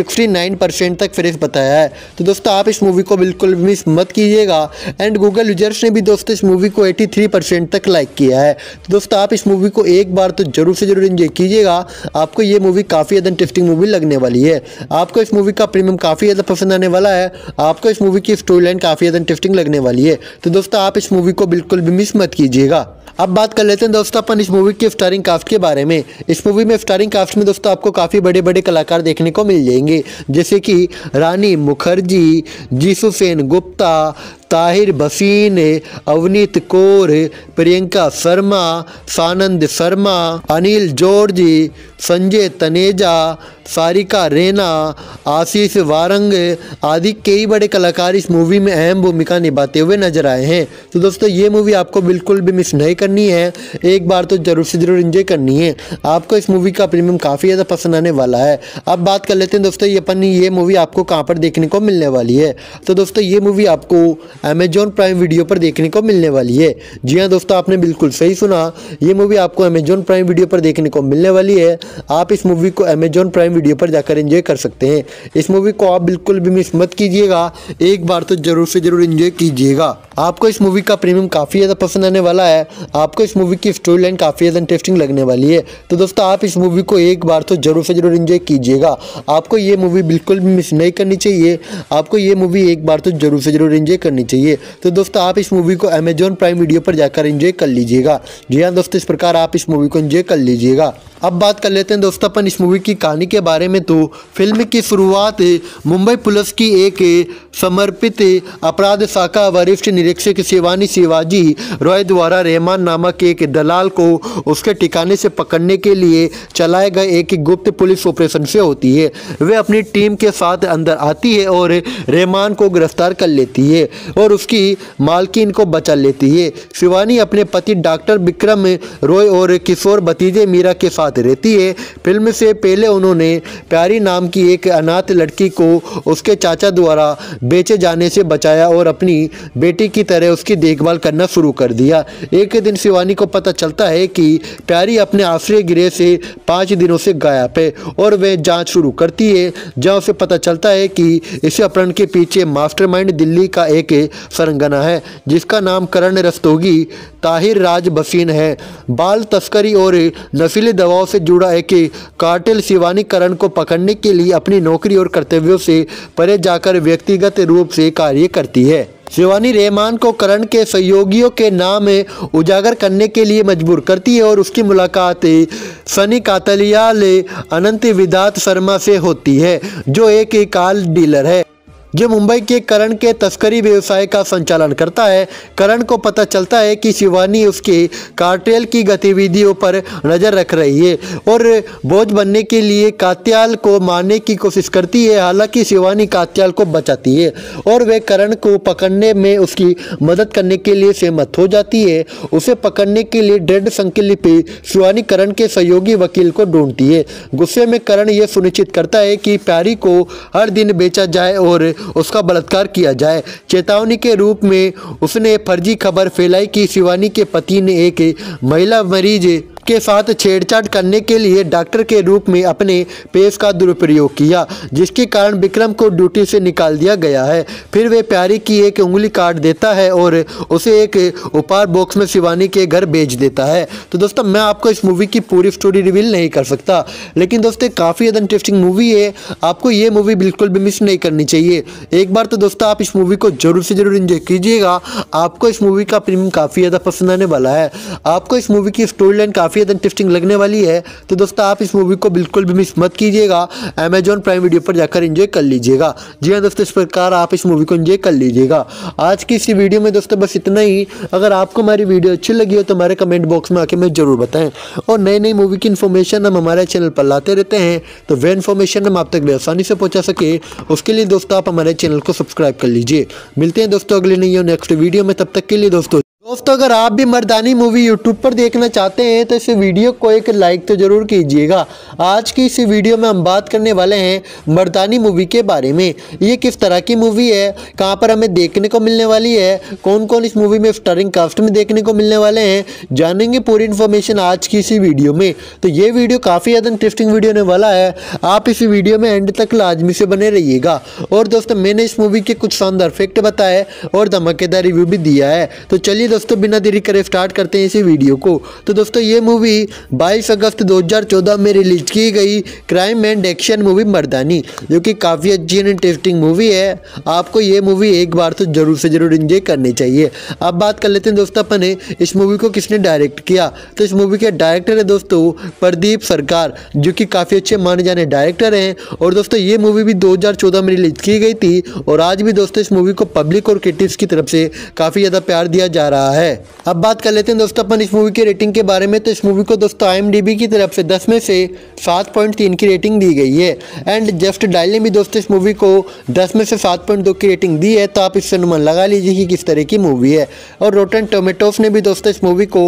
69% तक फ्रेश बताया है। तो दोस्तों आप इस मूवी को बिल्कुल मिस मत कीजिएगा। एंड गूगल यूजर्स ने भी दोस्तों इस मूवी को 83% तक लाइक किया है। तो दोस्तों आप इस मूवी को एक बार तो जरूर से जरूर एंजॉय कीजिएगा। आपको ये मूवी काफ़ी ज़्यादा इंटरेस्टिंग मूवी लगने वाली है। आपको इस मूवी का प्रीमियम काफ़ी ज़्यादा पसंद आने वाला है। आपको इस मूवी की स्टोरी लाइन काफ़ी ज़्यादा इंटरेस्टिंग लगने वाली है। तो दोस्तों आप इस मूवी को बिल्कुल भी मिस मत कीजिएगा। अब बात कर लेते हैं दोस्तों अपन इस मूवी के स्टारिंग कास्ट के बारे में। इस मूवी में स्टारिंग कास्ट में दोस्तों आपको काफ़ी बड़े बड़े कलाकार देखने को मिल जाएंगे, जैसे कि रानी मुखर्जी, जीसू सेन गुप्ता, ताहिर भसीन, अवनीत कौर, प्रियंका शर्मा, सानंद शर्मा, अनिल जॉर्ज, संजय तनेजा, सारिका रैना, आशीष वारंग आदि कई बड़े कलाकार इस मूवी में अहम भूमिका निभाते हुए नजर आए हैं। तो दोस्तों ये मूवी आपको बिल्कुल भी मिस नहीं करनी है, एक बार तो जरूर से जरूर एंजॉय करनी है। आपको इस मूवी का प्रीमियम काफ़ी ज़्यादा पसंद आने वाला है। अब बात कर लेते हैं दोस्तों ये मूवी आपको कहाँ पर देखने को मिलने वाली है। तो दोस्तों ये मूवी आपको अमेजॉन प्राइम वीडियो पर देखने को मिलने वाली है। जी हाँ दोस्तों, आपने बिल्कुल सही सुना, ये मूवी आपको अमेजॉन प्राइम वीडियो पर देखने को मिलने वाली है। आप इस मूवी को अमेजॉन प्राइम वीडियो पर जाकर एंजॉय कर सकते हैं। इस मूवी को आप बिल्कुल भी मिस मत कीजिएगा, एक बार तो जरूर से जरूर एंजॉय कीजिएगा। आपको इस मूवी का प्रीमियम काफ़ी ज़्यादा पसंद आने वाला है। आपको इस मूवी की स्टोरी लाइन काफ़ी ज़्यादा इंटरेस्टिंग लगने वाली है। तो दोस्तों आप इस मूवी को एक बार तो जरूर से जरूर एंजॉय कीजिएगा। आपको ये मूवी बिल्कुल भी मिस नहीं करनी चाहिए। आपको ये मूवी एक बार तो जरूर से जरूर एंजॉय करनी चाहिए। तो दोस्तों आप इस मूवी को अमेजॉन प्राइम वीडियो पर जाकर एंजॉय कर लीजिएगा। जी हाँ दोस्तों, इस प्रकार आप इस मूवी को एंजॉय कर लीजिएगा। अब बात कर लेते हैं दोस्तों अपन इस मूवी की कहानी के बारे में। तो फिल्म की शुरुआत मुंबई पुलिस की एक समर्पित अपराध शाखा वरिष्ठ निरीक्षक शिवानी शिवाजी रॉय द्वारा रहमान नामक एक दलाल को उसके ठिकाने से पकड़ने के लिए चलाए गए एक गुप्त पुलिस ऑपरेशन से होती है। वे अपनी टीम के साथ अंदर आती है और रहमान को गिरफ्तार कर लेती है और उसकी मालकिन को बचा लेती है। शिवानी अपने पति डॉक्टर विक्रम रॉय और किशोर भतीजे मीरा के साथ रहती है। फिल्म से पहले उन्होंने प्यारी नाम की एक अनाथ लड़की को उसके चाचा द्वारा बेचे जाने से बचाया और अपनी बेटी की तरह उसकी देखभाल करना शुरू कर दिया। एक दिन शिवानी को पता चलता है कि प्यारी अपने आश्रय गृह से 5 दिनों से गायब है और वह जांच शुरू करती है, जहां उसे पता चलता है कि इस अपहरण के पीछे मास्टरमाइंड दिल्ली का एक सरंगना है जिसका नाम करण रस्तोगी ताहिर राज भसीन है। बाल तस्करी और नशीली दवाओं से जुड़ा एक कार्टेल शिवानी करण को पकड़ने के लिए अपनी नौकरी और कर्तव्यों से परे जाकर व्यक्तिगत रूप से कार्य करती है। शिवानी रहमान को करण के सहयोगियों के नाम उजागर करने के लिए मजबूर करती है और उसकी मुलाकात सनी कातलियाल अनंत विदात शर्मा से होती है, जो एक कार डीलर है जो मुंबई के करण के तस्करी व्यवसाय का संचालन करता है। करण को पता चलता है कि शिवानी उसके कार्टेल की गतिविधियों पर नज़र रख रही है और बोझ बनने के लिए कात्याल को मारने की कोशिश करती है। हालांकि शिवानी कात्याल को बचाती है और वे करण को पकड़ने में उसकी मदद करने के लिए सहमत हो जाती है। उसे पकड़ने के लिए दृढ़ संकल्प शिवानी करण के सहयोगी वकील को ढूंढती है। गुस्से में करण यह सुनिश्चित करता है कि प्यारी को हर दिन बेचा जाए और उसका बलात्कार किया जाए। चेतावनी के रूप में उसने फर्जी खबर फैलाई कि शिवानी के पति ने एक महिला मरीज के साथ छेड़छाड़ करने के लिए डॉक्टर के रूप में अपने पेश का दुरुपयोग किया, जिसके कारण विक्रम को ड्यूटी से निकाल दिया गया है। फिर वे प्यारी की एक उंगली काट देता है और उसे एक उपहार बॉक्स में शिवानी के घर भेज देता है। तो दोस्तों मैं आपको इस मूवी की पूरी स्टोरी रिवील नहीं कर सकता, लेकिन दोस्तों काफ़ी ज़्यादा इंटरेस्टिंग मूवी है। आपको ये मूवी बिल्कुल भी मिस नहीं करनी चाहिए। एक बार तो दोस्तों आप इस मूवी को जरूर से जरूर एंजॉय कीजिएगा। आपको इस मूवी का प्रीमियम काफ़ी ज़्यादा पसंद आने वाला है। आपको इस मूवी की स्टोरी लाइन काफ़ी ज़्यादा इंटरेस्टिंग लगने वाली है। तो दोस्तों आप इस मूवी को बिल्कुल भी मिस मत कीजिएगा, अमेजॉन प्राइम वीडियो पर जाकर एंजॉय कर लीजिएगा। जी हाँ दोस्तों, इस प्रकार आप इस मूवी को एंजॉय कर लीजिएगा। आज की इस वीडियो में दोस्तों बस इतना ही। अगर आपको हमारी वीडियो अच्छी लगी हो तो हमारे कमेंट बॉक्स में आके हमें जरूर बताएं और नई नई मूवी की इन्फॉर्मेशन हम हमारे चैनल पर लाते रहते हैं, तो वह इन्फॉर्मेशन हम आप तक आसानी से पहुंचा सके उसके लिए दोस्तों आप हमारे चैनल को सब्सक्राइब कर लीजिए। मिलते हैं दोस्तों अगले नई और नेक्स्ट वीडियो में, तब तक के लिए दोस्तों अगर आप भी मर्दानी मूवी यूट्यूब पर देखना चाहते हैं तो इस वीडियो को एक लाइक तो जरूर कीजिएगा। आज की इस वीडियो में हम बात करने वाले हैं मर्दानी मूवी के बारे में। ये किस तरह की मूवी है, कहां पर हमें देखने को मिलने वाली है, कौन कौन इस मूवी में स्टारिंग कास्ट में देखने को मिलने वाले हैं, जानेंगे पूरी इन्फॉर्मेशन आज की इसी वीडियो में। तो ये वीडियो काफ़ी ज़्यादा इंटरेस्टिंग वीडियो होने वाला है। आप इस वीडियो में एंड तक लाजमी से बने रहिएगा। और दोस्तों मैंने इस मूवी के कुछ शानदार फैक्ट बताए और धमाकेदार रिव्यू भी दिया है। तो चलिए दोस्तों बिना देरी करे स्टार्ट करते हैं इसी वीडियो को। तो दोस्तों ये मूवी 22 अगस्त 2014 में रिलीज की गई crime and action movie Mardaani, जो कि काफ़ी अच्छी एंड इंटरेस्टिंग मूवी है। आपको ये मूवी एक बार तो जरूर से जरूर एंजॉय करनी चाहिए। अब बात कर लेते हैं दोस्तों अपने इस मूवी को किसने डायरेक्ट किया। तो इस मूवी के डायरेक्टर है दोस्तों प्रदीप सरकार, जो कि काफ़ी अच्छे माने जाने डायरेक्टर हैं। और दोस्तों ये मूवी भी 2014 में रिलीज की गई थी और आज भी दोस्तों इस मूवी को पब्लिक और क्रिटिक्स की तरफ से काफ़ी ज़्यादा प्यार दिया जा रहा रहा है। अब बात कर लेते हैं दोस्तों अपन इस मूवी की रेटिंग के बारे में। तो इस मूवी को दोस्तों IMDb की तरफ से 10 में से 7.3 की रेटिंग दी गई है। एंड जस्ट डायल ने भी दोस्तों इस मूवी को 10 में से 7.2 की रेटिंग दी है। तो आप इससे अनुमान लगा लीजिए कि किस तरह की मूवी है। और रोटन टोमेटोस ने भी दोस्तों इस मूवी को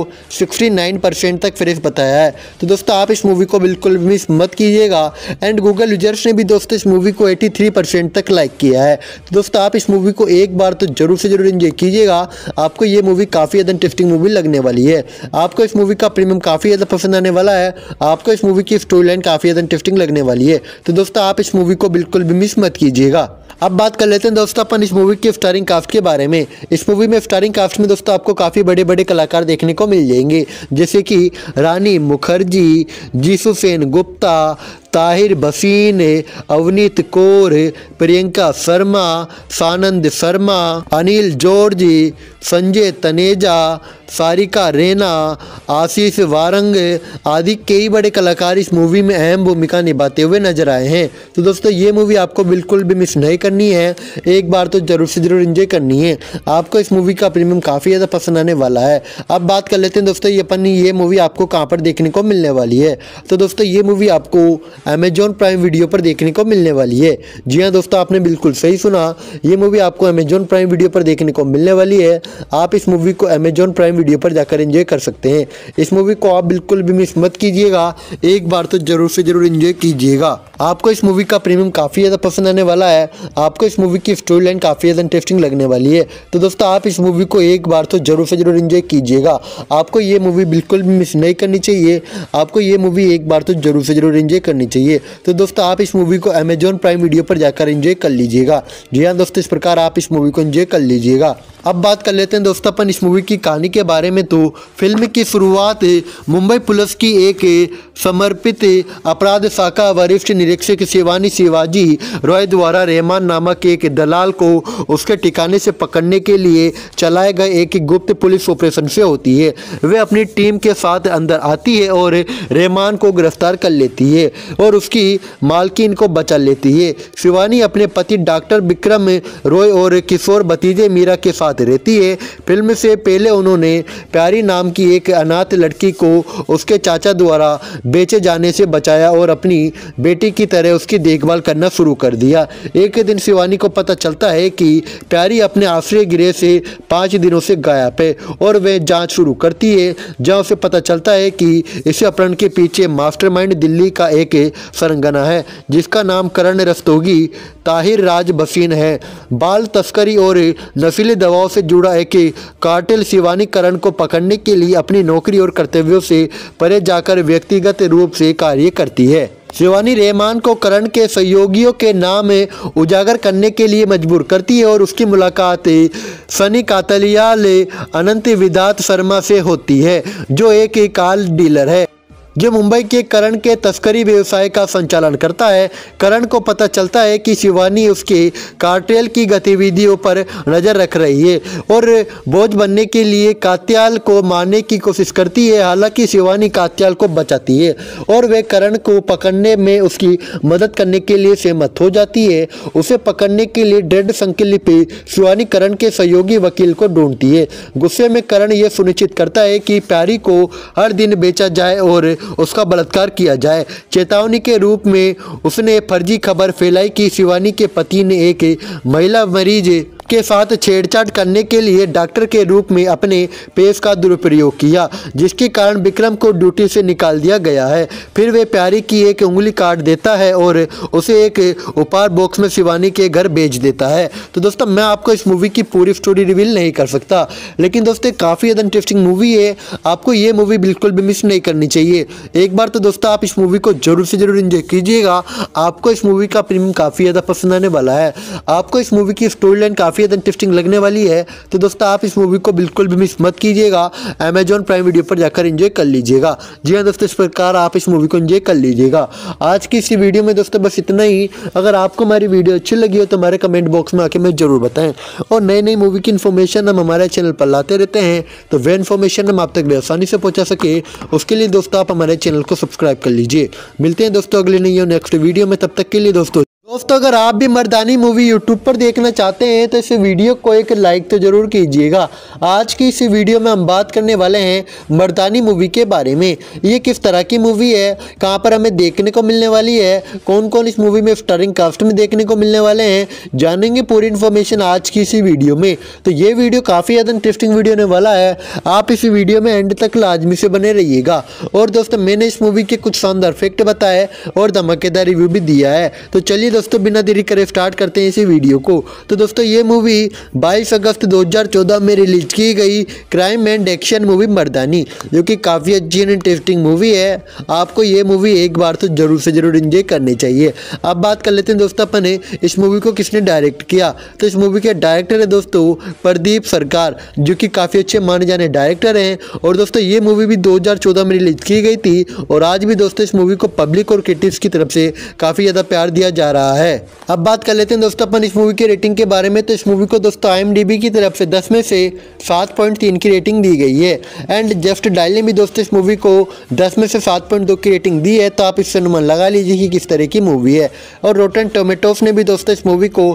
69% तक फ्रेश बताया है। तो दोस्तों आप इस मूवी को बिल्कुल मिस मत कीजिएगा। एंड गूगल यूजर्स ने भी दोस्तों इस मूवी को 83% तक लाइक किया है। तो दोस्तों आप इस मूवी को एक बार तो जरूर से जरूर एंजॉय कीजिएगा। आपको ये मूवी काफ़ी ज़्यादा इंटरेस्टिंग मूवी लगने वाली है। आपको इस मूवी का प्रीमियम काफ़ी ज़्यादा पसंद आने वाला है। आपको इस मूवी की स्टोरी लाइन काफ़ी ज़्यादा इंटरेस्टिंग लगने वाली है। तो दोस्तों आप इस मूवी को बिल्कुल भी मिस मत कीजिएगा। अब बात कर लेते हैं दोस्तों अपन इस मूवी के स्टारिंग कास्ट के बारे में। इस मूवी में स्टारिंग कास्ट में दोस्तों आपको काफ़ी बड़े बड़े कलाकार देखने को मिल जाएंगे, जैसे कि रानी मुखर्जी, जीसू सेन गुप्ता, ताहिर भसीन, अवनीत कौर, प्रियंका शर्मा, सानंद शर्मा, अनिल जॉर्ज, संजय तनेजा, सारिका रैना, आशीष वारंग आदि कई बड़े कलाकार इस मूवी में अहम भूमिका निभाते हुए नजर आए हैं। तो दोस्तों ये मूवी आपको बिल्कुल भी मिस नहीं करनी है, एक बार तो जरूर से जरूर एंजॉय करनी है। आपको इस मूवी का प्रीमियम काफ़ी ज़्यादा पसंद आने वाला है। अब बात कर लेते हैं दोस्तों ये मूवी आपको कहाँ पर देखने को मिलने वाली है। तो दोस्तों ये मूवी आपको अमेजॉन प्राइम वीडियो पर देखने को मिलने वाली है। जी हाँ दोस्तों, आपने बिल्कुल सही सुना, ये मूवी आपको अमेजॉन प्राइम वीडियो पर देखने को मिलने वाली है। आप इस मूवी को अमेजॉन प्राइम वीडियो पर जाकर एंजॉय कर सकते हैं। इस मूवी को आप बिल्कुल भी मिस मत कीजिएगा, एक बार तो जरूर से जरूर एंजॉय कीजिएगा। आपको इस मूवी का प्रीमियम काफ़ी ज़्यादा पसंद आने वाला है। आपको इस मूवी की स्टोरी लाइन काफ़ी ज़्यादा इंटरेस्टिंग लगने वाली है। तो दोस्तों आप इस मूवी को एक बार तो जरूर से जरूर एंजॉय कीजिएगा। आपको ये मूवी बिल्कुल भी मिस नहीं करनी चाहिए। आपको ये मूवी एक बार तो जरूर से जरूर एंजॉय करनी चाहिए। तो दोस्तों आप इस मूवी को अमेजॉन प्राइम वीडियो पर जाकर एंजॉय कर लीजिएगा। जी हाँ दोस्तों, इस प्रकार आप इस मूवी को एंजॉय कर लीजिएगा। अब बात कर लेते हैं दोस्तों अपन इस मूवी की कहानी के बारे में। तो फिल्म की शुरुआत मुंबई पुलिस की एक समर्पित अपराध शाखा वरिष्ठ निरीक्षक शिवानी शिवाजी रॉय द्वारा रहमान नामक एक दलाल को उसके ठिकाने से पकड़ने के लिए चलाए गए एक गुप्त पुलिस ऑपरेशन से होती है। वे अपनी टीम के साथ अंदर आती है और रहमान को गिरफ्तार कर लेती है और उसकी मालकिन को बचा लेती है। शिवानी अपने पति डॉक्टर विक्रम रॉय और किशोर भतीजे मीरा के साथ रहती है। फिल्म से पहले उन्होंने प्यारी नाम की एक अनाथ लड़की को उसके चाचा द्वारा बेचे जाने से बचाया और अपनी बेटी की तरह उसकी देखभाल करना शुरू कर दिया। एक दिन शिवानी को पता चलता है कि प्यारी अपने आश्रय गृह से 5 दिनों से गायब है और वह जांच शुरू करती है, जहां उसे पता चलता है कि इस अपहरण के पीछे मास्टरमाइंड दिल्ली का एक सरंगना है, जिसका नाम करण रस्तोगी ताहिर राज भसीन है। बाल तस्करी और नशीली दवाओं से जुड़ा एक कार्टेल शिवानी करण को पकड़ने के लिए अपनी नौकरी और कर्तव्यों से परे जाकर व्यक्तिगत रूप से कार्य करती है। शिवानी रहमान को करण के सहयोगियों के नाम उजागर करने के लिए मजबूर करती है और उसकी मुलाकात सनी कातलियाल अनंत विधात शर्मा से होती है, जो एक कार डीलर है जो मुंबई के करण के तस्करी व्यवसाय का संचालन करता है। करण को पता चलता है कि शिवानी उसके कार्टेल की गतिविधियों पर नज़र रख रही है और बोझ बनने के लिए कात्याल को मारने की कोशिश करती है। हालांकि शिवानी कात्याल को बचाती है और वे करण को पकड़ने में उसकी मदद करने के लिए सहमत हो जाती है। उसे पकड़ने के लिए दृढ़ संकल्प शिवानी करण के सहयोगी वकील को ढूंढती है। गुस्से में करण यह सुनिश्चित करता है कि प्यारी को हर दिन बेचा जाए और उसका बलात्कार किया जाए। चेतावनी के रूप में उसने फर्जी खबर फैलाई कि शिवानी के पति ने एक महिला मरीज के साथ छेड़छाड़ करने के लिए डॉक्टर के रूप में अपने पेश का दुरुपयोग किया, जिसके कारण विक्रम को ड्यूटी से निकाल दिया गया है। फिर वे प्यारी की एक उंगली काट देता है और उसे एक उपहार बॉक्स में शिवानी के घर भेज देता है। तो दोस्तों मैं आपको इस मूवी की पूरी स्टोरी रिवील नहीं कर सकता, लेकिन दोस्तों काफ़ी ज़्यादा इंटरेस्टिंग मूवी है। आपको ये मूवी बिल्कुल भी मिस नहीं करनी चाहिए। एक बार तो दोस्तों आप इस मूवी को जरूर से जरूर एंजॉय कीजिएगा। आपको इस मूवी का प्रीमियम काफ़ी ज़्यादा पसंद आने वाला है। आपको इस मूवी की स्टोरी लाइन काफ़ी ज़्यादा इंटरेस्टिंग लगने वाली है। तो दोस्तों आप इस मूवी को बिल्कुल भी मिस मत कीजिएगा। अमेजॉन प्राइम वीडियो पर जाकर एंजॉय कर लीजिएगा। जी हाँ दोस्तों, इस प्रकार आप इस मूवी को एंजॉय कर लीजिएगा। आज की इस वीडियो में दोस्तों बस इतना ही। अगर आपको हमारी वीडियो अच्छी लगी हो तो हमारे कमेंट बॉक्स में आके हमें जरूर बताएं। और नई नई मूवी की इन्फॉर्मेशन हम हमारे चैनल पर लाते रहते हैं, तो वह इन्फॉर्मेशन हम आप तक आसानी से पहुंचा सके उसके लिए दोस्तों आप हमारे चैनल को सब्सक्राइब कर लीजिए। मिलते हैं दोस्तों अगले नई नेक्स्ट वीडियो में, तब तक के लिए दोस्तों दोस्तों अगर आप भी मर्दानी मूवी यूट्यूब पर देखना चाहते हैं तो इस वीडियो को एक लाइक तो जरूर कीजिएगा। आज की इस वीडियो में हम बात करने वाले हैं मर्दानी मूवी के बारे में। ये किस तरह की मूवी है, कहां पर हमें देखने को मिलने वाली है, कौन कौन इस मूवी में स्टारिंग कास्ट में देखने को मिलने वाले हैं, जानेंगे पूरी इन्फॉर्मेशन आज की इसी वीडियो में। तो ये वीडियो काफ़ी ज़्यादा इंटरेस्टिंग वीडियो होने वाला है, आप इस वीडियो में एंड तक लाजमी से बने रहिएगा। और दोस्तों मैंने इस मूवी के कुछ शानदार फैक्ट बताए और धमाकेदार रिव्यू भी दिया है। तो चलिए दोस्तों बिना देरी करे स्टार्ट करते हैं इसी वीडियो को। तो दोस्तों ये मूवी 22 अगस्त 2014 में रिलीज की गई crime and action movie Mardaani, जो कि काफ़ी अच्छी एंड इंटरेस्टिंग मूवी है। आपको ये मूवी एक बार तो जरूर से जरूर एंजॉय करनी चाहिए। अब बात कर लेते हैं दोस्तों अपने इस मूवी को किसने डायरेक्ट किया। तो इस मूवी के डायरेक्टर है दोस्तों प्रदीप सरकार, जो कि काफ़ी अच्छे माने जाने डायरेक्टर हैं। और दोस्तों ये मूवी भी 2014 में रिलीज की गई थी और आज भी दोस्तों इस मूवी को पब्लिक और क्रिटिक्स की तरफ से काफ़ी ज़्यादा प्यार दिया जा रहा है। अब बात कर लेते हैं दोस्तों अपन इस मूवी की रेटिंग के बारे में। तो इस मूवी को दोस्तों IMDb की तरफ से 10 में से 7.3 की रेटिंग दी गई है। एंड जस्ट डायल ने भी दोस्तों इस मूवी को 10 में से 7.2 की रेटिंग दी है। तो आप इससे अनुमान लगा लीजिए कि किस तरह की मूवी है। और रोटन टोमेटोस ने भी दोस्तों इस मूवी को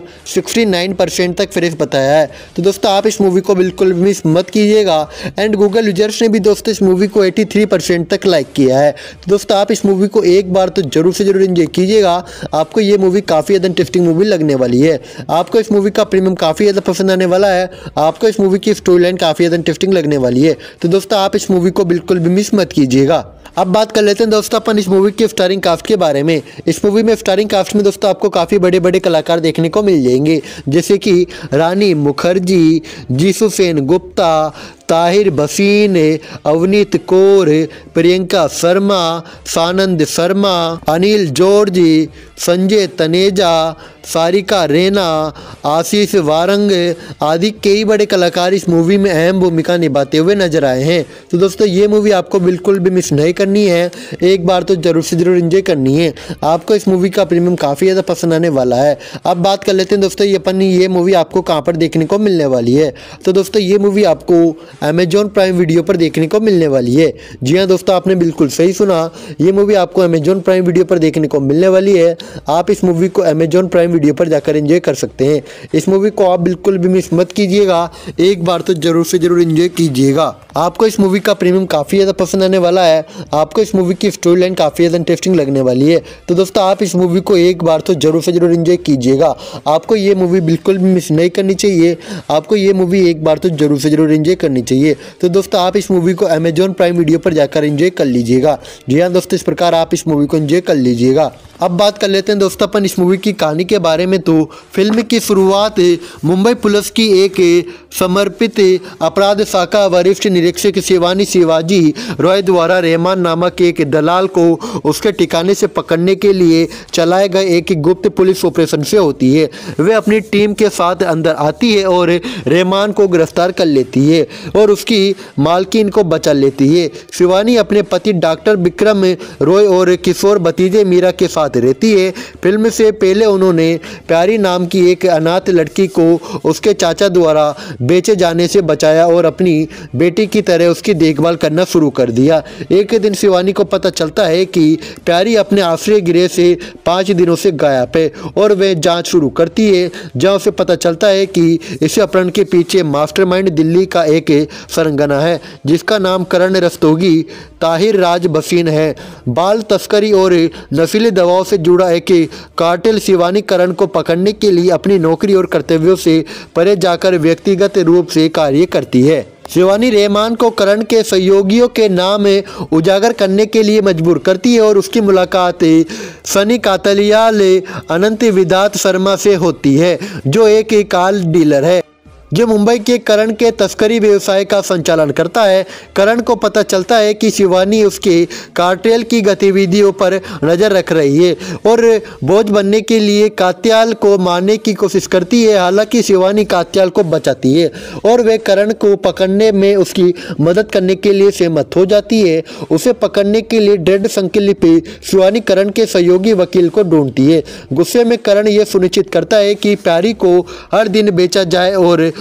69% तक फ्रेश बताया है। तो दोस्तों आप इस मूवी को बिल्कुल मिस मत कीजिएगा। एंड गूगल यूजर्स ने भी दोस्तों इस मूवी को 83% तक लाइक किया है। तो दोस्तों आप इस मूवी को एक बार तो जरूर से जरूर एंजॉय कीजिएगा। आपको ये मूवी काफ़ी ज़्यादा इंटरेस्टिंग मूवी लगने वाली है। आपको इस मूवी का प्रीमियम काफ़ी ज़्यादा पसंद आने वाला है। आपको इस मूवी की स्टोरी लाइन काफ़ी ज़्यादा इंटरेस्टिंग लगने वाली है। तो दोस्तों आप इस मूवी को बिल्कुल भी मिस मत कीजिएगा। अब बात कर लेते हैं दोस्तों अपन इस मूवी के स्टारिंग कास्ट के बारे में। इस मूवी में स्टारिंग कास्ट में दोस्तों आपको काफ़ी बड़े बड़े कलाकार देखने को मिल जाएंगे, जैसे कि रानी मुखर्जी, जीसू सेन गुप्ता, ताहिर भसीन, अवनीत कौर, प्रियंका शर्मा, सानंद शर्मा, अनिल जॉर्ज, संजय तनेजा, सारिका रैना, आशीष वारंग आदि कई बड़े कलाकार इस मूवी में अहम भूमिका निभाते हुए नजर आए हैं। तो दोस्तों ये मूवी आपको बिल्कुल भी मिस नहीं करनी है, एक बार तो जरूर से जरूर एंजॉय करनी है। आपको इस मूवी का प्रीमियम काफ़ी ज़्यादा पसंद आने वाला है। अब बात कर लेते हैं दोस्तों ये मूवी आपको कहाँ पर देखने को मिलने वाली है। तो दोस्तों ये मूवी आपको अमेजॉन प्राइम वीडियो पर देखने को मिलने वाली है। जी हाँ दोस्तों आपने बिल्कुल सही सुना, ये मूवी आपको अमेजॉन प्राइम वीडियो पर देखने को मिलने वाली है। आप इस मूवी को अमेजॉन प्राइम वीडियो पर जाकर एंजॉय कर सकते हैं। इस मूवी को आप बिल्कुल भी मिस मत कीजिएगा, एक बार तो जरूर से जरूर एंजॉय कीजिएगा। आपको इस मूवी का प्रीमियम काफ़ी ज़्यादा पसंद आने वाला है। आपको इस मूवी की स्टोरी लाइन काफ़ी ज़्यादा इंटरेस्टिंग लगने वाली है। तो दोस्तों आप इस मूवी को एक बार तो जरूर से जरूर एंजॉय कीजिएगा। आपको ये मूवी बिल्कुल भी मिस नहीं करनी चाहिए। आपको ये मूवी एक बार तो जरूर से जरूर एंजॉय करनी चाहिए। तो दोस्तों आप इस मूवी को अमेजॉन प्राइम वीडियो पर जाकर एंजॉय कर लीजिएगा। जी हाँ दोस्तों इस प्रकार आप इस मूवी को एंजॉय कर लीजिएगा। अब बात कर लेते हैं दोस्तों अपन इस मूवी की कहानी के बारे में। तो फिल्म की शुरुआत मुंबई पुलिस की एक समर्पित अपराध शाखा वरिष्ठ निरीक्षक शिवानी शिवाजी रॉय द्वारा रहमान नामक एक दलाल को उसके ठिकाने से पकड़ने के लिए चलाए गए एक गुप्त पुलिस ऑपरेशन से होती है। वे अपनी टीम के साथ अंदर आती है और रहमान को गिरफ्तार कर लेती है और उसकी मालकिन को बचा लेती है। शिवानी अपने पति डॉक्टर विक्रम रॉय और किशोर भतीजे मीरा के साथ रहती है। फिल्म से पहले उन्होंने प्यारी नाम की एक अनाथ लड़की को उसके चाचा द्वारा बेचे जाने से बचाया और अपनी बेटी की तरह उसकी देखभाल करना शुरू कर दिया। एक दिन शिवानी को पता चलता है कि प्यारी अपने आश्रय गृह से 5 दिनों से गायब है और वह जांच शुरू करती है, जहां उसे पता चलता है कि इस अपहरण के पीछे मास्टरमाइंड दिल्ली का एक सरंगना है, जिसका नाम करण रस्तोगी ताहिर राज भसीन है। बाल तस्करी और नशीली दवाओं से जुड़ा एक कार्टेल शिवानी करण को पकड़ने के लिए अपनी नौकरी और कर्तव्यों से परे जाकर व्यक्तिगत रूप से कार्य करती है। शिवानी रहमान को करण के सहयोगियों के नाम उजागर करने के लिए मजबूर करती है और उसकी मुलाकात सनी कातलियाल अनंत विदात शर्मा से होती है, जो एक कार डीलर है जो मुंबई के करण के तस्करी व्यवसाय का संचालन करता है। करण को पता चलता है कि शिवानी उसके कार्टेल की गतिविधियों पर नज़र रख रही है और बोझ बनने के लिए कात्याल को मारने की कोशिश करती है। हालांकि शिवानी कात्याल को बचाती है और वे करण को पकड़ने में उसकी मदद करने के लिए सहमत हो जाती है। उसे पकड़ने के लिए दृढ़ संकल्प शिवानी करण के सहयोगी वकील को ढूंढती है। गुस्से में करण यह सुनिश्चित करता है कि प्यारी को हर दिन बेचा जाए और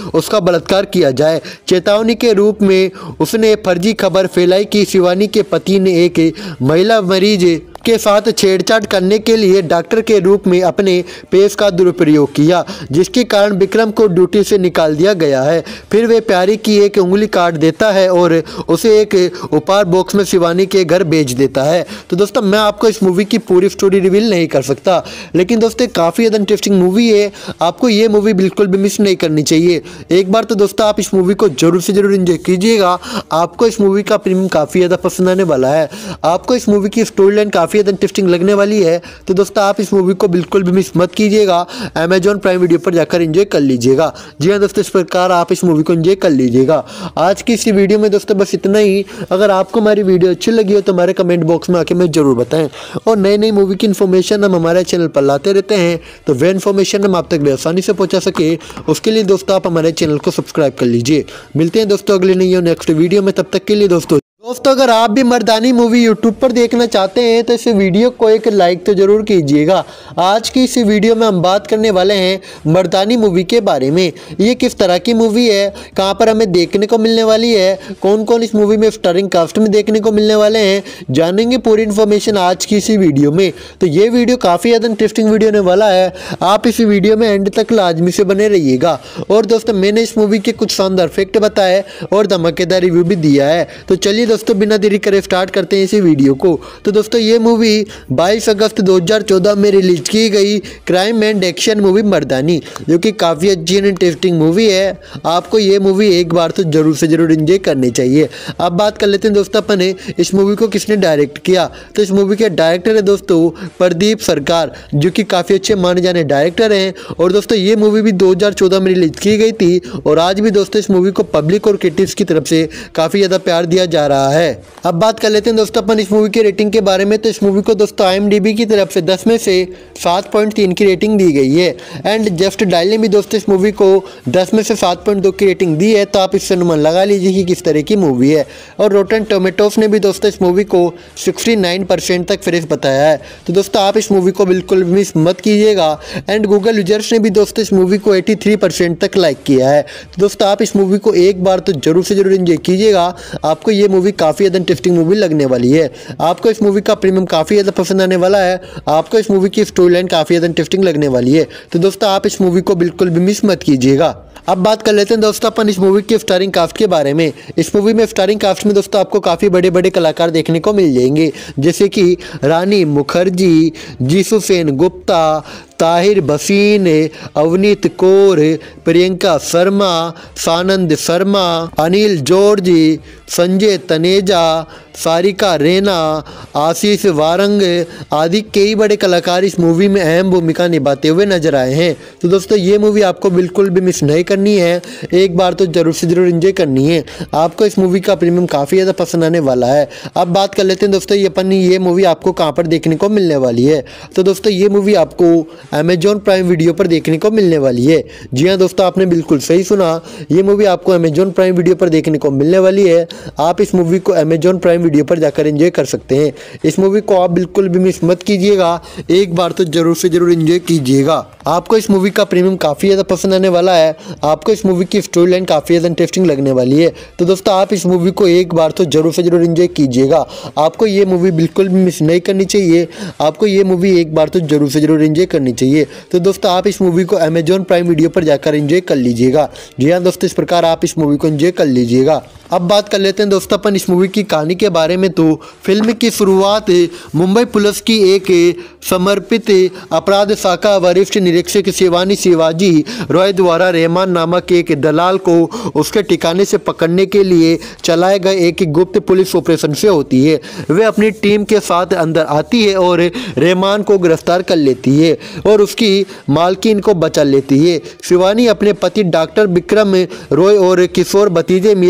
उसका बलात्कार किया जाए। चेतावनी के रूप में उसने फर्जी खबर फैलाई कि शिवानी के पति ने एक महिला मरीज के साथ छेड़छाड़ करने के लिए डॉक्टर के रूप में अपने पेश का दुरुपयोग किया, जिसके कारण विक्रम को ड्यूटी से निकाल दिया गया है। फिर वे प्यारी की एक उंगली काट देता है और उसे एक उपहार बॉक्स में शिवानी के घर भेज देता है। तो दोस्तों मैं आपको इस मूवी की पूरी स्टोरी रिवील नहीं कर सकता, लेकिन दोस्तों काफ़ी ज़्यादा इंटरेस्टिंग मूवी है। आपको ये मूवी बिल्कुल भी मिस नहीं करनी चाहिए। एक बार तो दोस्तों आप इस मूवी को जरूर से जरूर एंजॉय कीजिएगा। आपको इस मूवी का प्रीमियम काफ़ी ज़्यादा पसंद आने वाला है। आपको इस मूवी की स्टोरी लाइन काफ़ी ज़्यादा इंटरेस्टिंग लगने वाली है। तो दोस्तों आप इस मूवी को बिल्कुल भी मिस मत कीजिएगा। अमेजॉन प्राइम वीडियो पर जाकर एंजॉय कर लीजिएगा। जी हाँ दोस्तों, इस प्रकार आप इस मूवी को एंजॉय कर लीजिएगा। आज की इसी वीडियो में दोस्तों बस इतना ही। अगर आपको हमारी वीडियो अच्छी लगी हो तो हमारे कमेंट बॉक्स में आके हमें जरूर बताएं। और नई नई मूवी की इन्फॉर्मेशन हम हमारे चैनल पर लाते रहते हैं, तो वह इन्फॉर्मेशन हम आप तक आसानी से पहुंचा सके उसके लिए दोस्तों आप हमारे चैनल को सब्सक्राइब कर लीजिए। मिलते हैं दोस्तों अगले नई और नेक्स्ट वीडियो में। तब तक के लिए दोस्तों अगर आप भी मर्दानी मूवी यूट्यूब पर देखना चाहते हैं तो इस वीडियो को एक लाइक तो जरूर कीजिएगा। आज की इस वीडियो में हम बात करने वाले हैं मर्दानी मूवी के बारे में। ये किस तरह की मूवी है, कहां पर हमें देखने को मिलने वाली है, कौन कौन इस मूवी में स्टारिंग कास्ट में देखने को मिलने वाले हैं, जानेंगे पूरी इन्फॉर्मेशन आज की इसी वीडियो में। तो ये वीडियो काफ़ी ज़्यादा इंटरेस्टिंग वीडियो होने वाला है। आप इस वीडियो में एंड तक लाजमी से बने रहिएगा। और दोस्तों मैंने इस मूवी के कुछ शानदार फैक्ट बताए और धमाकेदार रिव्यू भी दिया है। तो चलिए दोस्तों बिना देरी करे स्टार्ट करते हैं इसी वीडियो को। तो दोस्तों ये मूवी 22 अगस्त 2014 में रिलीज की गई crime and action movie Mardaani, जो कि काफ़ी अच्छी एंड इंटरेस्टिंग मूवी है। आपको ये मूवी एक बार तो जरूर से जरूर एंजॉय करनी चाहिए। अब बात कर लेते हैं दोस्तों अपने इस मूवी को किसने डायरेक्ट किया। तो इस मूवी के डायरेक्टर है दोस्तों प्रदीप सरकार, जो कि काफ़ी अच्छे माने जाने डायरेक्टर हैं। और दोस्तों ये मूवी भी 2014 में रिलीज की गई थी और आज भी दोस्तों इस मूवी को पब्लिक और क्रिटिक्स की तरफ से काफ़ी ज़्यादा प्यार दिया जा रहा है। अब बात कर लेते हैं दोस्तों अपन इस मूवी की रेटिंग के बारे में। तो इस मूवी को दोस्तों IMDb की तरफ से 10 में से 7.3 की रेटिंग दी गई है। एंड जस्ट डायल ने भी दोस्तों इस मूवी को 10 में से 7.2 की रेटिंग दी है। तो आप इससे अनुमान लगा लीजिए कि किस तरह की मूवी है। और रोटन टोमेटोस ने भी दोस्तों इस मूवी को 69% तक फ्रेश बताया है। तो दोस्तों आप इस मूवी को बिल्कुल मिस मत कीजिएगा। एंड गूगल यूजर्स ने भी दोस्तों इस मूवी को 83% तक लाइक किया है। तो दोस्तों आप इस मूवी को एक बार तो जरूर से जरूर एंजॉय कीजिएगा। आपको ये मूवी काफ़ी ज़्यादा इंटरेस्टिंग मूवी लगने वाली है। आपको इस मूवी का प्रीमियम काफ़ी ज़्यादा पसंद आने वाला है। आपको इस मूवी की स्टोरी लाइन काफ़ी ज़्यादा इंटरेस्टिंग लगने वाली है। तो दोस्तों आप इस मूवी को बिल्कुल भी मिस मत कीजिएगा। अब बात कर लेते हैं दोस्तों अपन इस मूवी के स्टारिंग कास्ट के बारे में। इस मूवी में स्टारिंग कास्ट में दोस्तों आपको काफ़ी बड़े बड़े कलाकार देखने को मिल जाएंगे, जैसे कि रानी मुखर्जी, जीसू सेन गुप्ता, ताहिर भसीन, अवनीत कौर, प्रियंका शर्मा, सानंद शर्मा, अनिल जॉर्ज, संजय तनेजा, सारिका रैना, आशीष वारंग आदि कई बड़े कलाकार इस मूवी में अहम भूमिका निभाते हुए नजर आए हैं। तो दोस्तों ये मूवी आपको बिल्कुल भी मिस नहीं करनी है। एक बार तो जरूर से जरूर एंजॉय करनी है। आपको इस मूवी का प्रीमियम काफ़ी ज़्यादा पसंद आने वाला है। अब बात कर लेते हैं दोस्तों ये मूवी आपको कहाँ पर देखने को मिलने वाली है। तो दोस्तों ये मूवी आपको अमेजॉन प्राइम वीडियो पर देखने को मिलने वाली है। जी हाँ दोस्तों, आपने बिल्कुल सही सुना। ये मूवी आपको अमेजॉन प्राइम वीडियो पर देखने को मिलने वाली है। आप इस मूवी को अमेजॉन प्राइम वीडियो पर जाकर एंजॉय कर सकते हैं। इस मूवी को आप बिल्कुल भी मिस मत कीजिएगा। एक बार तो जरूर से जरूर एंजॉय कीजिएगा। आपको इस मूवी का प्रीमियम काफ़ी ज़्यादा पसंद आने वाला है। आपको इस मूवी की स्टोरी लाइन काफ़ी ज़्यादा इंटरेस्टिंग लगने वाली है। तो दोस्तों आप इस मूवी को एक बार तो जरूर से जरूर एंजॉय कीजिएगा। आपको ये मूवी बिल्कुल भी मिस नहीं करनी चाहिए। आपको ये मूवी एक बार तो जरूर से जरूर एंजॉय करनी चाहिए। तो दोस्तों आप इस मूवी को अमेजॉन प्राइम वीडियो पर जाकर एंजॉय कर लीजिएगा। जी हाँ दोस्तों, इस प्रकार आप इस मूवी को एंजॉय कर लीजिएगा। अब बात कर लेते हैं दोस्तों अपन इस मूवी की कहानी के बारे में। तो फिल्म की शुरुआत मुंबई पुलिस की एक समर्पित अपराध शाखा वरिष्ठ निरीक्षक शिवानी शिवाजी रॉय द्वारा रहमान नामक एक दलाल को उसके ठिकाने से पकड़ने के लिए चलाए गए एक गुप्त पुलिस ऑपरेशन से होती है। वे अपनी टीम के साथ अंदर आती है और रहमान को गिरफ्तार कर लेती है और उसकी मालकिन को बचा लेती है। शिवानी अपने पति डॉक्टर विक्रम रॉय और किशोर भतीजे मीरा के साथ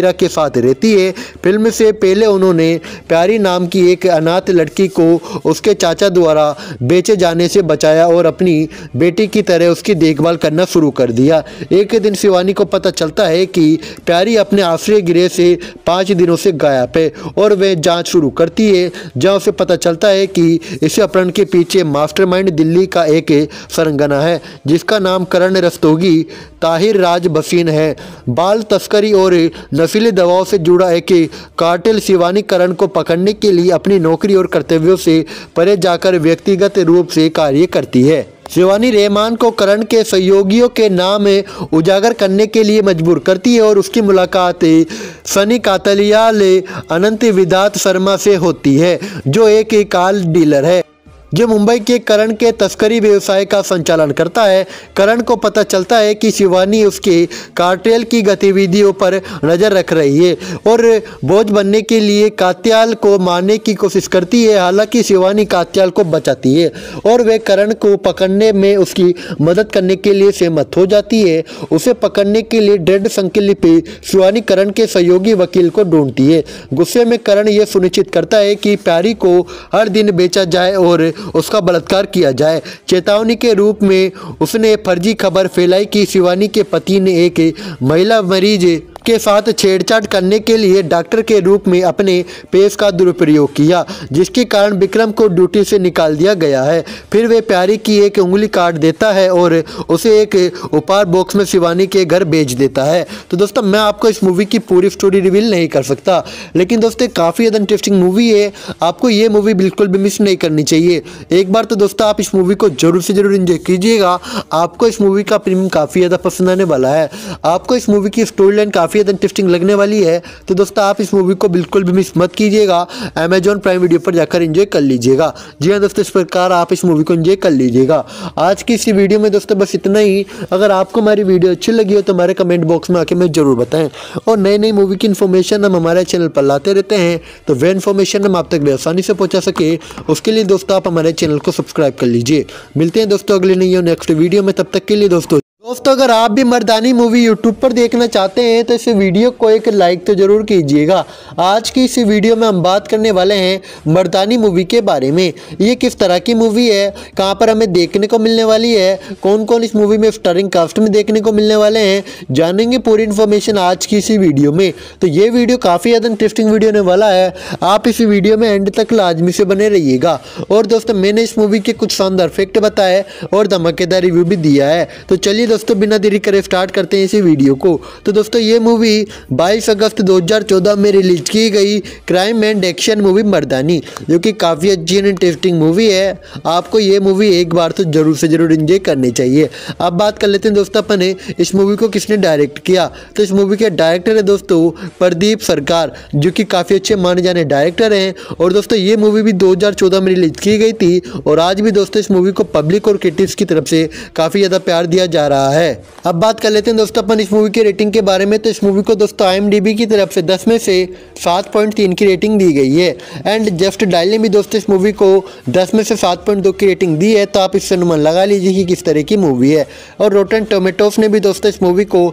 बात रहती है। फिल्म से पहले उन्होंने प्यारी नाम की एक अनाथ लड़की को उसके चाचा द्वारा बेचे जाने से बचाया और अपनी बेटी की तरह उसकी देखभाल करना शुरू कर दिया। एक दिन शिवानी को पता चलता है कि प्यारी अपने आश्रय गृह से 5 दिनों से गायब है और वह जांच शुरू करती है, जहां उसे पता चलता है कि इस अपहरण के पीछे मास्टरमाइंड दिल्ली का एक सरंगना है जिसका नाम करण रस्तोगी ताहिर राज बसीन है। बाल तस्करी और नशीली दवाओं से जुड़ा एक कार्टेल शिवानी करण को पकड़ने के लिए अपनी नौकरी और कर्तव्यों से परे जाकर व्यक्तिगत रूप से कार्य करती है। शिवानी रहमान को करण के सहयोगियों के नाम उजागर करने के लिए मजबूर करती है और उसकी मुलाकात सनी कातलियाल अनंत विधात शर्मा से होती है, जो एक कार डीलर है जो मुंबई के करण के तस्करी व्यवसाय का संचालन करता है। करण को पता चलता है कि शिवानी उसके कार्टेल की गतिविधियों पर नज़र रख रही है और बोझ बनने के लिए कात्याल को मारने की कोशिश करती है। हालांकि शिवानी कात्याल को बचाती है और वे करण को पकड़ने में उसकी मदद करने के लिए सहमत हो जाती है। उसे पकड़ने के लिए दृढ़ संकल्प शिवानी करण के सहयोगी वकील को ढूंढती है। गुस्से में करण यह सुनिश्चित करता है कि प्यारी को हर दिन बेचा जाए और उसका बलात्कार किया जाए। चेतावनी के रूप में उसने फर्जी खबर फैलाई कि शिवानी के पति ने एक महिला मरीज के साथ छेड़छाड़ करने के लिए डॉक्टर के रूप में अपने पेश का दुरुपयोग किया, जिसके कारण विक्रम को ड्यूटी से निकाल दिया गया है। फिर वे प्यारी की एक उंगली काट देता है और उसे एक उपहार बॉक्स में शिवानी के घर भेज देता है। तो दोस्तों मैं आपको इस मूवी की पूरी स्टोरी रिवील नहीं कर सकता, लेकिन दोस्तों काफ़ी ज़्यादा इंटरेस्टिंग मूवी है। आपको ये मूवी बिल्कुल भी मिस नहीं करनी चाहिए। एक बार तो दोस्तों आप इस मूवी को जरूर से जरूर एंजॉय कीजिएगा। आपको इस मूवी का प्रीमियम काफ़ी ज़्यादा पसंद आने वाला है। आपको इस मूवी की स्टोरी लाइन काफ़ी ज़्यादा इंटरेस्टिंग लगने वाली है। तो दोस्तों आप इस मूवी को बिल्कुल भी मिस मत कीजिएगा। अमेजॉन प्राइम वीडियो पर जाकर एंजॉय कर लीजिएगा। जी हाँ दोस्तों, इस प्रकार आप इस मूवी को एंजॉय कर लीजिएगा। आज की इसी वीडियो में दोस्तों बस इतना ही। अगर आपको हमारी वीडियो अच्छी लगी हो तो हमारे कमेंट बॉक्स में आके हमें जरूर बताएं। और नई नई मूवी की इन्फॉर्मेशन हम हमारे चैनल पर लाते रहते हैं, तो वह इन्फॉर्मेशन हम आप तक आसानी से पहुँचा सके उसके लिए दोस्तों आप हमारे चैनल को सब्सक्राइब कर लीजिए। मिलते हैं दोस्तों अगले नई नेक्स्ट वीडियो में, तब तक के लिए दोस्तों अगर आप भी मर्दानी मूवी यूट्यूब पर देखना चाहते हैं तो इस वीडियो को एक लाइक तो जरूर कीजिएगा। आज की इस वीडियो में हम बात करने वाले हैं मर्दानी मूवी के बारे में। ये किस तरह की मूवी है, कहां पर हमें देखने को मिलने वाली है, कौन कौन इस मूवी में स्टारिंग कास्ट में देखने को मिलने वाले हैं, जानेंगे पूरी इन्फॉर्मेशन आज की इसी वीडियो में। तो ये वीडियो काफ़ी ज़्यादा इंटरेस्टिंग वीडियो होने वाला है। आप इस वीडियो में एंड तक लाजमी से बने रहिएगा। और दोस्तों मैंने इस मूवी के कुछ शानदार फैक्ट बताए और धमाकेदार रिव्यू भी दिया है। तो चलिए दोस्तों बिना देरी करे स्टार्ट करते हैं इसी वीडियो को। तो दोस्तों ये मूवी 22 अगस्त 2014 में रिलीज की गई crime and action movie Mardaani, जो कि काफ़ी अच्छी एंड इंटरेस्टिंग मूवी है। आपको ये मूवी एक बार तो जरूर से जरूर एंजॉय करनी चाहिए। अब बात कर लेते हैं दोस्तों अपने इस मूवी को किसने डायरेक्ट किया। तो इस मूवी के डायरेक्टर है दोस्तों प्रदीप सरकार, जो कि काफ़ी अच्छे माने जाने डायरेक्टर हैं। और दोस्तों ये मूवी भी 2014 में रिलीज की गई थी और आज भी दोस्तों इस मूवी को पब्लिक और क्रिटिक्स की तरफ से काफ़ी ज़्यादा प्यार दिया जा रहा है। अब बात कर लेते हैं दोस्तों अपन इस मूवी की रेटिंग के बारे में। तो इस मूवी को दोस्तों IMDb की तरफ से 10 में से 7.3 की रेटिंग दी गई है। एंड जस्ट डायल ने भी दोस्तों इस मूवी को 10 में से 7.2 की रेटिंग दी है। तो आप इससे अनुमान लगा लीजिए कि किस तरह की मूवी है। और रोटन टोमेटोस ने भी दोस्तों इस मूवी को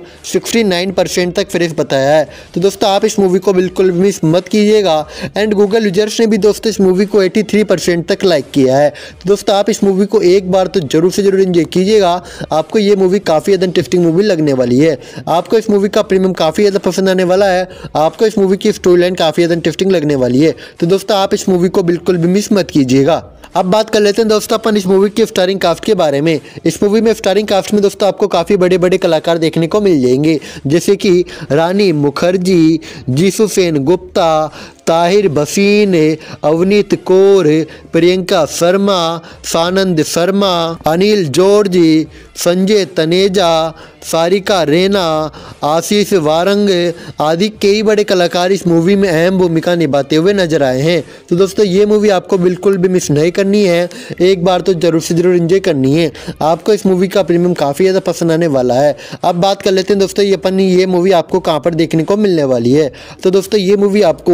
69% तक फ्रेश बताया है। तो दोस्तों आप इस मूवी को बिल्कुल मिस मत कीजिएगा। एंड गूगल यूजर्स ने भी दोस्तों इस मूवी को 83% तक लाइक किया है। तो दोस्तों आप इस मूवी को एक बार तो जरूर से जरूर एंजॉय कीजिएगा। आपको ये मूवी काफ़ी ज़्यादा इंटरेस्टिंग मूवी लगने वाली है। आपको इस मूवी का प्रीमियम काफ़ी ज़्यादा पसंद आने वाला है। आपको इस मूवी की स्टोरी लाइन काफ़ी ज़्यादा इंटरेस्टिंग लगने वाली है। तो दोस्तों आप इस मूवी को बिल्कुल भी मिस मत कीजिएगा। अब बात कर लेते हैं दोस्तों अपन इस मूवी के स्टारिंग कास्ट के बारे में। इस मूवी में स्टारिंग कास्ट में दोस्तों आपको काफ़ी बड़े बड़े कलाकार देखने को मिल जाएंगे, जैसे कि रानी मुखर्जी, जीसू सेन गुप्ता, ताहिर बसीन, अवनीत कौर, प्रियंका शर्मा, सानंद शर्मा, अनिल जॉर्ज, संजय तनेजा, सारिका रैना, आशीष वारंग आदि कई बड़े कलाकार इस मूवी में अहम भूमिका निभाते हुए नजर आए हैं। तो दोस्तों ये मूवी आपको बिल्कुल भी मिस नहीं करनी है। एक बार तो जरूर से जरूर एंजॉय करनी है। आपको इस मूवी का प्रीमियम काफ़ी ज़्यादा पसंद आने वाला है। अब बात कर लेते हैं दोस्तों ये मूवी आपको कहाँ पर देखने को मिलने वाली है। तो दोस्तों ये मूवी आपको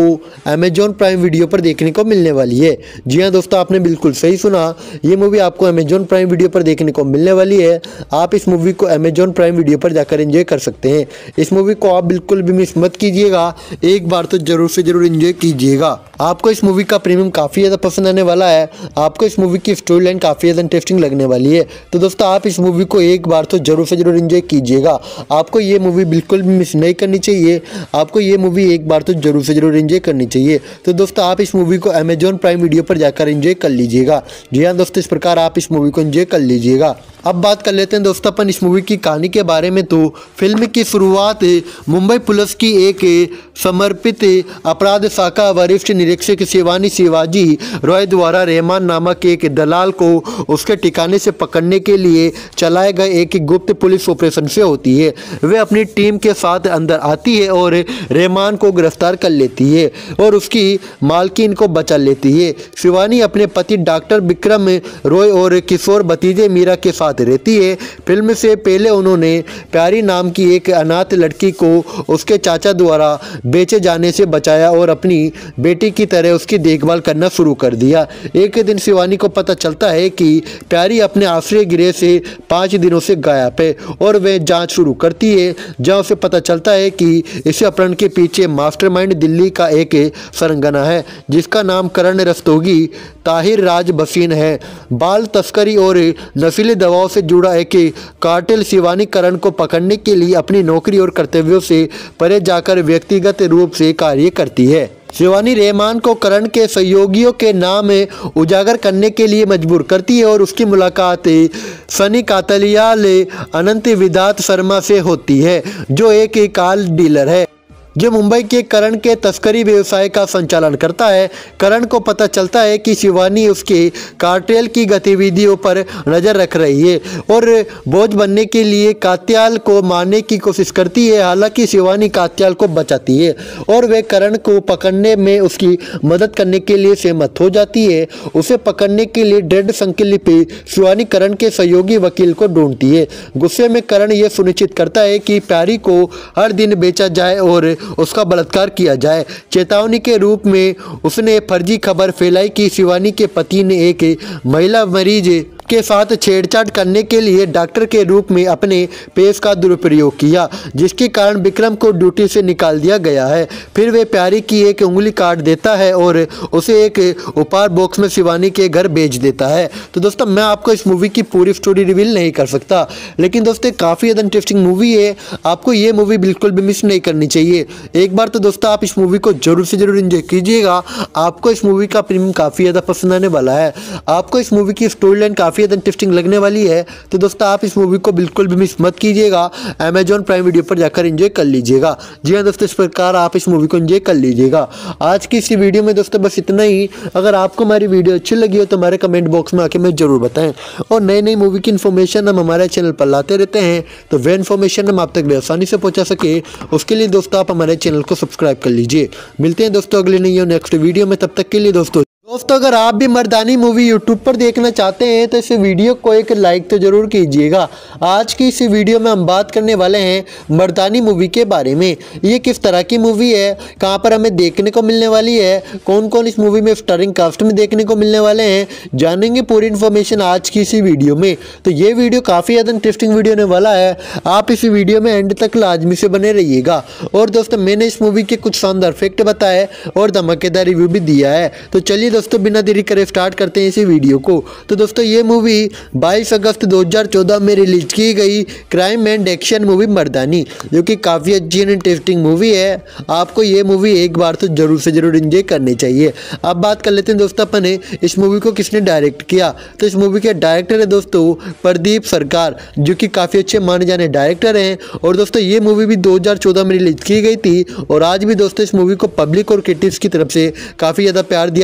अमेजॉन प्राइम वीडियो पर देखने को मिलने वाली है। जी हाँ दोस्तों, आपने बिल्कुल सही सुना, ये मूवी आपको अमेजॉन प्राइम वीडियो पर देखने को मिलने वाली है। आप इस मूवी को अमेजॉन प्राइम वीडियो पर जाकर एंजॉय कर सकते हैं। इस मूवी को आप बिल्कुल भी मिस मत कीजिएगा, एक बार तो जरूर से जरूर एंजॉय कीजिएगा। आपको इस मूवी का प्रीमियम काफ़ी ज़्यादा पसंद आने वाला है। आपको इस मूवी की स्टोरी लाइन काफ़ी ज़्यादा इंटरेस्टिंग लगने वाली है। तो दोस्तों आप इस मूवी को एक बार तो जरूर से जरूर एंजॉय कीजिएगा। आपको ये मूवी बिल्कुल भी मिस नहीं करनी चाहिए। आपको ये मूवी एक बार तो जरूर से जरूर एंजॉय करनी चाहिए। तो दोस्तों आप इस मूवी को अमेजॉन प्राइम वीडियो पर जाकर एंजॉय कर लीजिएगा। जी हाँ दोस्तों, इस प्रकार आप इस मूवी को एंजॉय कर लीजिएगा। अब बात कर लेते हैं दोस्तों अपन इस मूवी की कहानी के बारे में। तो फिल्म की शुरुआत मुंबई पुलिस की एक समर्पित अपराध शाखा वरिष्ठ निरीक्षक शिवानी शिवाजी रॉय द्वारा रहमान नामक एक दलाल को उसके ठिकाने से पकड़ने के लिए चलाए गए एक गुप्त पुलिस ऑपरेशन से होती है। वे अपनी टीम के साथ अंदर आती है और रहमान को गिरफ्तार कर लेती है और उसकी मालकिन को बचा लेती है। शिवानी अपने पति डॉक्टर विक्रम रॉय और किशोर भतीजे मीरा के साथ रहती है। फिल्म से पहले उन्होंने प्यारी नाम की एक अनाथ लड़की को उसके चाचा द्वारा बेचे जाने से बचाया और अपनी बेटी की तरह उसकी देखभाल करना शुरू कर दिया। एक दिन शिवानी को पता चलता है कि प्यारी अपने आश्रय गृह से 5 दिनों से गायब है और वह जांच शुरू करती है, जहां उसे पता चलता है कि इस अपहरण के पीछे मास्टरमाइंड दिल्ली का एक सरंगना है जिसका नाम करण रस्तोगी ताहिर राज बसीन है। बाल तस्करी और नशीली दवाओं से जुड़ा एक कार्टेल शिवानी करण को पकड़ने के लिए अपनी नौकरी और कर्तव्यों से परे जाकर व्यक्तिगत रूप से कार्य करती है। शिवानी रहमान को करण के सहयोगियों के नाम उजागर करने के लिए मजबूर करती है और उसकी मुलाकात सनी कातलियाल अनंत विदात शर्मा से होती है, जो एक कार डीलर है जो मुंबई के करण के तस्करी व्यवसाय का संचालन करता है। करण को पता चलता है कि शिवानी उसके कार्टेल की गतिविधियों पर नज़र रख रही है और बोझ बनने के लिए कात्याल को मारने की कोशिश करती है। हालांकि शिवानी कात्याल को बचाती है और वे करण को पकड़ने में उसकी मदद करने के लिए सहमत हो जाती है। उसे पकड़ने के लिए दृढ़ संकल्प शिवानी करण के सहयोगी वकील को ढूंढती है। गुस्से में करण यह सुनिश्चित करता है कि प्यारी को हर दिन बेचा जाए और उसका बलात्कार किया जाए। चेतावनी के रूप में उसने फर्जी खबर फैलाई कि शिवानी के पति ने एक महिला मरीज के साथ छेड़छाड़ करने के लिए डॉक्टर के रूप में अपने पेश का दुरुपयोग किया, जिसके कारण विक्रम को ड्यूटी से निकाल दिया गया है। फिर वे प्यारी की एक उंगली काट देता है और उसे एक उपहार बॉक्स में शिवानी के घर भेज देता है। तो दोस्तों मैं आपको इस मूवी की पूरी स्टोरी रिवील नहीं कर सकता, लेकिन दोस्तों काफ़ी ज़्यादा इंटरेस्टिंग मूवी है। आपको ये मूवी बिल्कुल भी मिस नहीं करनी चाहिए। एक बार तो दोस्तों आप इस मूवी को जरूर से जरूर एंजॉय कीजिएगा। आपको इस मूवी का प्रीमियम काफ़ी ज़्यादा पसंद आने वाला है। आपको इस मूवी की स्टोरी लाइन काफ़ी ज़्यादा इंटरेस्टिंग लगने वाली है। तो दोस्तों आप इस मूवी को बिल्कुल भी मिस मत कीजिएगा, अमेजॉन प्राइम वीडियो पर जाकर एंजॉय कर लीजिएगा। जी हाँ दोस्तों, इस प्रकार आप इस मूवी को एंजॉय कर लीजिएगा। आज की इस वीडियो में दोस्तों बस इतना ही। अगर आपको हमारी वीडियो अच्छी लगी हो तो हमारे कमेंट बॉक्स में आके हमें जरूर बताएं और नई नई मूवी की इन्फॉर्मेशन हम हमारे चैनल पर लाते रहते हैं, तो वह इन्फॉर्मेशन हम आप तक आसानी से पहुंचा सके उसके लिए दोस्तों आप हमारे चैनल को सब्सक्राइब कर लीजिए। मिलते हैं दोस्तों अगले नई और नेक्स्ट वीडियो में, तब तक के लिए दोस्तों अगर आप भी मर्दानी मूवी यूट्यूब पर देखना चाहते हैं तो इस वीडियो को एक लाइक तो जरूर कीजिएगा। आज की इस वीडियो में हम बात करने वाले हैं मर्दानी मूवी के बारे में। ये किस तरह की मूवी है, कहां पर हमें देखने को मिलने वाली है, कौन कौन इस मूवी में स्टारिंग कास्ट में देखने को मिलने वाले हैं, जानेंगे पूरी इन्फॉर्मेशन आज की इसी वीडियो में। तो ये वीडियो काफ़ी ज़्यादा इंटरेस्टिंग वीडियो होने वाला है। आप इस वीडियो में एंड तक लाजमी से बने रहिएगा। और दोस्तों मैंने इस मूवी के कुछ शानदार फैक्ट बताए और धमाकेदार रिव्यू भी दिया है। तो चलिए दोस्तों बिना देरी करे स्टार्ट करते हैं इसी वीडियो को। तो दोस्तों ये मूवी 22 अगस्त 2014 में रिलीज की गई crime and action movie Mardaani, जो कि काफ़ी अच्छी एंड इंटरेस्टिंग मूवी है। आपको ये मूवी एक बार तो जरूर से जरूर एंजॉय करनी चाहिए। अब बात कर लेते हैं दोस्तों अपने इस मूवी को किसने डायरेक्ट किया। तो इस मूवी के डायरेक्टर है दोस्तों प्रदीप सरकार, जो कि काफ़ी अच्छे माने जाने डायरेक्टर हैं। और दोस्तों ये मूवी भी 2014 में रिलीज की गई थी और आज भी दोस्तों इस मूवी को पब्लिक और क्रिटिक्स की तरफ से काफ़ी ज़्यादा प्यार दिया जा रहा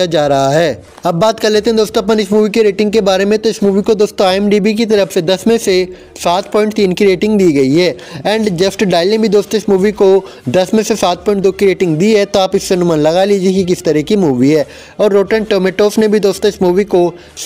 है। अब बात कर लेते हैं दोस्तों अपन इस मूवी की रेटिंग के बारे में। तो इस मूवी को दोस्तों IMDb की तरफ से 10 में से 7.3 की रेटिंग दी गई है। एंड जस्ट डायल ने भी दोस्तों इस मूवी को 10 में से 7.2 की रेटिंग दी है। तो आप इससे अनुमान लगा लीजिए कि किस तरह की मूवी है। और रोटन टोमेटोस ने भी दोस्तों इस मूवी को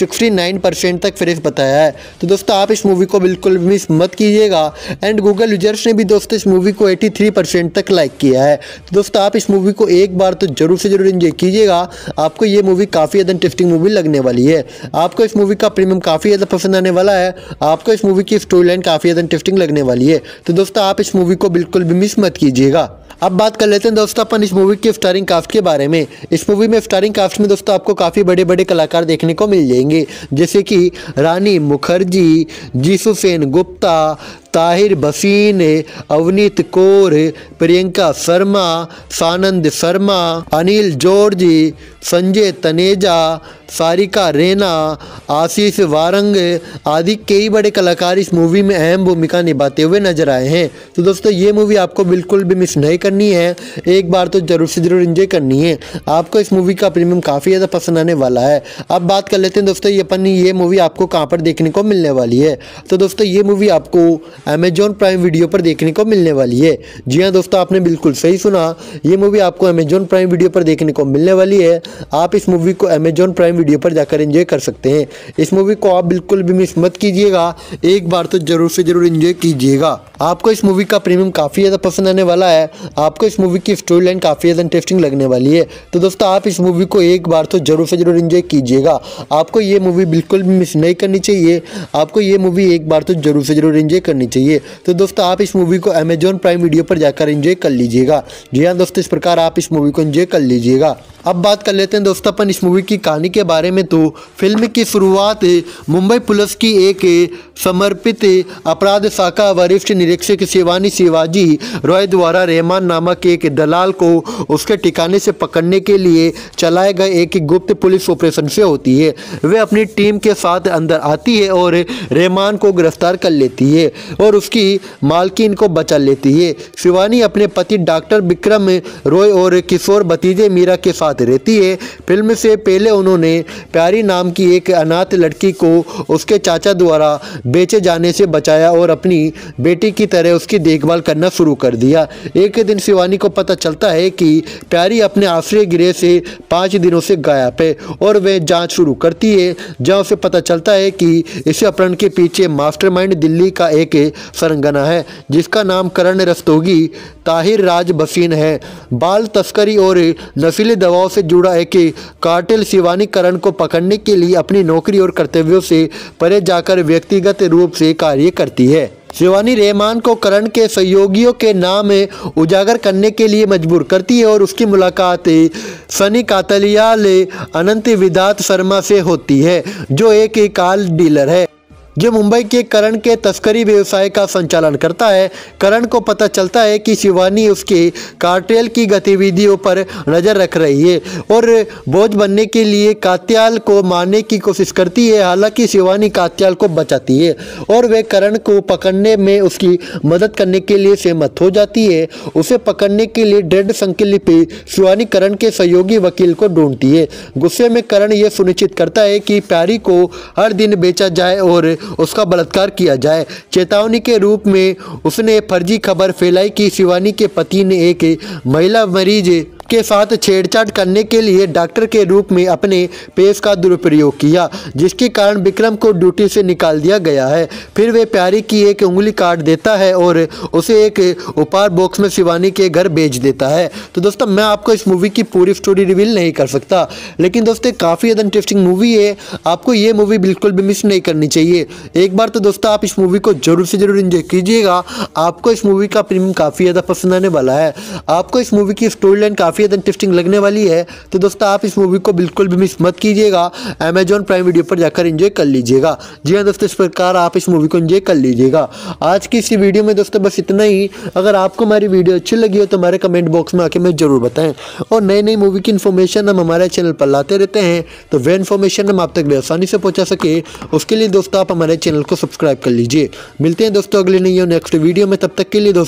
69% तक फ्रेश बताया है। तो दोस्तों आप इस मूवी को बिल्कुल भी मिस मत कीजिएगा। एंड गूगल यूजर्स ने भी दोस्तों इस मूवी को 83% तक लाइक किया है। तो दोस्तों आप इस मूवी को एक बार तो जरूर से जरूर एंजॉय कीजिएगा। आपको ये मूवी काफ़ी ज़्यादा इंटरेस्टिंग मूवी लगने वाली है। आपको इस मूवी का प्रीमियम काफ़ी ज़्यादा पसंद आने वाला है। आपको इस मूवी की स्टोरी लाइन काफ़ी ज़्यादा इंटरेस्टिंग लगने वाली है। तो दोस्तों आप इस मूवी को बिल्कुल भी मिस मत कीजिएगा। अब बात कर लेते हैं दोस्तों अपन इस मूवी के स्टारिंग कास्ट के बारे में। इस मूवी में स्टारिंग कास्ट में दोस्तों आपको काफ़ी बड़े बड़े कलाकार देखने को मिल जाएंगे, जैसे कि रानी मुखर्जी, जीसू सेन गुप्ता, ताहिर बसीन, अवनीत कौर, प्रियंका शर्मा, सानंद शर्मा, अनिल जॉर्ज, संजय तनेजा, सारिका रैना, आशीष वारंग आदि कई बड़े कलाकार इस मूवी में अहम भूमिका निभाते हुए नजर आए हैं। तो दोस्तों ये मूवी आपको बिल्कुल भी मिस नहीं करनी है, एक बार तो जरूर से जरूर एंजॉय करनी है। आपको इस मूवी का प्रीमियम काफ़ी ज़्यादा पसंद आने वाला है। अब बात कर लेते हैं दोस्तों ये मूवी आपको कहाँ पर देखने को मिलने वाली है। तो दोस्तों ये मूवी आपको अमेजॉन प्राइम वीडियो पर देखने को मिलने वाली है। जी हाँ दोस्तों, आपने बिल्कुल सही सुना, ये मूवी आपको अमेजॉन प्राइम वीडियो पर देखने को मिलने वाली है। आप इस मूवी को अमेजॉन प्राइम वीडियो पर जाकर एंजॉय कर सकते हैं। इस मूवी को आप बिल्कुल भी मिस मत कीजिएगा, एक बार तो जरूर से जरूर एंजॉय कीजिएगा। आपको इस मूवी का प्रीमियम काफ़ी ज़्यादा पसंद आने वाला है। आपको इस मूवी की स्टोरी लाइन काफ़ी ज़्यादा इंटरेस्टिंग लगने वाली है। तो दोस्तों आप इस मूवी को एक बार तो जरूर से जरूर एंजॉय कीजिएगा। आपको ये मूवी बिल्कुल भी मिस नहीं करनी चाहिए। आपको ये मूवी एक बार तो जरूर से जरूर एंजॉय करनी चाहिए। तो दोस्तों आप इस मूवी को अमेजॉन प्राइम वीडियो पर जाकर एंजॉय कर लीजिएगा। जी हाँ दोस्तों, इस प्रकार आप इस मूवी को एंजॉय कर लीजिएगा। अब बात कर लेते हैं दोस्तों अपन इस मूवी की कहानी के बारे में। तो फिल्म की शुरुआत मुंबई पुलिस की एक समर्पित अपराध शाखा वरिष्ठ निरीक्षक शिवानी शिवाजी रॉय द्वारा रहमान नामक एक दलाल को उसके ठिकाने से पकड़ने के लिए चलाए गए एक गुप्त पुलिस ऑपरेशन से होती है। वे अपनी टीम के साथ अंदर आती है और रहमान को गिरफ्तार कर लेती है और उसकी मालकिन को बचा लेती है। शिवानी अपने पति डॉक्टर विक्रम रॉय और किशोर भतीजे मीरा के साथ रहती है। फिल्म से पहले उन्होंने प्यारी नाम की एक अनाथ लड़की को उसके चाचा द्वारा बेचे जाने से बचाया और अपनी बेटी की तरह उसकी देखभाल करना शुरू कर दिया। एक दिन शिवानी को पता चलता है कि प्यारी अपने आश्रय गृह से 5 दिनों से गायब है और वह जांच शुरू करती है, जहां उसे पता चलता है कि इस अपहरण के पीछे मास्टरमाइंड दिल्ली का एक सरंगना है जिसका नाम करण रस्तोगी ताहिर राज बसीन है। बाल तस्करी और नशीली दवाओं से जुड़ा एक कार्टेल शिवानी करण को पकड़ने के लिए अपनी नौकरी और कर्तव्यों से परे जाकर व्यक्तिगत रूप से कार्य करती है। शिवानी रहमान को करण के सहयोगियों के नाम उजागर करने के लिए मजबूर करती है और उसकी मुलाकात सनी कातलियाल अनंत विदात शर्मा से होती है, जो एक कार डीलर है जो मुंबई के करण के तस्करी व्यवसाय का संचालन करता है। करण को पता चलता है कि शिवानी उसके कार्टेल की गतिविधियों पर नज़र रख रही है और बोझ बनने के लिए कात्याल को मारने की कोशिश करती है। हालांकि शिवानी कात्याल को बचाती है और वे करण को पकड़ने में उसकी मदद करने के लिए सहमत हो जाती है। उसे पकड़ने के लिए दृढ़ संकल्प शिवानी करण के सहयोगी वकील को ढूंढती है। गुस्से में करण यह सुनिश्चित करता है कि प्यारी को हर दिन बेचा जाए और उसका बलात्कार किया जाए। चेतावनी के रूप में उसने फर्जी खबर फैलाई कि शिवानी के पति ने एक महिला मरीज के साथ छेड़छाड़ करने के लिए डॉक्टर के रूप में अपने पेश का दुरुपयोग किया, जिसके कारण विक्रम को ड्यूटी से निकाल दिया गया है। फिर वे प्यारी की एक उंगली काट देता है और उसे एक उपहार बॉक्स में शिवानी के घर भेज देता है। तो दोस्तों मैं आपको इस मूवी की पूरी स्टोरी रिवील नहीं कर सकता, लेकिन दोस्तों काफ़ी ज़्यादा इंटरेस्टिंग मूवी है। आपको ये मूवी बिल्कुल भी मिस नहीं करनी चाहिए। एक बार तो दोस्तों आप इस मूवी को जरूर से जरूर एंजॉय कीजिएगा। आपको इस मूवी का प्रीमियम काफ़ी ज़्यादा पसंद आने वाला है। आपको इस मूवी की स्टोरी लाइन काफ़ी ज़्यादा इंटरेस्टिंग लगने वाली है। तो दोस्तों आप इस मूवी को बिल्कुल भी मिस मत कीजिएगा। अमेजॉन प्राइम वीडियो पर जाकर एंजॉय कर लीजिएगा। जी हाँ दोस्तों, इस प्रकार आप इस मूवी को एंजॉय कर लीजिएगा। आज की इसी वीडियो में दोस्तों बस इतना ही। अगर आपको हमारी वीडियो अच्छी लगी हो तो हमारे कमेंट बॉक्स में आके हमें जरूर बताएं। और नई नई मूवी की इन्फॉर्मेशन हम हमारे चैनल पर लाते रहते हैं, तो वह इन्फॉर्मेशन हम आप तक आसानी से पहुँचा सके उसके लिए दोस्तों आप हमारे चैनल को सब्सक्राइब कर लीजिए। मिलते हैं दोस्तों अगले नई और नेक्स्ट वीडियो में, तब तक के लिए दोस्तों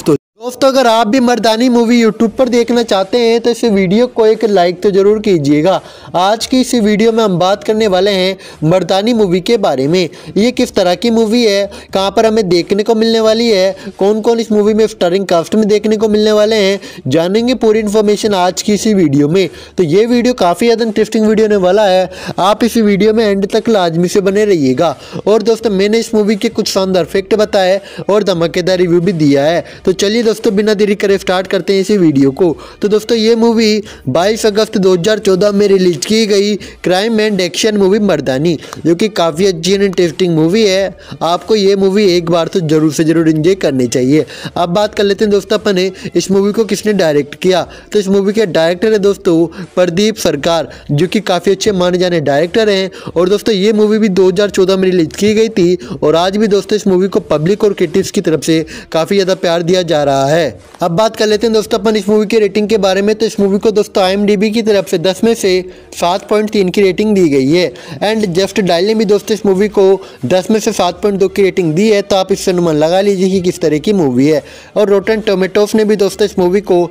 दोस्तों अगर आप भी मर्दानी मूवी यूट्यूब पर देखना चाहते हैं तो इस वीडियो को एक लाइक तो ज़रूर कीजिएगा। आज की इस वीडियो में हम बात करने वाले हैं मर्दानी मूवी के बारे में। ये किस तरह की मूवी है, कहां पर हमें देखने को मिलने वाली है, कौन कौन इस मूवी में स्टारिंग कास्ट में देखने को मिलने वाले हैं, जानेंगे पूरी इन्फॉर्मेशन आज की इसी वीडियो में। तो ये वीडियो काफ़ी ज़्यादा इंटरेस्टिंग वीडियो होने वाला है, आप इस वीडियो में एंड तक लाजमी से बने रहिएगा। और दोस्तों मैंने इस मूवी के कुछ शानदार फैक्ट बताए और धमाकेदार रिव्यू भी दिया है। तो चलिए दोस्तों बिना देरी करे स्टार्ट करते हैं इसी वीडियो को। तो दोस्तों ये मूवी 22 अगस्त 2014 में रिलीज की गई crime and action movie Mardaani, जो कि काफ़ी अच्छी एंड इंटरेस्टिंग मूवी है। आपको ये मूवी एक बार तो जरूर से जरूर एंजॉय करनी चाहिए। अब बात कर लेते हैं दोस्तों अपने इस मूवी को किसने डायरेक्ट किया। तो इस मूवी के डायरेक्टर है दोस्तों प्रदीप सरकार, जो कि काफ़ी अच्छे माने जाने डायरेक्टर हैं। और दोस्तों ये मूवी भी 2014 में रिलीज की गई थी और आज भी दोस्तों इस मूवी को पब्लिक और क्रिटिक्स की तरफ से काफ़ी ज़्यादा प्यार दिया जा रहा है। अब बात कर लेते हैं दोस्तों अपन इस मूवी की रेटिंग के बारे में। तो इस मूवी को दोस्तों IMDb की तरफ से 10 में से 7.3 की रेटिंग दी गई है। एंड जस्ट डायल ने भी दोस्तों इस मूवी को 10 में से 7.2 की रेटिंग दी है। तो आप इससे अनुमान लगा लीजिए कि किस तरह की मूवी है। और रोटन टोमेटोस ने भी दोस्तों इस मूवी को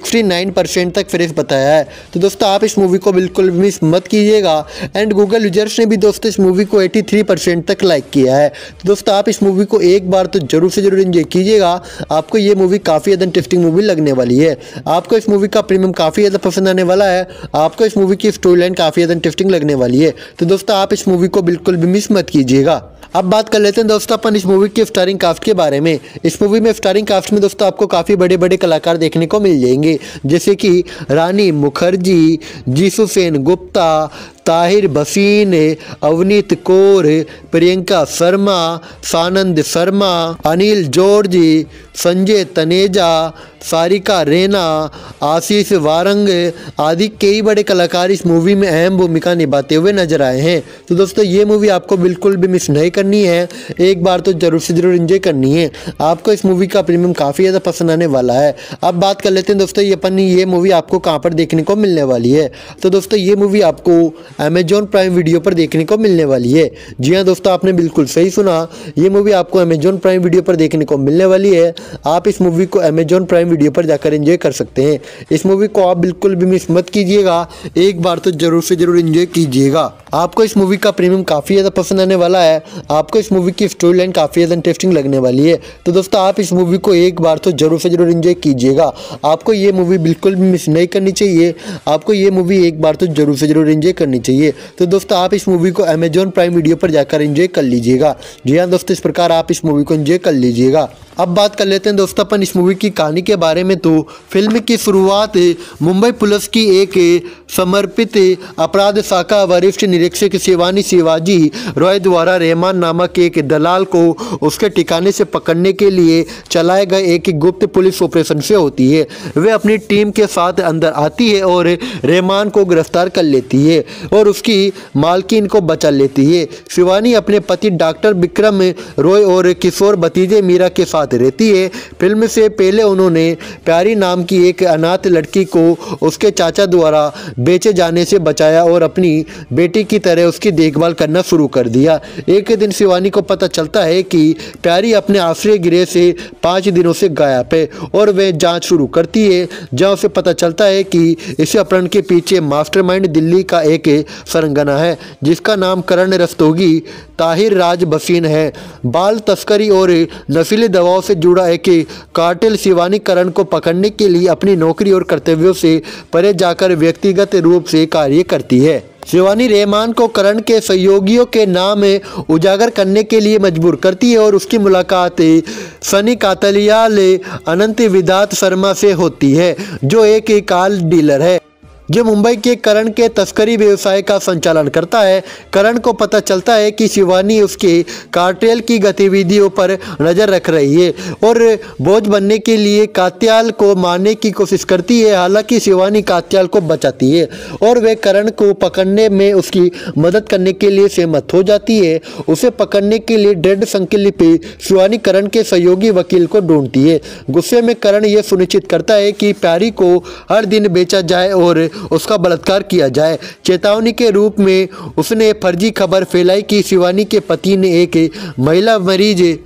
69% तक फ्रेश बताया है। तो दोस्तों आप इस मूवी को बिल्कुल मिस मत कीजिएगा। एंड गूगल यूजर्स ने भी दोस्तों इस मूवी को 83% तक लाइक किया है। तो दोस्तों आप इस मूवी को एक बार तो जरूर से जरूर एंजॉय कीजिएगा। आपको ये मूवी काफ़ी ज़्यादा इंटरेस्टिंग मूवी लगने वाली है। आपको इस मूवी का प्रीमियम काफ़ी ज़्यादा पसंद आने वाला है। आपको इस मूवी की स्टोरी लाइन काफ़ी ज़्यादा इंटरेस्टिंग लगने वाली है। तो दोस्तों आप इस मूवी को बिल्कुल भी मिस मत कीजिएगा। अब बात कर लेते हैं दोस्तों अपन इस मूवी के स्टारिंग कास्ट के बारे में। इस मूवी में स्टारिंग कास्ट में दोस्तों आपको काफ़ी बड़े बड़े कलाकार देखने को मिल जाएंगे, जैसे कि रानी मुखर्जी, जीसुसेन गुप्ता, ताहिर बसीन, अवनीत कौर, प्रियंका शर्मा, सानंद शर्मा, अनिल जॉर्ज, संजय तनेजा, सारिका रैना, आशीष वारंग आदि कई बड़े कलाकार इस मूवी में अहम भूमिका निभाते हुए नजर आए हैं। तो दोस्तों ये मूवी आपको बिल्कुल भी मिस नहीं करनी है, एक बार तो जरूर से जरूर एंजॉय करनी है। आपको इस मूवी का प्रीमियम काफ़ी ज़्यादा पसंद आने वाला है। अब बात कर लेते हैं दोस्तों ये मूवी आपको कहाँ पर देखने को मिलने वाली है। तो दोस्तों ये मूवी आपको अमेजॉन प्राइम वीडियो पर देखने को मिलने वाली है। जी हाँ दोस्तों आपने बिल्कुल सही सुना, ये मूवी आपको अमेजॉन प्राइम वीडियो पर देखने को मिलने वाली है। आप इस मूवी को अमेजॉन प्राइम वीडियो पर जाकर एंजॉय कर सकते हैं। इस मूवी को आप बिल्कुल भी मिस मत कीजिएगा, एक बार तो जरूर से जरूर एंजॉय कीजिएगा। आपको इस मूवी का प्रीमियम काफ़ी ज़्यादा पसंद आने वाला है। आपको इस मूवी की स्टोरी लाइन काफ़ी ज़्यादा इंटरेस्टिंग लगने वाली है। तो दोस्तों आप इस मूवी को एक बार तो जरूर से जरूर एंजॉय कीजिएगा। आपको ये मूवी बिल्कुल भी मिस नहीं करनी चाहिए। आपको ये मूवी एक बार तो जरूर से जरूर एंजॉय करनी चाहिए। तो दोस्तों आप इस मूवी को अमेजॉन प्राइम वीडियो पर जाकर एंजॉय कर लीजिएगा। जी हाँ दोस्तों इस प्रकार आप इस मूवी को एंजॉय कर लीजिएगा। अब बात कर लेते हैं दोस्तों अपन इस मूवी की कहानी के बारे में। तो फिल्म की शुरुआत मुंबई पुलिस की एक समर्पित अपराध शाखा वरिष्ठ निरीक्षक शिवानी शिवाजी रॉय द्वारा रहमान नामक एक दलाल को उसके ठिकाने से पकड़ने के लिए चलाए गए एक गुप्त पुलिस ऑपरेशन से होती है। वे अपनी टीम के साथ अंदर आती है और रहमान को गिरफ्तार कर लेती है और उसकी मालकिन को बचा लेती है। शिवानी अपने पति डॉक्टर विक्रम रॉय और किशोर भतीजे मीरा के साथ रहती है। फिल्म से पहले उन्होंने प्यारी नाम की एक अनाथ लड़की को उसके चाचा द्वारा बेचे जाने से बचाया और अपनी बेटी की तरह उसकी देखभाल करना शुरू कर दिया। एक दिन शिवानी को पता चलता है कि प्यारी अपने आश्रय गृह से 5 दिनों से गायब है और वह जांच शुरू करती है, जहां उसे पता चलता है कि इस अपहरण के पीछे मास्टरमाइंड दिल्ली का एक सरंगना है, जिसका नाम करण रस्तोगी ताहिर राज बसीन है। बाल तस्करी और नशीली दवाओं से जुड़ा एक कार्टेल शिवानी करण को पकड़ने के लिए अपनी नौकरी और कर्तव्यों से परे जाकर व्यक्तिगत रूप से कार्य करती है। शिवानी रहमान को करण के सहयोगियों के नाम उजागर करने के लिए मजबूर करती है और उसकी मुलाकात सनी कातलियाल अनंत विदात शर्मा से होती है, जो एक कार डीलर है जो मुंबई के करण के तस्करी व्यवसाय का संचालन करता है। करण को पता चलता है कि शिवानी उसके कार्टेल की गतिविधियों पर नज़र रख रही है और बोझ बनने के लिए कात्याल को मारने की कोशिश करती है। हालांकि शिवानी कात्याल को बचाती है और वह करण को पकड़ने में उसकी मदद करने के लिए सहमत हो जाती है। उसे पकड़ने के लिए दृढ़ संकल्प शिवानी करण के सहयोगी वकील को ढूंढती है। गुस्से में करण यह सुनिश्चित करता है कि प्यारी को हर दिन बेचा जाए और उसका बलात्कार किया जाए। चेतावनी के रूप में उसने फर्जी खबर फैलाई कि शिवानी के पति ने एक महिला मरीज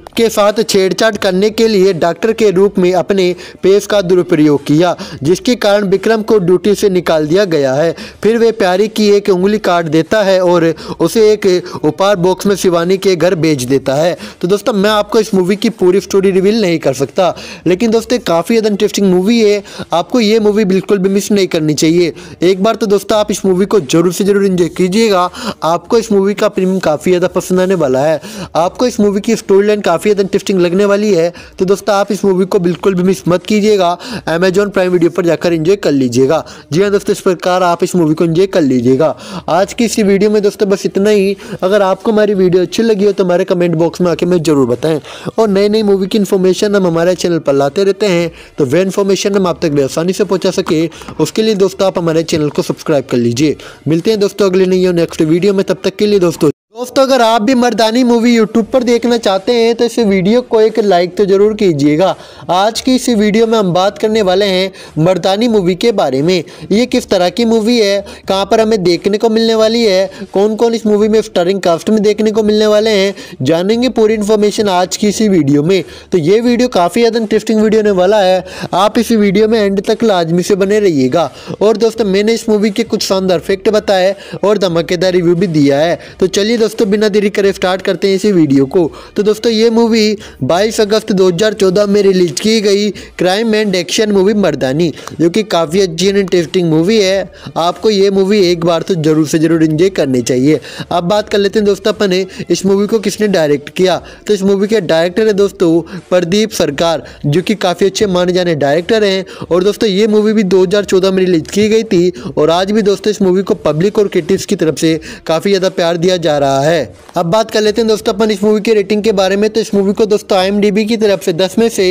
के साथ छेड़छाड़ करने के लिए डॉक्टर के रूप में अपने पेश का दुरुपयोग किया, जिसके कारण विक्रम को ड्यूटी से निकाल दिया गया है। फिर वे प्यारी की एक उंगली काट देता है और उसे एक उपहार बॉक्स में शिवानी के घर भेज देता है। तो दोस्तों मैं आपको इस मूवी की पूरी स्टोरी रिवील नहीं कर सकता, लेकिन दोस्तों काफ़ी ज़्यादा इंटरेस्टिंग मूवी है, आपको ये मूवी बिल्कुल भी मिस नहीं करनी चाहिए। एक बार तो दोस्तों आप इस मूवी को जरूर से जरूर एंजॉय कीजिएगा, आपको इस मूवी का प्रीमियम काफ़ी ज़्यादा पसंद आने वाला है, आपको इस मूवी की स्टोरी लाइन काफ़ी ज़्यादा इंटरेस्टिंग लगने वाली है। तो दोस्तों आप इस मूवी को बिल्कुल भी मिस मत कीजिएगा, अमेजॉन प्राइम वीडियो पर जाकर एंजॉय कर लीजिएगा। जी हाँ दोस्तों, इस प्रकार आप इस मूवी को एंजॉय कर लीजिएगा। आज की इसी वीडियो में दोस्तों बस इतना ही। अगर आपको हमारी वीडियो अच्छी लगी हो तो हमारे कमेंट बॉक्स में आके हमें जरूर बताएं, और नई नई मूवी की इन्फॉर्मेशन हम हमारे चैनल पर लाते रहते हैं, तो वह इन्फॉर्मेशन हम आप तक आसानी से पहुंचा सके उसके लिए दोस्तों आप हमारे चैनल को सब्सक्राइब कर लीजिए। मिलते हैं दोस्तों अगले नई और नेक्स्ट वीडियो में, तब तक के लिए दोस्तों अगर आप भी मर्दानी मूवी यूट्यूब पर देखना चाहते हैं तो इस वीडियो को एक लाइक तो जरूर कीजिएगा। आज की इस वीडियो में हम बात करने वाले हैं मर्दानी मूवी के बारे में। ये किस तरह की मूवी है, कहां पर हमें देखने को मिलने वाली है, कौन कौन इस मूवी में स्टारिंग कास्ट में देखने को मिलने वाले हैं, जानेंगे पूरी इन्फॉर्मेशन आज की इसी वीडियो में। तो ये वीडियो काफ़ी ज़्यादा इंटरेस्टिंग वीडियो होने वाला है, आप इस वीडियो में एंड तक लाजमी से बने रहिएगा। और दोस्तों मैंने इस मूवी के कुछ शानदार फैक्ट बताए और धमाकेदार रिव्यू भी दिया है। तो चलिए दोस्तों बिना देरी करे स्टार्ट करते हैं इसी वीडियो को। तो दोस्तों ये मूवी 22 अगस्त 2014 में रिलीज की गई crime and action movie Mardaani, जो कि काफ़ी अच्छी एंड इंटरेस्टिंग मूवी है, आपको ये मूवी एक बार तो जरूर से जरूर एंजॉय करनी चाहिए। अब बात कर लेते हैं दोस्तों अपने इस मूवी को किसने डायरेक्ट किया। तो इस मूवी के डायरेक्टर है दोस्तों प्रदीप सरकार, जो कि काफ़ी अच्छे माने जाने डायरेक्टर हैं। और दोस्तों ये मूवी भी 2014 में रिलीज की गई थी, और आज भी दोस्तों इस मूवी को पब्लिक और क्रिटिक्स की तरफ से काफ़ी ज़्यादा प्यार दिया जा रहा है। अब बात कर लेते हैं दोस्तों अपन इस मूवी की रेटिंग के बारे में। तो इस मूवी को दोस्तों IMDb की तरफ से 10 में से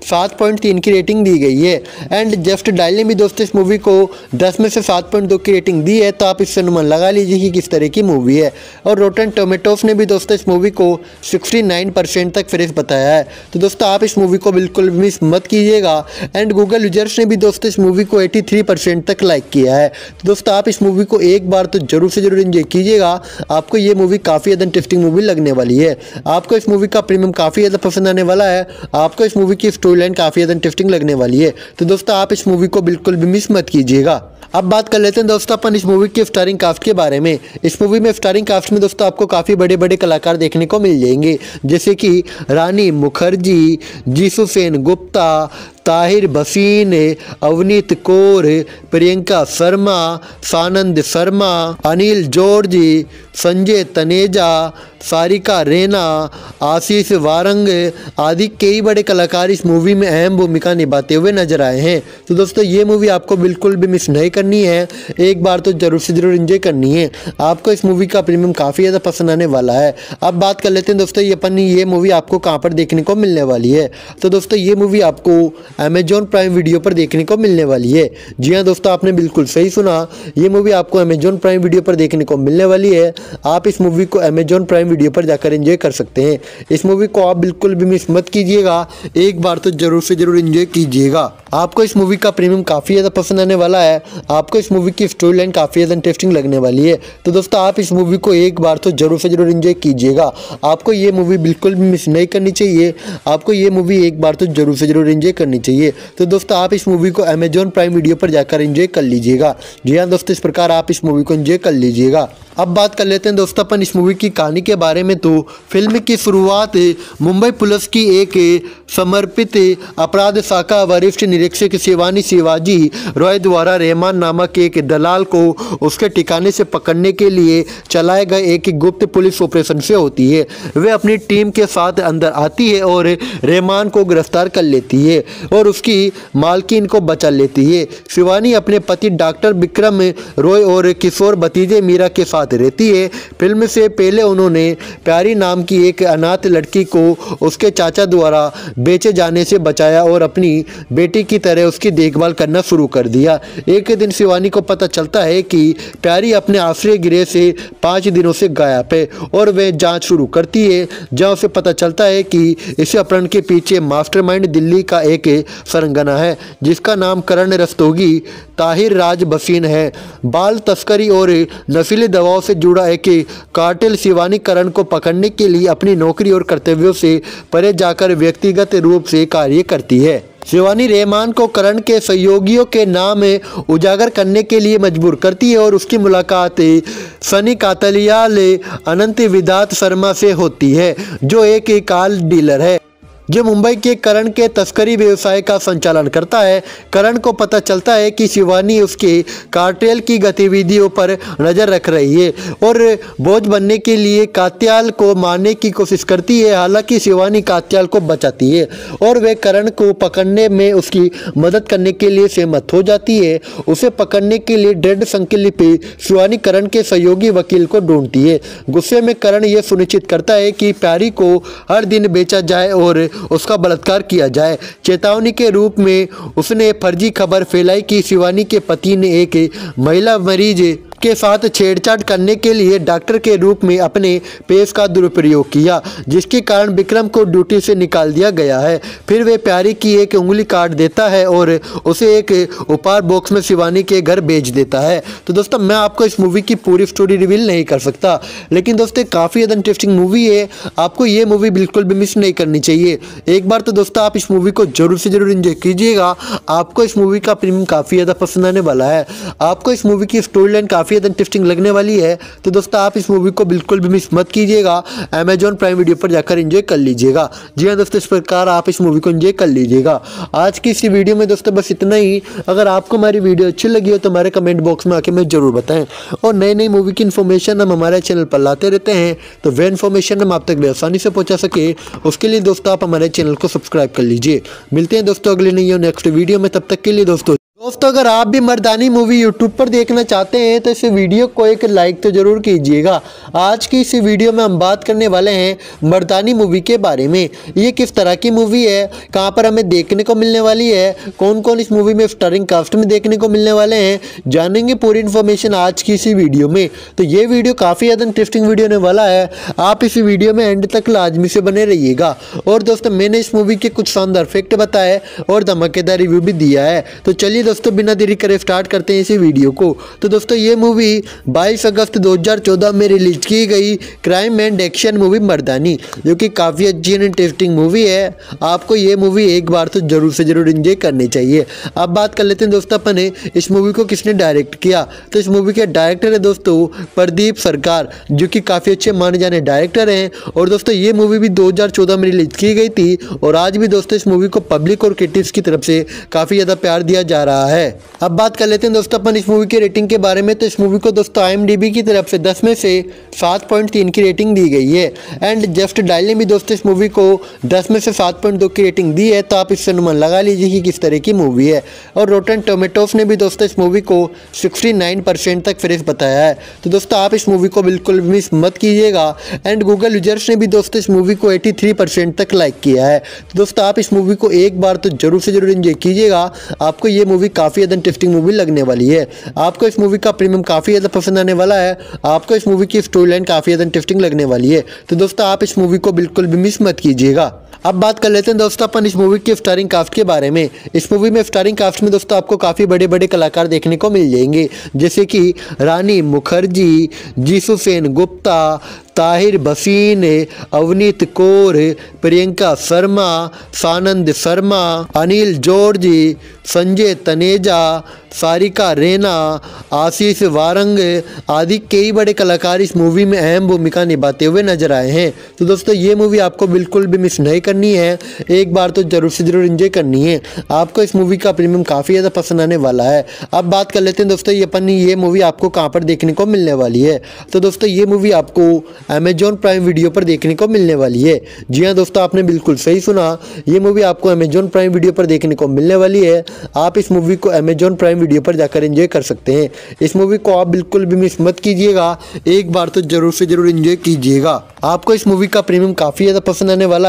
7.3 की रेटिंग दी गई है, एंड जस्ट डायल ने भी दोस्तों इस मूवी को 10 में से 7.2 की रेटिंग दी है। तो आप इससे अनुमान लगा लीजिए कि किस तरह की मूवी है। और रोटन टोमेटोस ने भी दोस्तों इस मूवी को 69% तक फ्रेश बताया है। तो दोस्तों आप इस मूवी को बिल्कुल मिस मत कीजिएगा, एंड गूगल यूजर्स ने भी दोस्तों इस मूवी को 83% तक लाइक किया है। तो दोस्तों आप इस मूवी को एक बार तो जरूर से जरूर एंजॉय कीजिएगा, आपको ये मूवी काफ़ी ज़्यादा इंटरेस्टिंग मूवी लगने वाली है, आपको इस मूवी का प्रीमियम काफ़ी ज़्यादा पसंद आने वाला है, आपको इस मूवी की स्टोरी लाइन काफ़ी ज़्यादा इंटरेस्टिंग लगने वाली है। तो दोस्तों आप इस मूवी को बिल्कुल भी मिस मत कीजिएगा। अब बात कर लेते हैं दोस्तों अपन इस मूवी के स्टारिंग कास्ट के बारे में। इस मूवी में स्टारिंग कास्ट में दोस्तों आपको काफ़ी बड़े बड़े कलाकार देखने को मिल जाएंगे, जैसे कि रानी मुखर्जी, जीसू सेन गुप्ता, ताहिर भसीन, अवनीत कौर, प्रियंका शर्मा, सानंद शर्मा, अनिल जॉर्ज, संजय तनेजा, सारिका रैना, आशीष वारंग आदि कई बड़े कलाकार इस मूवी में अहम भूमिका निभाते हुए नजर आए हैं। तो दोस्तों ये मूवी आपको बिल्कुल भी मिस नहीं करनी है, एक बार तो जरूर से जरूर एंजॉय करनी है, आपको इस मूवी का प्रीमियम काफ़ी ज़्यादा पसंद आने वाला है। अब बात कर लेते हैं दोस्तों ये मूवी आपको कहाँ पर देखने को मिलने वाली है। तो दोस्तों ये मूवी आपको अमेजॉन प्राइम वीडियो पर देखने को मिलने वाली है। जी हाँ दोस्तों, आपने बिल्कुल सही सुना, ये मूवी आपको अमेजॉन प्राइम वीडियो पर देखने को मिलने वाली है। आप इस मूवी को अमेजॉन प्राइम वीडियो पर जाकर एंजॉय कर सकते हैं। इस मूवी को आप बिल्कुल भी मिस मत कीजिएगा, एक बार तो जरूर से जरूर एंजॉय कीजिएगा, आपको इस मूवी का प्रीमियम काफ़ी ज़्यादा पसंद आने वाला है, आपको इस मूवी की स्टोरी लाइन काफ़ी ज़्यादा इंटरेस्टिंग लगने वाली है। तो दोस्तों आप इस मूवी को एक बार तो जरूर से जरूर एंजॉय कीजिएगा, आपको ये मूवी बिल्कुल भी मिस नहीं करनी चाहिए, आपको ये मूवी एक बार तो जरूर से जरूर एंजॉय करनी चाहिए। तो दोस्तों आप इस मूवी को अमेजॉन प्राइम वीडियो पर जाकर एंजॉय कर लीजिएगा। जी हाँ दोस्तों, इस प्रकार आप इस मूवी को एंजॉय कर लीजिएगा। अब बात कर लेते हैं दोस्तों अपन इस मूवी की कहानी के बारे में। तो फिल्म की शुरुआत मुंबई पुलिस की एक समर्पित अपराध शाखा वरिष्ठ निरीक्षक शिवानी शिवाजी रॉय द्वारा रहमान नामक एक दलाल को उसके ठिकाने से पकड़ने के लिए चलाए गए एक गुप्त पुलिस ऑपरेशन से होती है। वे अपनी टीम के साथ अंदर आती है और रहमान को गिरफ्तार कर लेती है और उसकी मालकिन को बचा लेती है। शिवानी अपने पति डॉक्टर विक्रम रॉय और किशोर भतीजे मीरा के साथ रहती है। फिल्म से पहले उन्होंने प्यारी नाम की एक अनाथ लड़की को उसके चाचा द्वारा बेचे जाने से बचाया और अपनी बेटी की तरह उसकी देखभाल करना शुरू कर दिया। एक दिन शिवानी को पता चलता है कि प्यारी अपने आश्रय गृह से 5 दिनों से गायब है और वह जांच शुरू करती है, जहां उसे पता चलता है कि इस अपहरण के पीछे मास्टरमाइंड दिल्ली का एक सरंगना है जिसका नाम करण रस्तोगी ताहिर राज बसीन है। बाल तस्करी और नशीली दवाओं से जुड़ा एक कार्टेल शिवानी करण को पकड़ने के लिए अपनी नौकरी और कर्तव्यों से परे जाकर व्यक्तिगत रूप से कार्य करती है। शिवानी रहमान को करण के सहयोगियों के नाम उजागर करने के लिए मजबूर करती है और उसकी मुलाकात सनी कातलियाल अनंत विदात शर्मा से होती है जो एक कार डीलर है जो मुंबई के करण के तस्करी व्यवसाय का संचालन करता है। करण को पता चलता है कि शिवानी उसके कार्टेल की गतिविधियों पर नज़र रख रही है और बोझ बनने के लिए कात्याल को मारने की कोशिश करती है। हालांकि शिवानी कात्याल को बचाती है और वे करण को पकड़ने में उसकी मदद करने के लिए सहमत हो जाती है। उसे पकड़ने के लिए दृढ़ संकल्प शिवानी करण के सहयोगी वकील को ढूंढती है। गुस्से में करण यह सुनिश्चित करता है कि प्यारी को हर दिन बेचा जाए और उसका बलात्कार किया जाए। चेतावनी के रूप में उसने फर्जी खबर फैलाई कि शिवानी के पति ने एक महिला मरीज के साथ छेड़छाड़ करने के लिए डॉक्टर के रूप में अपने पेश का दुरुपयोग किया जिसके कारण विक्रम को ड्यूटी से निकाल दिया गया है। फिर वे प्यारी की एक उंगली काट देता है और उसे एक उपहार बॉक्स में शिवानी के घर भेज देता है। तो दोस्तों मैं आपको इस मूवी की पूरी स्टोरी रिवील नहीं कर सकता, लेकिन दोस्तों काफ़ी ज़्यादा इंटरेस्टिंग मूवी है। आपको ये मूवी बिल्कुल भी मिस नहीं करनी चाहिए। एक बार तो दोस्तों आप इस मूवी को जरूर से जरूर एंजॉय कीजिएगा। आपको इस मूवी का प्रीमियम काफ़ी ज़्यादा पसंद आने वाला है। आपको इस मूवी की स्टोरी लाइन काफ़ी ज़्यादा इंटरेस्टिंग लगने वाली है। तो दोस्तों आप इस मूवी को बिल्कुल भी मिस मत कीजिएगा। अमेजॉन प्राइम वीडियो पर जाकर एंजॉय कर लीजिएगा। जी हाँ दोस्तों, इस प्रकार आप इस मूवी को एंजॉय कर लीजिएगा। आज की इसी वीडियो में दोस्तों बस इतना ही। अगर आपको हमारी वीडियो अच्छी लगी हो तो हमारे कमेंट बॉक्स में आके हमें जरूर बताएं और नई नई मूवी की इन्फॉर्मेशन हम हमारे चैनल पर लाते रहते हैं, तो वह इन्फॉर्मेशन हम आप तक आसानी से पहुंचा सके उसके लिए दोस्तों आप हमारे चैनल को सब्सक्राइब कर लीजिए। मिलते हैं दोस्तों अगले नई और नेक्स्ट वीडियो में, तब तक के लिए दोस्तों अगर आप भी मर्दानी मूवी यूट्यूब पर देखना चाहते हैं तो इस वीडियो को एक लाइक तो जरूर कीजिएगा। आज की इस वीडियो में हम बात करने वाले हैं मर्दानी मूवी के बारे में। ये किस तरह की मूवी है, कहां पर हमें देखने को मिलने वाली है, कौन कौन इस मूवी में स्टारिंग कास्ट में देखने को मिलने वाले हैं, जानेंगे पूरी इन्फॉर्मेशन आज की इसी वीडियो में। तो ये वीडियो काफ़ी ज़्यादा इंटरेस्टिंग वीडियो होने वाला है। आप इस वीडियो में एंड तक लाजमी से बने रहिएगा। और दोस्तों मैंने इस मूवी के कुछ शानदार फैक्ट बताए और धमाकेदार रिव्यू भी दिया है। तो चलिए दोस्तों बिना देरी करे स्टार्ट करते हैं इसी वीडियो को। तो दोस्तों ये मूवी 22 अगस्त 2014 में रिलीज की गई crime and action movie Mardaani, जो कि काफ़ी अच्छी एंड इंटरेस्टिंग मूवी है। आपको ये मूवी एक बार तो जरूर से जरूर एंजॉय करनी चाहिए। अब बात कर लेते हैं दोस्तों अपने इस मूवी को किसने डायरेक्ट किया। तो इस मूवी के डायरेक्टर है दोस्तों प्रदीप सरकार, जो कि काफ़ी अच्छे माने जाने डायरेक्टर हैं। और दोस्तों ये मूवी भी 2014 में रिलीज की गई थी और आज भी दोस्तों इस मूवी को पब्लिक और क्रिटिक्स की तरफ से काफ़ी ज़्यादा प्यार दिया जा रहा है। अब बात कर लेते हैं दोस्तों अपन इस मूवी की रेटिंग के बारे में। तो इस मूवी को दोस्तों IMDb की तरफ से 10 में से 7.3 की रेटिंग दी गई है एंड जस्ट डायल ने भी दोस्तों इस मूवी को 10 में से 7.2 की रेटिंग दी है। तो आप इससे अनुमान लगा लीजिए कि किस तरह की मूवी है। और रोटन टोमेटोस ने भी दोस्तों इस मूवी को 69% तक फ्रेश बताया है। तो दोस्तों आप इस मूवी को बिल्कुल मिस मत कीजिएगा। एंड गूगल यूजर्स ने भी दोस्तों इस मूवी को 83% तक लाइक किया है। तो दोस्तों आप इस मूवी को एक बार तो जरूर से जरूर एंजॉय कीजिएगा। आपको ये मूवी काफ़ी ज़्यादा इंटरेस्टिंग मूवी लगने वाली है। आपको इस मूवी का प्रीमियम काफ़ी ज़्यादा पसंद आने वाला है। आपको इस मूवी की स्टोरी लाइन काफ़ी ज़्यादा इंटरेस्टिंग लगने वाली है। तो दोस्तों आप इस मूवी को बिल्कुल भी मिस मत कीजिएगा। अब बात कर लेते हैं दोस्तों अपन इस मूवी के स्टारिंग कास्ट के बारे में। इस मूवी में स्टारिंग कास्ट में दोस्तों आपको काफ़ी बड़े बड़े कलाकार देखने को मिल जाएंगे, जैसे कि रानी मुखर्जी, जीसू सेन गुप्ता, ताहिर बसीन, अवनीत कौर, प्रियंका शर्मा, सानंद शर्मा, अनिल जॉर्ज, संजय तनेजा, सारिका रैना, आशीष वारंग आदि कई बड़े कलाकार इस मूवी में अहम भूमिका निभाते हुए नजर आए हैं। तो दोस्तों ये मूवी आपको बिल्कुल भी मिस नहीं करनी है, एक बार तो जरूर से जरूर एंजॉय करनी है। आपको इस मूवी का प्रीमियम काफ़ी ज़्यादा पसंद आने वाला है। अब बात कर लेते हैं दोस्तों ये मूवी आपको कहाँ पर देखने को मिलने वाली है। तो दोस्तों ये मूवी आपको अमेजॉन प्राइम वीडियो पर देखने को मिलने वाली है। जी हाँ दोस्तों, आपने बिल्कुल सही सुना, ये मूवी आपको अमेजॉन प्राइम वीडियो पर देखने को मिलने वाली है। आप इस मूवी को अमेजॉन प्राइम वीडियो पर जाकर एंजॉय कर सकते हैं। इस मूवी को आप बिल्कुल भी मिस मत कीजिएगा, एक बार तो जरूर से जरूर एंजॉय कीजिएगा। आपको इस मूवी का प्रीमियम काफ़ी ज़्यादा पसंद आने वाला है।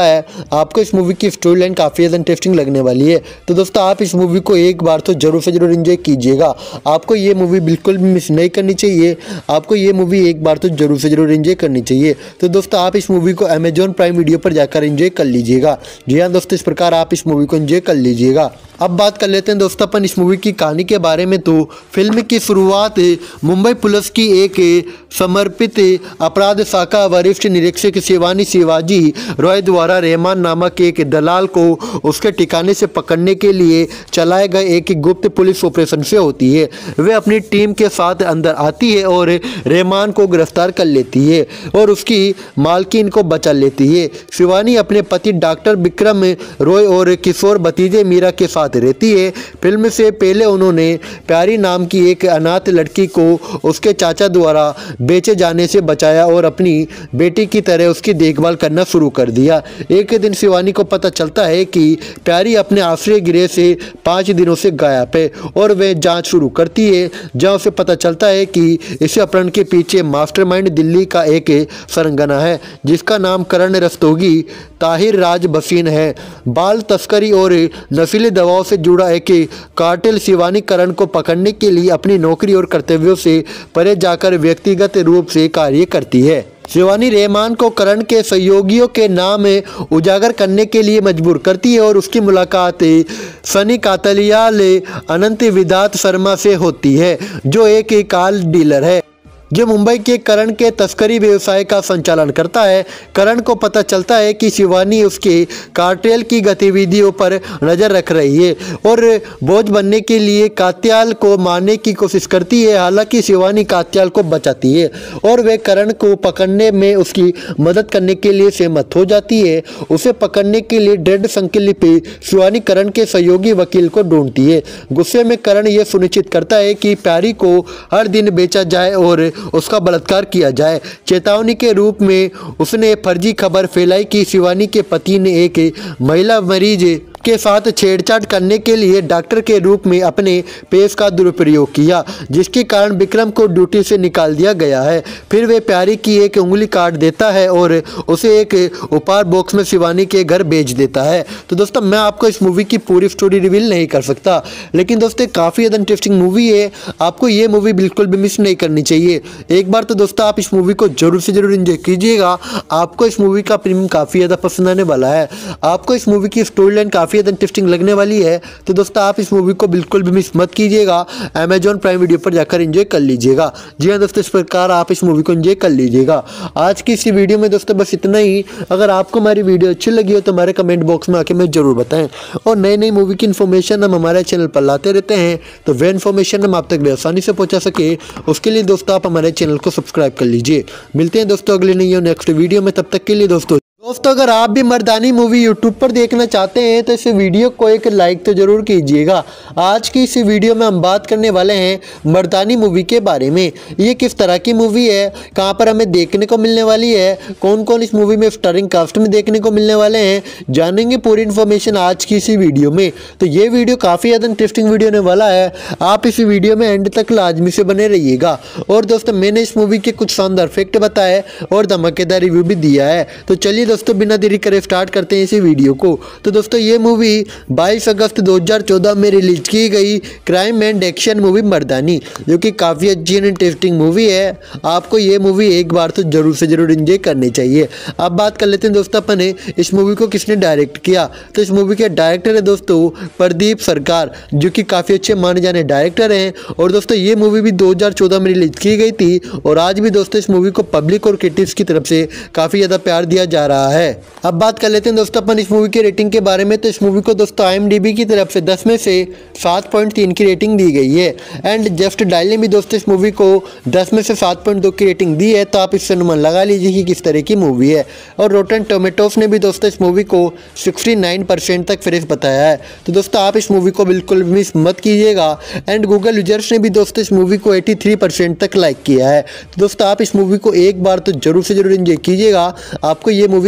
आपको इस मूवी की स्टोरी लाइन काफ़ी ज़्यादा इंटरेस्टिंग लगने वाली है। तो दोस्तों आप इस मूवी को एक बार तो जरूर से जरूर एंजॉय कीजिएगा। आपको ये मूवी बिल्कुल भी मिस नहीं करनी चाहिए। आपको ये मूवी एक बार तो जरूर से जरूर एंजॉय करनी चाहिए। तो दोस्तों आप इस मूवी को अमेजॉन प्राइम वीडियो पर जाकर एंजॉय कर लीजिएगा। जी हाँ दोस्तों, इस प्रकार आप इस मूवी को एंजॉय कर लीजिएगा। अब बात कर लेते हैं दोस्तों अपन इस मूवी की कहानी के बारे में। तो फिल्म की शुरुआत मुंबई पुलिस की एक समर्पित अपराध शाखा वरिष्ठ निरीक्षक शिवानी शिवाजी रॉय द्वारा रहमान नामक एक दलाल को उसके ठिकाने से पकड़ने के लिए चलाए गए एक गुप्त पुलिस ऑपरेशन से होती है। वे अपनी टीम के साथ अंदर आती है और रहमान को गिरफ्तार कर लेती है और उसकी मालकिन को बचा लेती है। शिवानी अपने पति डॉक्टर विक्रम रॉय और किशोर भतीजे मीरा के साथ रहती है। फिल्म से पहले उन्होंने प्यारी नाम की एक अनाथ लड़की को उसके चाचा द्वारा बेचे जाने से बचाया और अपनी बेटी की तरह उसकी देखभाल करना शुरू कर दिया। एक दिन शिवानी को पता चलता है कि प्यारी अपने आश्रय गृह से 5 दिनों से गायब है और वह जांच शुरू करती है, जहां उसे पता चलता है कि इस अपहरण के पीछे मास्टरमाइंड दिल्ली का एक सरंगना है जिसका नाम करण रस्तोगी ताहिर राज बसीन है। बाल तस्करी और नशीली दवाओं से जुड़ा एक कार्टेल शिवानी करण को पकड़ने के लिए अपनी नौकरी और कर्तव्यों से परे जाकर व्यक्तिगत रूप से कार्य करती है। शिवानी रहमान को करण के सहयोगियों के नाम उजागर करने के लिए मजबूर करती है और उसकी मुलाकात सनी कातलियाल अनंत विदात शर्मा से होती है, जो एक कार डीलर है जो मुंबई के करण के तस्करी व्यवसाय का संचालन करता है। करण को पता चलता है कि शिवानी उसके कार्टेल की गतिविधियों पर नज़र रख रही है और बोझ बनने के लिए कात्याल को मारने की कोशिश करती है। हालांकि शिवानी कात्याल को बचाती है और वह करण को पकड़ने में उसकी मदद करने के लिए सहमत हो जाती है। उसे पकड़ने के लिए दृढ़ संकल्प शिवानी करण के सहयोगी वकील को ढूंढती है। गुस्से में करण यह सुनिश्चित करता है कि प्यारी को हर दिन बेचा जाए और उसका बलात्कार किया जाए। चेतावनी के रूप में उसने फर्जी खबर फैलाई कि शिवानी के पति ने एक महिला मरीज के साथ छेड़छाड़ करने के लिए डॉक्टर के रूप में अपने पेश का दुरुपयोग किया, जिसके कारण विक्रम को ड्यूटी से निकाल दिया गया है। फिर वे प्यारी की एक उंगली काट देता है और उसे एक उपहार बॉक्स में शिवानी के घर भेज देता है। तो दोस्तों मैं आपको इस मूवी की पूरी स्टोरी रिवील नहीं कर सकता, लेकिन दोस्तों काफ़ी ज़्यादा इंटरेस्टिंग मूवी है। आपको ये मूवी बिल्कुल भी मिस नहीं करनी चाहिए। एक बार तो दोस्तों आप इस मूवी को जरूर से जरूर एंजॉय कीजिएगा। आपको इस मूवी का प्रीमियम काफ़ी ज़्यादा पसंद आने वाला है। आपको इस मूवी की स्टोरी लाइन काफ़ी ज़्यादा इंटरेस्टिंग लगने वाली है। तो दोस्तों आप इस मूवी को बिल्कुल भी मिस मत कीजिएगा। अमेजॉन प्राइम वीडियो पर जाकर एंजॉय कर लीजिएगा। जी हाँ दोस्तों, इस प्रकार आप इस मूवी को एंजॉय कर लीजिएगा। आज की इसी वीडियो में दोस्तों बस इतना ही। अगर आपको हमारी वीडियो अच्छी लगी हो तो हमारे कमेंट बॉक्स में आके हमें जरूर बताएं और नई नई मूवी की इन्फॉर्मेशन हम हमारे चैनल पर लाते रहते हैं, तो वह इन्फॉर्मेशन हम आप तक आसानी से पहुंचा सके उसके लिए दोस्तों आप हमारे चैनल को सब्सक्राइब कर लीजिए। मिलते हैं दोस्तों अगले नई नेक्स्ट वीडियो में, तब तक के लिए दोस्तों अगर आप भी मर्दानी मूवी यूट्यूब पर देखना चाहते हैं तो इस वीडियो को एक लाइक तो जरूर कीजिएगा। आज की इस वीडियो में हम बात करने वाले हैं मर्दानी मूवी के बारे में। ये किस तरह की मूवी है, कहां पर हमें देखने को मिलने वाली है, कौन कौन इस मूवी में स्टारिंग कास्ट में देखने को मिलने वाले हैं, जानेंगे पूरी इन्फॉर्मेशन आज की इसी वीडियो में। तो ये वीडियो काफ़ी ज़्यादा इंटरेस्टिंग वीडियो होने वाला है। आप इस वीडियो में एंड तक लाजमी से बने रहिएगा। और दोस्तों मैंने इस मूवी के कुछ शानदार फैक्ट बताए और धमाकेदार रिव्यू भी दिया है। तो चलिए दोस्तों बिना देरी करे स्टार्ट करते हैं इसी वीडियो को। तो दोस्तों ये मूवी 22 अगस्त 2014 में रिलीज की गई crime and action movie Mardaani, जो कि काफ़ी अच्छी एंड इंटरेस्टिंग मूवी है। आपको ये मूवी एक बार तो जरूर से जरूर एंजॉय करनी चाहिए। अब बात कर लेते हैं दोस्तों अपने इस मूवी को किसने डायरेक्ट किया। तो इस मूवी के डायरेक्टर है दोस्तों प्रदीप सरकार, जो कि काफ़ी अच्छे माने जाने डायरेक्टर हैं। और दोस्तों ये मूवी भी 2014 में रिलीज की गई थी और आज भी दोस्तों इस मूवी को पब्लिक और क्रिटिक्स की तरफ से काफ़ी ज़्यादा प्यार दिया जा रहा है। अब बात कर लेते हैं दोस्तों अपन इस मूवी की रेटिंग के बारे में। तो इस मूवी को दोस्तों IMDb की तरफ से 10 में से 7.3 की रेटिंग दी गई है एंड जस्ट डायल ने भी दोस्तों इस मूवी को 10 में से 7.2 की रेटिंग दी है। तो आप इससे अनुमान लगा लीजिए कि किस तरह की मूवी है। और रोटन टोमेटोस ने भी दोस्तों इस मूवी को 69% तक फ्रेश बताया है। तो दोस्तों आप इस मूवी को बिल्कुल मिस मत कीजिएगा। एंड गूगल यूजर्स ने भी दोस्तों इस मूवी को 83% तक लाइक किया है। तो दोस्तों आप इस मूवी को एक बार तो जरूर से जरूर एंजॉय कीजिएगा। आपको ये मूवी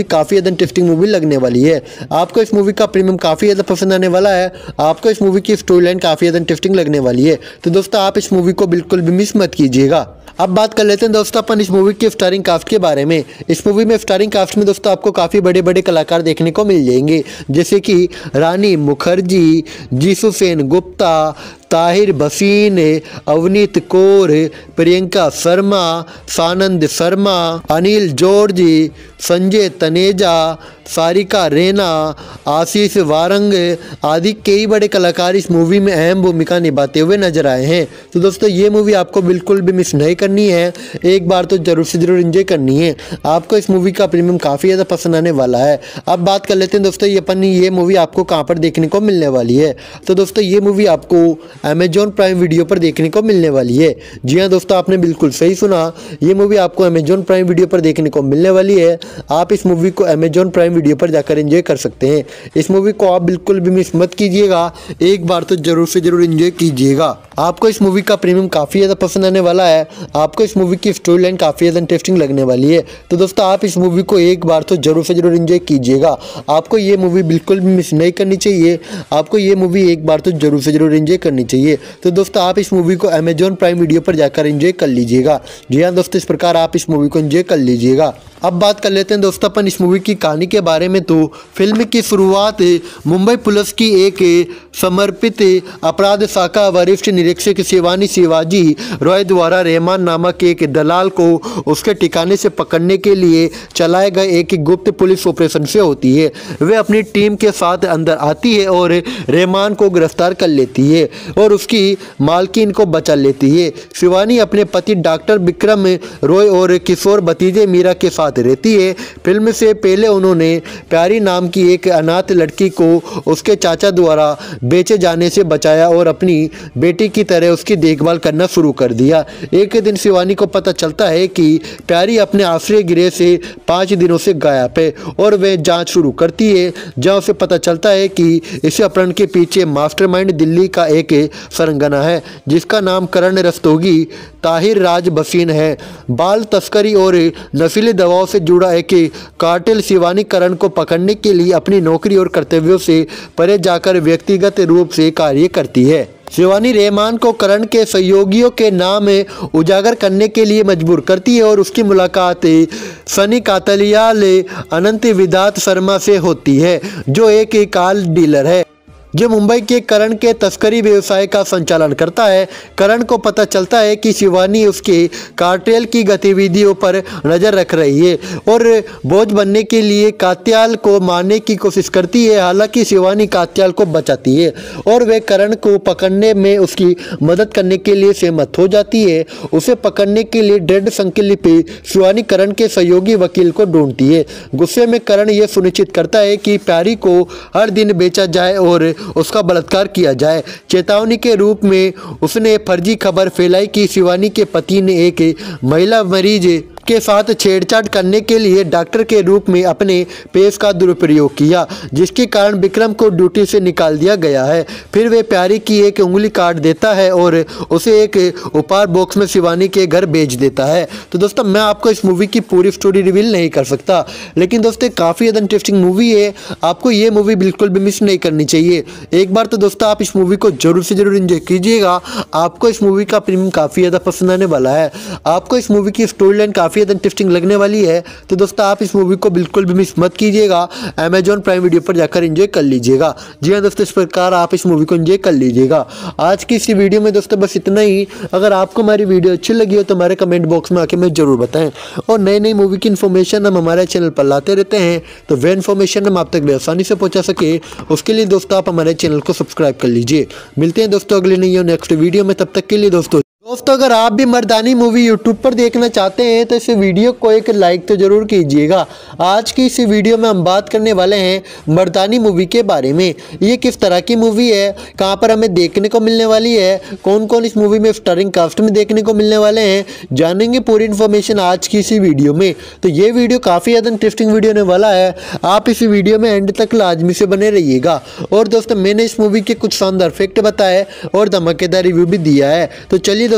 काफ़ी ज़्यादा इंटरेस्टिंग मूवी लगने वाली है। आपको इस मूवी का प्रीमियम काफ़ी ज़्यादा पसंद आने वाला है। आपको इस मूवी की स्टोरी लाइन काफ़ी ज़्यादा इंटरेस्टिंग लगने वाली है। तो दोस्तों आप इस मूवी को बिल्कुल भी मिस मत कीजिएगा। अब बात कर लेते हैं दोस्तों अपन इस मूवी के स्टारिंग कास्ट के बारे में। इस मूवी में स्टारिंग कास्ट में दोस्तों आपको काफ़ी बड़े बड़े कलाकार देखने को मिल जाएंगे, जैसे कि रानी मुखर्जी, जीसू सेन गुप्ता, ताहिर भसीन, अवनीत कौर, प्रियंका शर्मा, सानंद शर्मा, अनिल जॉर्ज, संजय तनेजा, सारिका रैना, आशीष वारंग आदि कई बड़े कलाकार इस मूवी में अहम भूमिका निभाते हुए नजर आए हैं। तो दोस्तों ये मूवी आपको बिल्कुल भी मिस नहीं करनी है, एक बार तो जरूर से जरूर एंजॉय करनी है। आपको इस मूवी का प्रीमियम काफ़ी ज़्यादा पसंद आने वाला है। अब बात कर लेते हैं दोस्तों ये मूवी आपको कहाँ पर देखने को मिलने वाली है। तो दोस्तों ये मूवी आपको अमेजॉन प्राइम वीडियो पर देखने को मिलने वाली है। जी हाँ दोस्तों, आपने बिल्कुल सही सुना, ये मूवी आपको अमेजॉन प्राइम वीडियो पर देखने को मिलने वाली है। आप इस मूवी को अमेजॉन प्राइम वीडियो पर जाकर एंजॉय कर सकते हैं। इस मूवी को आप बिल्कुल भी मिस मत कीजिएगा, एक बार तो जरूर से जरूर एंजॉय कीजिएगा। आपको इस मूवी का प्रीमियम काफ़ी ज़्यादा पसंद आने वाला है। आपको इस मूवी की स्टोरी लाइन काफ़ी ज़्यादा इंटरेस्टिंग लगने वाली है। तो दोस्तों आप इस मूवी को एक बार तो जरूर से जरूर एंजॉय कीजिएगा। आपको ये मूवी बिल्कुल भी मिस नहीं करनी चाहिए। आपको ये मूवी एक बार तो जरूर से जरूर एंजॉय करनी चाहिए। तो दोस्तों आप इस मूवी को अमेजॉन प्राइम वीडियो पर जाकर एंजॉय कर लीजिएगा। जी हाँ दोस्तों, इस प्रकार आप इस मूवी को एंजॉय कर लीजिएगा। अब बात कर लेते हैं दोस्तों अपन इस मूवी की कहानी के बारे में। तो फिल्म की शुरुआत मुंबई पुलिस की एक समर्पित अपराध शाखा वरिष्ठ निरीक्षक शिवानी शिवाजी रॉय द्वारा रहमान नामक एक दलाल को उसके ठिकाने से पकड़ने के लिए चलाए गए एक गुप्त पुलिस ऑपरेशन से होती है। वे अपनी टीम के साथ अंदर आती है और रहमान को गिरफ्तार कर लेती है और उसकी मालकिन को बचा लेती है। शिवानी अपने पति डॉक्टर विक्रम रॉय और किशोर भतीजे मीरा के साथ रहती है। फिल्म से पहले उन्होंने प्यारी नाम की एक अनाथ लड़की को उसके चाचा द्वारा बेचे जाने से बचाया और अपनी बेटी की तरह उसकी देखभाल करना शुरू कर दिया। एक दिन शिवानी को पता चलता है कि प्यारी अपने आश्रय गृह से 5 दिनों से गायब है और वह जांच शुरू करती है, जहां उसे पता चलता है कि इस अपहरण के पीछे मास्टरमाइंड दिल्ली का एक सरंगना है, जिसका नाम करण रस्तोगी ताहिर राज भसीन है। बाल तस्करी और नशीली दवाओं से जुड़ा एक कार्टेल शिवानी करण को पकड़ने के लिए अपनी नौकरी और कर्तव्यों से परे जाकर व्यक्तिगत रूप से कार्य करती है। शिवानी रहमान को करण के सहयोगियों के नाम उजागर करने के लिए मजबूर करती है और उसकी मुलाकात सनी कातलियाल अनंत विदात शर्मा से होती है, जो एक कार डीलर है जो मुंबई के करण के तस्करी व्यवसाय का संचालन करता है। करण को पता चलता है कि शिवानी उसके कार्टेल की गतिविधियों पर नज़र रख रही है और बोझ बनने के लिए कात्याल को मारने की कोशिश करती है। हालांकि शिवानी कात्याल को बचाती है और वह करण को पकड़ने में उसकी मदद करने के लिए सहमत हो जाती है। उसे पकड़ने के लिए दृढ़ संकल्प शिवानी करण के सहयोगी वकील को ढूंढती है। गुस्से में करण यह सुनिश्चित करता है कि प्यारी को हर दिन बेचा जाए और उसका बलात्कार किया जाए। चेतावनी के रूप में उसने फर्जी खबर फैलाई कि शिवानी के पति ने एक महिला मरीज के साथ छेड़छाड़ करने के लिए डॉक्टर के रूप में अपने पेश का दुरुपयोग किया, जिसके कारण विक्रम को ड्यूटी से निकाल दिया गया है। फिर वे प्यारी की एक उंगली काट देता है और उसे एक उपहार बॉक्स में शिवानी के घर भेज देता है। तो दोस्तों मैं आपको इस मूवी की पूरी स्टोरी रिवील नहीं कर सकता, लेकिन दोस्तों काफ़ी ज़्यादा इंटरेस्टिंग मूवी है। आपको ये मूवी बिल्कुल भी मिस नहीं करनी चाहिए। एक बार तो दोस्तों आप इस मूवी को जरूर से जरूर एंजॉय कीजिएगा। आपको इस मूवी का प्रीमियम काफ़ी ज़्यादा पसंद आने वाला है। आपको इस मूवी की स्टोरी लाइन काफ़ी ज़्यादा इंटरेस्टिंग लगने वाली है। तो दोस्तों आप इस मूवी को बिल्कुल भी मिस मत कीजिएगा, अमेजॉन प्राइम वीडियो पर जाकर एंजॉय कर लीजिएगा। जी हाँ दोस्तों, इस प्रकार आप इस मूवी को एंजॉय कर लीजिएगा। आज की इस वीडियो में दोस्तों बस इतना ही। अगर आपको हमारी वीडियो अच्छी लगी हो तो हमारे कमेंट बॉक्स में आके हमें जरूर बताएं और नई नई मूवी की इन्फॉर्मेशन हम हमारे चैनल पर लाते रहते हैं, तो वह इन्फॉर्मेशन हम आप तक आसानी से पहुंचा सके उसके लिए दोस्तों आप हमारे चैनल को सब्सक्राइब कर लीजिए। मिलते हैं दोस्तों अगले नई नेक्स्ट वीडियो में, तब तक के लिए दोस्तों अगर आप भी मर्दानी मूवी यूट्यूब पर देखना चाहते हैं तो इस वीडियो को एक लाइक तो जरूर कीजिएगा। आज की इस वीडियो में हम बात करने वाले हैं मर्दानी मूवी के बारे में। ये किस तरह की मूवी है, कहां पर हमें देखने को मिलने वाली है, कौन कौन इस मूवी में स्टारिंग कास्ट में देखने को मिलने वाले हैं, जानेंगे पूरी इन्फॉर्मेशन आज की इसी वीडियो में। तो ये वीडियो काफ़ी ज़्यादा इंटरेस्टिंग वीडियो होने वाला है। आप इस वीडियो में एंड तक लाजमी से बने रहिएगा। और दोस्तों मैंने इस मूवी के कुछ शानदार फैक्ट बताए और धमाकेदार रिव्यू भी दिया है। तो चलिए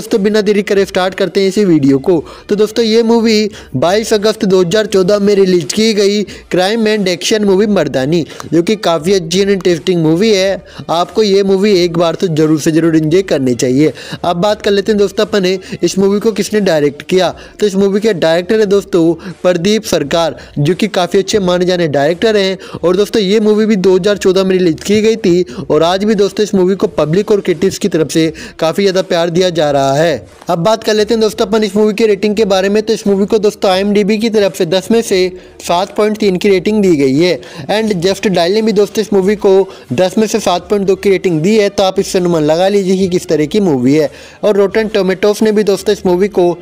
दोस्तों बिना देरी करे स्टार्ट करते हैं इसी वीडियो को। तो दोस्तों ये मूवी 22 अगस्त 2014 में रिलीज की गई crime and action movie Mardaani, जो कि काफ़ी अच्छी एंड इंटरेस्टिंग मूवी है। आपको ये मूवी एक बार तो जरूर से जरूर एंजॉय करनी चाहिए। अब बात कर लेते हैं दोस्तों अपन इस मूवी को किसने डायरेक्ट किया। तो इस मूवी के डायरेक्टर है दोस्तों प्रदीप सरकार, जो कि काफ़ी अच्छे माने जाने डायरेक्टर हैं। और दोस्तों ये मूवी भी 2014 में रिलीज की गई थी और आज भी दोस्तों इस मूवी को पब्लिक और क्रिटिक्स की तरफ से काफ़ी ज़्यादा प्यार दिया जा रहा है। अब बात कर लेते हैं दोस्तों अपन इस मूवी की रेटिंग के बारे में। तो इस मूवी को दोस्तों IMDb की तरफ से 10 में से 7.3 की रेटिंग दी गई है। एंड जस्ट डायल ने भी दोस्तों इस मूवी को 10 में से 7.2 की रेटिंग दी है। तो आप इससे अनुमान लगा लीजिए कि किस तरह की मूवी है। और रोटन टोमेटोस ने भी दोस्तों इस मूवी को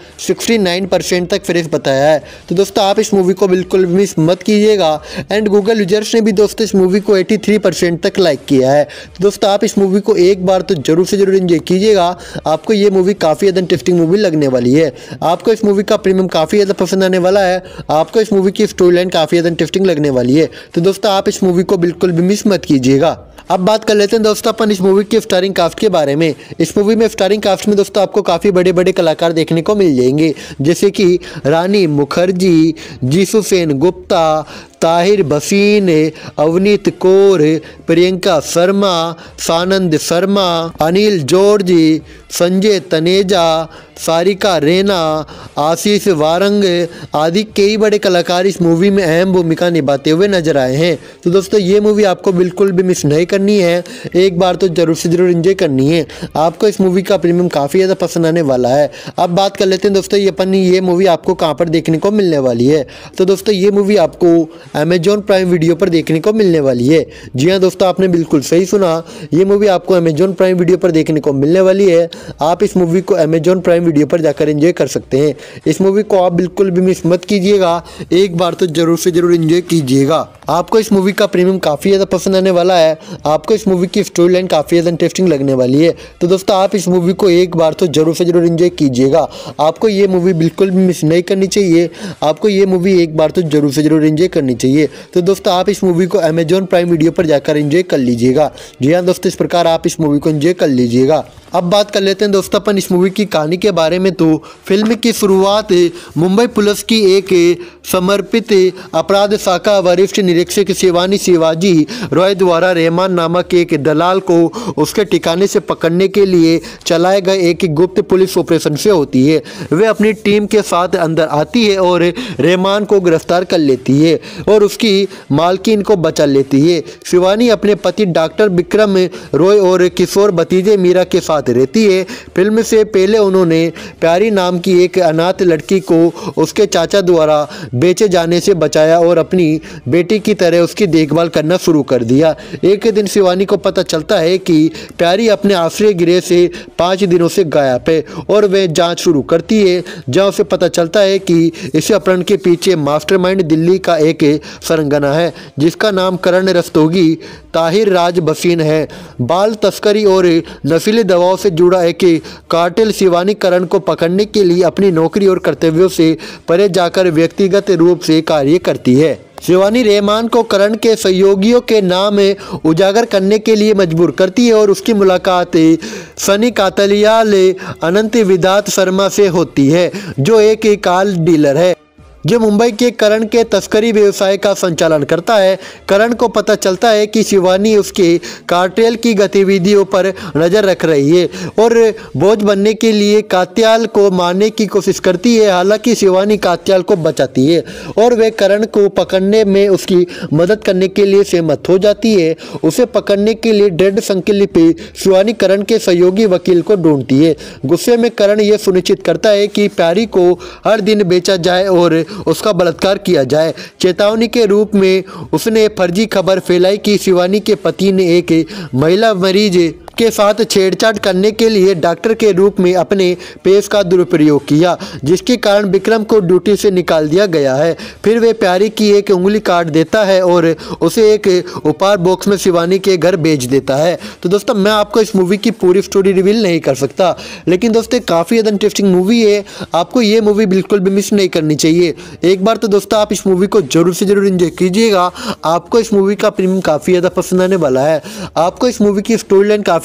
69% तक फ्रेश बताया है। तो दोस्तों आप इस मूवी को बिल्कुल मिस मत कीजिएगा। एंड गूगल यूजर्स ने भी दोस्तों इस मूवी को 83% तक लाइक किया है। तो दोस्तों आप इस मूवी को एक बार तो जरूर से जरूर एंजॉय कीजिएगा। आपको ये मूवी काफ़ी ज़्यादा इंटरेस्टिंग मूवी लगने वाली है। आपको इस मूवी का प्रीमियम काफ़ी ज़्यादा पसंद आने वाला है। आपको इस मूवी की स्टोरी लाइन काफ़ी ज़्यादा इंटरेस्टिंग लगने वाली है। तो दोस्तों आप इस मूवी को बिल्कुल भी मिस मत कीजिएगा। अब बात कर लेते हैं दोस्तों अपन इस मूवी के स्टारिंग कास्ट के बारे में। इस मूवी में स्टारिंग कास्ट में दोस्तों आपको काफ़ी बड़े बड़े कलाकार देखने को मिल जाएंगे, जैसे कि रानी मुखर्जी, जीसू सेन गुप्ता, ताहिर बसीन, अवनीत कौर, प्रियंका शर्मा, सानंद शर्मा, अनिल जॉर्ज, संजय तनेजा, सारिका रैना, आशीष वारंग आदि कई बड़े कलाकार इस मूवी में अहम भूमिका निभाते हुए नजर आए हैं। तो दोस्तों ये मूवी आपको बिल्कुल भी मिस नहीं करनी है, एक बार तो जरूर से जरूर एंजॉय करनी है। आपको इस मूवी का प्रीमियम काफ़ी ज़्यादा पसंद आने वाला है। अब बात कर लेते हैं दोस्तों ये मूवी आपको कहाँ पर देखने को मिलने वाली है। तो दोस्तों ये मूवी आपको अमेजॉन प्राइम वीडियो पर देखने को मिलने वाली है। जी हाँ दोस्तों, आपने बिल्कुल सही सुना, ये मूवी आपको अमेजॉन प्राइम वीडियो पर देखने को मिलने वाली है। आप इस मूवी को अमेजॉन प्राइम वीडियो पर जाकर एंजॉय कर सकते हैं। इस मूवी को आप बिल्कुल भी मिस मत कीजिएगा, एक बार तो जरूर से जरूर एंजॉय कीजिएगा। आपको इस मूवी का प्रीमियम काफ़ी ज़्यादा पसंद आने वाला है। आपको इस मूवी की स्टोरी लाइन काफ़ी ज़्यादा इंटरेस्टिंग लगने वाली है। तो दोस्तों आप इस मूवी को एक बार तो जरूर से जरूर एंजॉय कीजिएगा। आपको ये मूवी बिल्कुल भी मिस नहीं करनी चाहिए। आपको ये मूवी एक बार तो जरूर से जरूर एंजॉय करनी चाहिए। तो दोस्तों आप इस मूवी को अमेजॉन प्राइम वीडियो पर जाकर एंजॉय कर लीजिएगा। जी हाँ दोस्तों, इस प्रकार आप इस मूवी को एंजॉय कर लीजिएगा। अब बात कर लेते हैं दोस्तों अपन इस मूवी की कहानी के बारे में। तो फिल्म की शुरुआत मुंबई पुलिस की एक समर्पित अपराध शाखा वरिष्ठ निरीक्षक शिवानी शिवाजी रॉय द्वारा रहमान नामक एक दलाल को उसके ठिकाने से पकड़ने के लिए चलाए गए एक गुप्त पुलिस ऑपरेशन से होती है। वे अपनी टीम के साथ अंदर आती है और रहमान को गिरफ्तार कर लेती है और उसकी मालकिन को बचा लेती है। शिवानी अपने पति डॉक्टर विक्रम रॉय और किशोर भतीजे मीरा के साथ रहती है। फिल्म से पहले उन्होंने प्यारी नाम की एक अनाथ लड़की को उसके चाचा द्वारा बेचे जाने से बचाया और अपनी बेटी की तरह उसकी देखभाल करना शुरू कर दिया। एक दिन शिवानी को पता चलता है कि प्यारी अपने आश्रय गृह से 5 दिनों से गायब है और वह जांच शुरू करती है, जहां उसे पता चलता है कि इस अपहरण के पीछे मास्टरमाइंड दिल्ली का एक सरंगना है, जिसका नाम करण रस्तोगी ताहिर राज बसीन है। बाल तस्करी और नशीली दवाओं से जुड़ा एक कार्टेल शिवानी करण को पकड़ने के लिए अपनी नौकरी और कर्तव्यों से परे जाकर व्यक्तिगत रूप से कार्य करती है। शिवानी रहमान को करण के सहयोगियों के नाम उजागर करने के लिए मजबूर करती है और उसकी मुलाकात सनी कातलियाल अनंत विदात शर्मा से होती है, जो एक कार डीलर है जो मुंबई के करण के तस्करी व्यवसाय का संचालन करता है। करण को पता चलता है कि शिवानी उसके कार्टेल की गतिविधियों पर नज़र रख रही है और बोझ बनने के लिए कात्याल को मारने की कोशिश करती है। हालांकि शिवानी कात्याल को बचाती है और वह करण को पकड़ने में उसकी मदद करने के लिए सहमत हो जाती है। उसे पकड़ने के लिए दृढ़ संकल्प शिवानी करण के सहयोगी वकील को ढूंढती है। गुस्से में करण यह सुनिश्चित करता है कि प्यारी को हर दिन बेचा जाए और उसका बलात्कार किया जाए। चेतावनी के रूप में उसने फर्जी खबर फैलाई कि शिवानी के पति ने एक महिला मरीज के साथ छेड़छाड़ करने के लिए डॉक्टर के रूप में अपने पेश का दुरुपयोग किया, जिसके कारण विक्रम को ड्यूटी से निकाल दिया गया है। फिर वे प्यारी की एक उंगली काट देता है और उसे एक उपहार बॉक्स में शिवानी के घर भेज देता है। तो दोस्तों मैं आपको इस मूवी की पूरी स्टोरी रिवील नहीं कर सकता, लेकिन दोस्तों काफ़ी ज़्यादा इंटरेस्टिंग मूवी है। आपको ये मूवी बिल्कुल भी मिस नहीं करनी चाहिए। एक बार तो दोस्तों आप इस मूवी को जरूर से जरूर एंजॉय कीजिएगा। आपको इस मूवी का प्रीमियम काफ़ी ज़्यादा पसंद आने वाला है। आपको इस मूवी की स्टोरी लाइन काफ़ी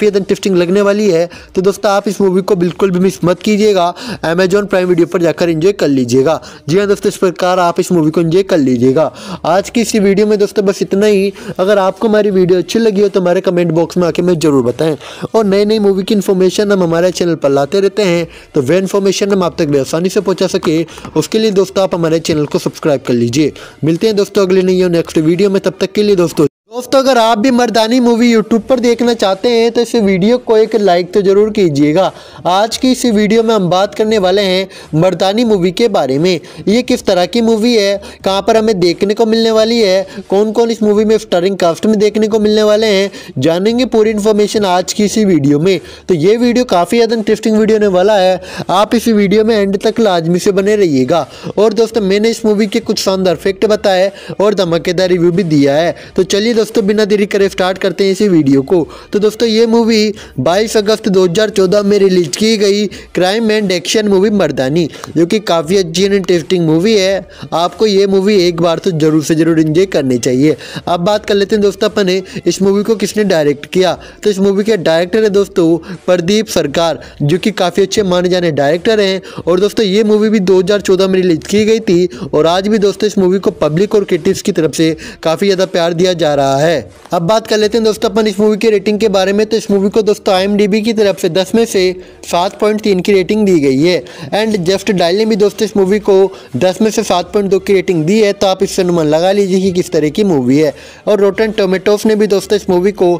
काफ़ी ज़्यादा इंटरेस्टिंग लगने वाली है। तो दोस्तों आप इस मूवी को बिल्कुल भी मिस मत कीजिएगा, अमेजॉन प्राइम वीडियो पर जाकर एंजॉय कर लीजिएगा। जी हाँ दोस्तों, इस प्रकार आप इस मूवी को एंजॉय कर लीजिएगा। आज की इसी वीडियो में दोस्तों बस इतना ही। अगर आपको हमारी वीडियो अच्छी लगी हो तो हमारे कमेंट बॉक्स में आके हमें जरूर बताएं, और नई नई मूवी की इन्फॉर्मेशन हम हमारे चैनल पर लाते रहते हैं, तो वह इन्फॉर्मेशन हम आप तक आसानी से पहुंचा सके उसके लिए दोस्तों आप हमारे चैनल को सब्सक्राइब कर लीजिए। मिलते हैं दोस्तों अगले नई नेक्स्ट वीडियो में, तब तक के लिए दोस्तों अगर आप भी मर्दानी मूवी यूट्यूब पर देखना चाहते हैं तो इस वीडियो को एक लाइक तो जरूर कीजिएगा। आज की इस वीडियो में हम बात करने वाले हैं मर्दानी मूवी के बारे में। ये किस तरह की मूवी है, कहां पर हमें देखने को मिलने वाली है, कौन कौन इस मूवी में स्टारिंग कास्ट में देखने को मिलने वाले हैं, जानेंगे पूरी इन्फॉर्मेशन आज की इसी वीडियो में। तो ये वीडियो काफ़ी ज़्यादा इंटरेस्टिंग वीडियो होने वाला है, आप इस वीडियो में एंड तक लाजमी से बने रहिएगा। और दोस्तों मैंने इस मूवी के कुछ शानदार फैक्ट बताए और धमाकेदार रिव्यू भी दिया है। तो चलिए दोस्तों बिना देरी करे स्टार्ट करते हैं इसी वीडियो को। तो दोस्तों ये मूवी 22 अगस्त 2014 में रिलीज की गई crime and action movie Mardaani, जो कि काफ़ी अच्छी एंड इंटरेस्टिंग मूवी है। आपको ये मूवी एक बार तो जरूर से जरूर एंजॉय करनी चाहिए। अब बात कर लेते हैं दोस्तों अपने इस मूवी को किसने डायरेक्ट किया। तो इस मूवी के डायरेक्टर है दोस्तों प्रदीप सरकार, जो कि काफ़ी अच्छे माने जाने डायरेक्टर हैं। और दोस्तों ये मूवी भी 2014 में रिलीज की गई थी, और आज भी दोस्तों इस मूवी को पब्लिक और क्रिटिक्स की तरफ से काफ़ी ज़्यादा प्यार दिया जा रहा है। अब बात कर लेते हैं दोस्तों अपन इस मूवी की रेटिंग के बारे में। तो इस मूवी को दोस्तों IMDb की तरफ से 10 में से 7.3 की रेटिंग दी गई है। एंड जस्ट डायल ने भी दोस्तों इस मूवी को 10 में से 7.2 की रेटिंग दी है। तो आप इससे अनुमान लगा लीजिए कि किस तरह की मूवी है। और रोटन टोमेटोस ने भी दोस्तों इस मूवी को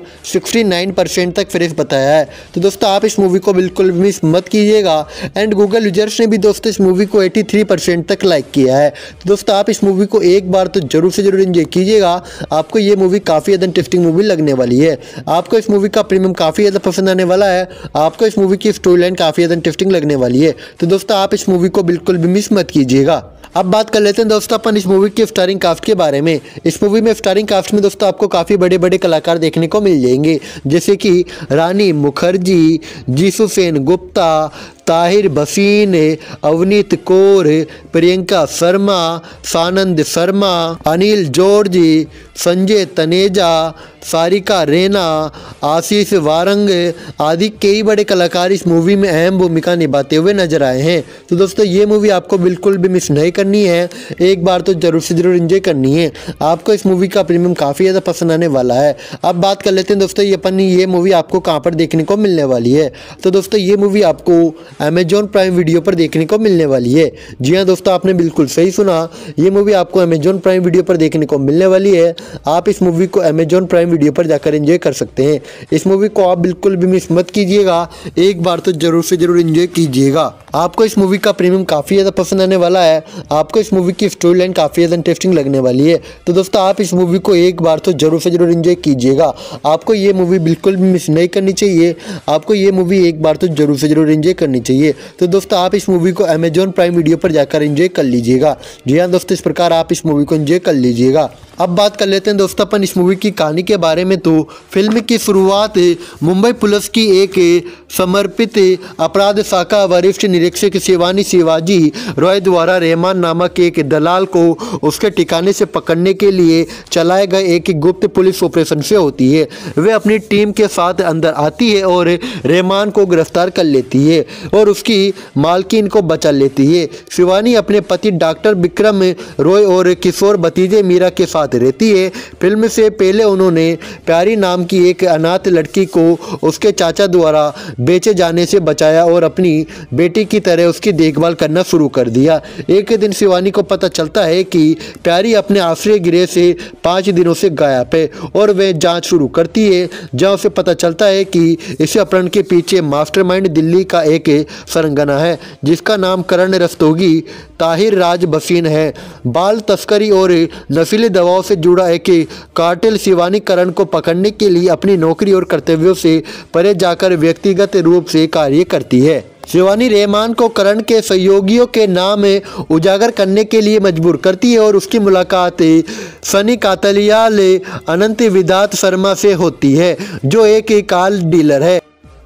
69% तक फ्रेश बताया है। तो दोस्तों आप इस मूवी को बिल्कुल मिस मत कीजिएगा। एंड गूगल यूजर्स ने भी दोस्तों इस मूवी को 83% तक लाइक किया है। तो दोस्तों आप इस मूवी को एक बार तो जरूर से जरूर एंजॉय कीजिएगा। आपको ये मूवी काफ़ी ज़्यादा इंटरेस्टिंग मूवी लगने वाली है। आपको इस मूवी का प्रीमियम काफ़ी ज़्यादा पसंद आने वाला है। आपको इस मूवी की स्टोरी लाइन काफ़ी ज़्यादा इंटरेस्टिंग लगने वाली है। तो दोस्तों आप इस मूवी को बिल्कुल भी मिस मत कीजिएगा। अब बात कर लेते हैं दोस्तों अपन इस मूवी के स्टारिंग कास्ट के बारे में। इस मूवी में स्टारिंग कास्ट में दोस्तों आपको काफ़ी बड़े बड़े कलाकार देखने को मिल जाएंगे, जैसे कि रानी मुखर्जी, जीसू सेन गुप्ता, ताहिर भसीन, अवनीत कौर, प्रियंका शर्मा, सानंद शर्मा, अनिल जॉर्ज, संजय तनेजा, सारिका रैना, आशीष वारंग आदि कई बड़े कलाकार इस मूवी में अहम भूमिका निभाते हुए नजर आए हैं। तो दोस्तों ये मूवी आपको बिल्कुल भी मिस नहीं करनी है, एक बार तो जरूर से जरूर एंजॉय करनी है। आपको इस मूवी का प्रीमियम काफ़ी ज़्यादा पसंद आने वाला है। अब बात कर लेते हैं दोस्तों ये मूवी आपको कहाँ पर देखने को मिलने वाली है। तो दोस्तों ये मूवी आपको अमेजॉन प्राइम वीडियो पर देखने को मिलने वाली है। जी हाँ दोस्तों, आपने बिल्कुल सही सुना, ये मूवी आपको अमेजॉन प्राइम वीडियो पर देखने को मिलने वाली है। आप इस मूवी को अमेजॉन प्राइम वीडियो पर जाकर एंजॉय कर सकते हैं। इस मूवी को आप बिल्कुल भी मिस मत कीजिएगा, एक बार तो जरूर से जरूर एंजॉय कीजिएगा। आपको इस मूवी का प्रीमियम काफ़ी ज़्यादा पसंद आने वाला है। आपको इस मूवी की स्टोरी लाइन काफ़ी ज़्यादा इंटरेस्टिंग लगने वाली है। तो दोस्तों आप इस मूवी को एक बार तो जरूर से जरूर एंजॉय कीजिएगा। आपको ये मूवी बिल्कुल भी मिस नहीं करनी चाहिए। आपको ये मूवी एक बार तो जरूर से जरूर एंजॉय करनी चाहिए। तो दोस्तों आप इस मूवी को अमेजॉन प्राइम वीडियो पर जाकर एंजॉय कर लीजिएगा। जी हाँ दोस्तों, इस प्रकार आप इस मूवी को एंजॉय कर लीजिएगा। अब बात कर लेते हैं दोस्तों अपन इस मूवी की कहानी के बारे में। तो फिल्म की शुरुआत मुंबई पुलिस की एक समर्पित अपराध शाखा वरिष्ठ निरीक्षक शिवानी शिवाजी रॉय द्वारा रहमान नामक एक दलाल को उसके ठिकाने से पकड़ने के लिए चलाए गए एक गुप्त पुलिस ऑपरेशन से होती है। वे अपनी टीम के साथ अंदर आती है और रहमान को गिरफ्तार कर लेती है और उसकी मालकिन को बचा लेती है। शिवानी अपने पति डॉक्टर विक्रम रॉय और किशोर भतीजे मीरा के साथ रहती है। फिल्म से पहले उन्होंने प्यारी नाम की एक अनाथ लड़की को उसके चाचा द्वारा बेचे जाने से बचाया और अपनी बेटी की तरह उसकी देखभाल करना शुरू कर दिया। एक दिन शिवानी को पता चलता है कि प्यारी अपने आश्रय गृह से 5 दिनों से गायब है और वह जांच शुरू करती है, जहां उसे पता चलता है कि इस अपहरण के पीछे मास्टरमाइंड दिल्ली का एक सरंगना है, जिसका नाम करण रस्तोगी ताहिर राज भसीन है। बाल तस्करी और नशीली दवाओं से जुड़ा एक कार्टेल शिवानी करण को पकड़ने के लिए अपनी नौकरी और कर्तव्यों से परे जाकर व्यक्तिगत रूप से कार्य करती है। शिवानी रहमान को करण के सहयोगियों के नाम उजागर करने के लिए मजबूर करती है और उसकी मुलाकात सनी कातलियाल अनंत विदात शर्मा से होती है, जो एक कार डीलर है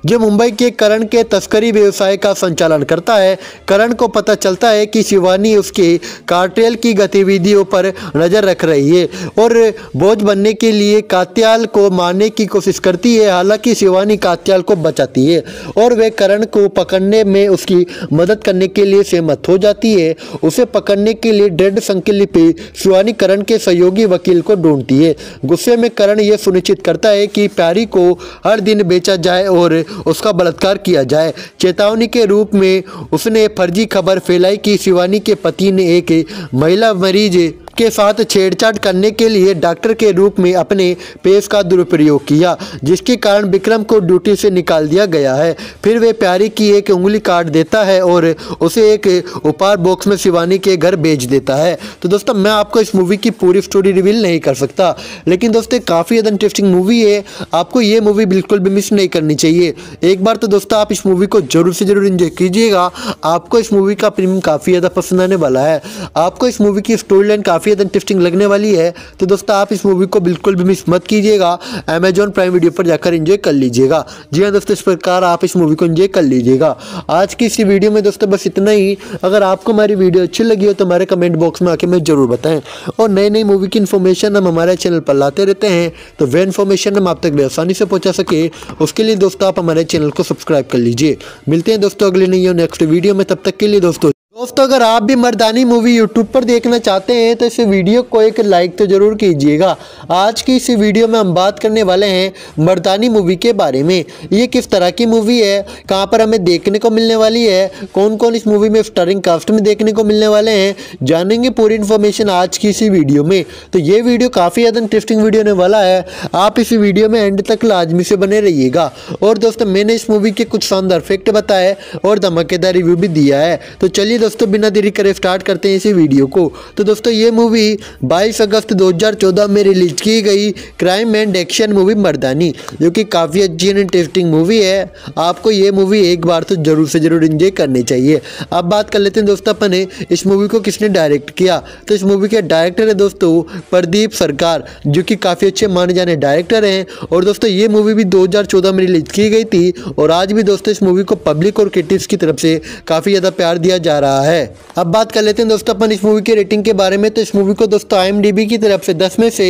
जो मुंबई के करण के तस्करी व्यवसाय का संचालन करता है। करण को पता चलता है कि शिवानी उसके कार्टेल की गतिविधियों पर नजर रख रही है और बोझ बनने के लिए कात्याल को मारने की कोशिश करती है। हालांकि शिवानी कात्याल को बचाती है और वे करण को पकड़ने में उसकी मदद करने के लिए सहमत हो जाती है। उसे पकड़ने के लिए दृढ़ संकल्प शिवानी करण के सहयोगी वकील को ढूंढती है। गुस्से में करण यह सुनिश्चित करता है कि प्यारी को हर दिन बेचा जाए और उसका बलात्कार किया जाए। चेतावनी के रूप में उसने फर्जी खबर फैलाई कि शिवानी के पति ने एक महिला मरीज के साथ छेड़छाड़ करने के लिए डॉक्टर के रूप में अपने पेश का दुरुपयोग किया, जिसके कारण विक्रम को ड्यूटी से निकाल दिया गया है। फिर वे प्यारी की एक उंगली काट देता है और उसे एक उपहार बॉक्स में शिवानी के घर भेज देता है। तो दोस्तों मैं आपको इस मूवी की पूरी स्टोरी रिवील नहीं कर सकता, लेकिन दोस्तों काफ़ी ज़्यादा इंटरेस्टिंग मूवी है। आपको ये मूवी बिल्कुल भी मिस नहीं करनी चाहिए। एक बार तो दोस्तों आप इस मूवी को जरूर से जरूर एंजॉय कीजिएगा। आपको इस मूवी का प्रीमियम काफ़ी ज़्यादा पसंद आने वाला है। आपको इस मूवी की स्टोरी लाइन काफ़ी ज़्यादा इंटरेस्टिंग लगने वाली है। तो दोस्तों आप इस मूवी को बिल्कुल भी मिस मत कीजिएगा। अमेजॉन प्राइम वीडियो पर जाकर एंजॉय कर लीजिएगा। जी हाँ दोस्तों, इस प्रकार आप इस मूवी को एंजॉय कर लीजिएगा। आज की इसी वीडियो में दोस्तों बस इतना ही। अगर आपको हमारी वीडियो अच्छी लगी हो तो हमारे कमेंट बॉक्स में आके हमें जरूर बताएं। और नई नई मूवी की इन्फॉर्मेशन हम हमारे चैनल पर लाते रहते हैं, तो वह इन्फॉर्मेशन हम आप तक आसानी से पहुंचा सके उसके लिए दोस्तों आप हमारे चैनल को सब्सक्राइब कर लीजिए। मिलते हैं दोस्तों अगले नई नेक्स्ट वीडियो में, तब तक के लिए दोस्तों अगर आप भी मर्दानी मूवी यूट्यूब पर देखना चाहते हैं तो इस वीडियो को एक लाइक तो जरूर कीजिएगा। आज की इस वीडियो में हम बात करने वाले हैं मर्दानी मूवी के बारे में। ये किस तरह की मूवी है, कहां पर हमें देखने को मिलने वाली है, कौन कौन इस मूवी में स्टारिंग कास्ट में देखने को मिलने वाले हैं, जानेंगे पूरी इन्फॉर्मेशन आज की इसी वीडियो में। तो ये वीडियो काफ़ी ज़्यादा इंटरेस्टिंग वीडियो होने वाला है। आप इस वीडियो में एंड तक लाजमी से बने रहिएगा। और दोस्तों मैंने इस मूवी के कुछ शानदार फैक्ट बताए और धमाकेदार रिव्यू भी दिया है। तो चलिए दोस्तों बिना देरी करे स्टार्ट करते हैं इसी वीडियो को। तो दोस्तों ये मूवी 22 अगस्त 2014 में रिलीज की गई crime and action movie Mardaani, जो कि काफ़ी अच्छी एंड इंटरेस्टिंग मूवी है। आपको ये मूवी एक बार तो जरूर से जरूर एंजॉय करनी चाहिए। अब बात कर लेते हैं दोस्तों अपने इस मूवी को किसने डायरेक्ट किया। तो इस मूवी के डायरेक्टर है दोस्तों प्रदीप सरकार, जो कि काफ़ी अच्छे माने जाने डायरेक्टर हैं। और दोस्तों ये मूवी भी 2014 में रिलीज की गई थी और आज भी दोस्तों इस मूवी को पब्लिक और क्रिटिक्स की तरफ से काफ़ी ज़्यादा प्यार दिया जा रहा है। अब बात कर लेते हैं दोस्तों अपन इस मूवी की रेटिंग के बारे में। तो इस मूवी को दोस्तों IMDb की तरफ से 10 में से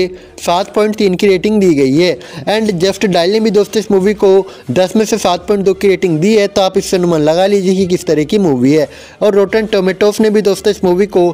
7.3 की रेटिंग दी गई है। एंड जस्ट डायल ने भी दोस्तों इस मूवी को 10 में से 7.2 की रेटिंग दी है। तो आप इससे अनुमान लगा लीजिए कि किस तरह की मूवी है। और रोटन टोमेटोस ने भी दोस्तों इस मूवी को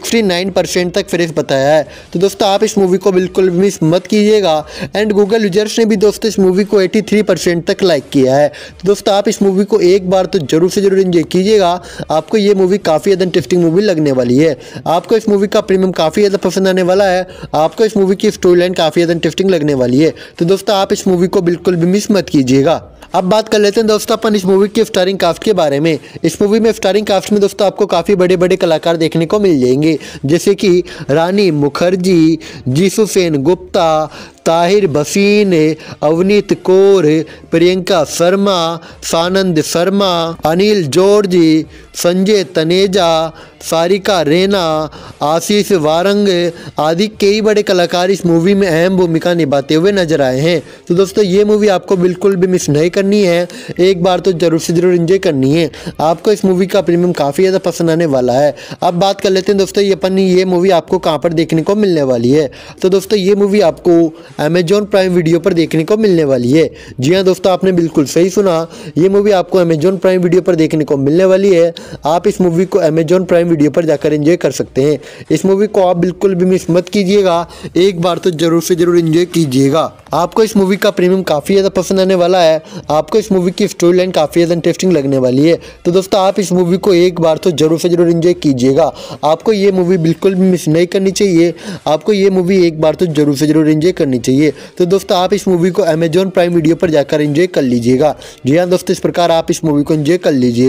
69% तक फ्रेश बताया है। तो दोस्तों आप इस मूवी को बिल्कुल मिस मत कीजिएगा। एंड गूगल यूजर्स ने भी दोस्तों इस मूवी को 83% तक लाइक किया है। तो दोस्तों आप इस मूवी को एक बार तो जरूर से जरूर एंजॉय कीजिएगा। आपको ये मूवी काफ़ी ज़्यादा इंटरेस्टिंग मूवी लगने वाली है। आपको इस मूवी का प्रीमियम काफ़ी ज़्यादा पसंद आने वाला है। आपको इस मूवी की स्टोरी लाइन काफ़ी ज़्यादा इंटरेस्टिंग लगने वाली है। तो दोस्तों आप इस मूवी को बिल्कुल भी मिस मत कीजिएगा। अब बात कर लेते हैं दोस्तों अपन इस मूवी के स्टारिंग कास्ट के बारे में। इस मूवी में स्टारिंग कास्ट में दोस्तों आपको काफ़ी बड़े बड़े कलाकार देखने को मिल जाएंगे, जैसे कि रानी मुखर्जी, जीसू सेन गुप्ता, ताहिर भसीन, अवनीत कौर, प्रियंका शर्मा, सानंद शर्मा, अनिल जॉर्ज, संजय तनेजा, सारिका रैना, आशीष वारंग आदि कई बड़े कलाकार इस मूवी में अहम भूमिका निभाते हुए नजर आए हैं। तो दोस्तों ये मूवी आपको बिल्कुल भी मिस नहीं करनी है। एक बार तो जरूर से जरूर एंजॉय करनी है। आपको इस मूवी का प्रीमियम काफ़ी ज़्यादा पसंद आने वाला है। अब बात कर लेते हैं दोस्तों ये मूवी आपको कहाँ पर देखने को मिलने वाली है। तो दोस्तों ये मूवी आपको अमेजॉन प्राइम वीडियो पर देखने को मिलने वाली है। जी हाँ दोस्तों, आपने बिल्कुल सही सुना। ये मूवी आपको अमेजॉन प्राइम वीडियो पर देखने को मिलने वाली है। आप इस मूवी को अमेजॉन प्राइम वीडियो पर जाकर एंजॉय कर सकते हैं। इस मूवी को आप बिल्कुल भी मिस मत कीजिएगा। एक बार तो जरूर से जरूर एंजॉय कीजिएगा। आपको इस मूवी का प्रीमियम काफ़ी ज़्यादा पसंद आने वाला है। आपको इस मूवी की स्टोरी लाइन काफ़ी ज़्यादा इंटरेस्टिंग लगने वाली है। तो दोस्तों आप इस मूवी को एक बार तो जरूर से जरूर एंजॉय कीजिएगा। आपको ये मूवी बिल्कुल भी मिस नहीं करनी चाहिए। आपको ये मूवी एक बार तो जरूर से जरूर एंजॉय करनी चाहिए। तो दोस्तों आप इस मूवी को अमेजॉन प्राइम वीडियो पर जाकर एंजॉय कर लीजिएगा। जी हाँ दोस्तों, इस प्रकार आप इस मूवी को एंजॉय कर लीजिएगा।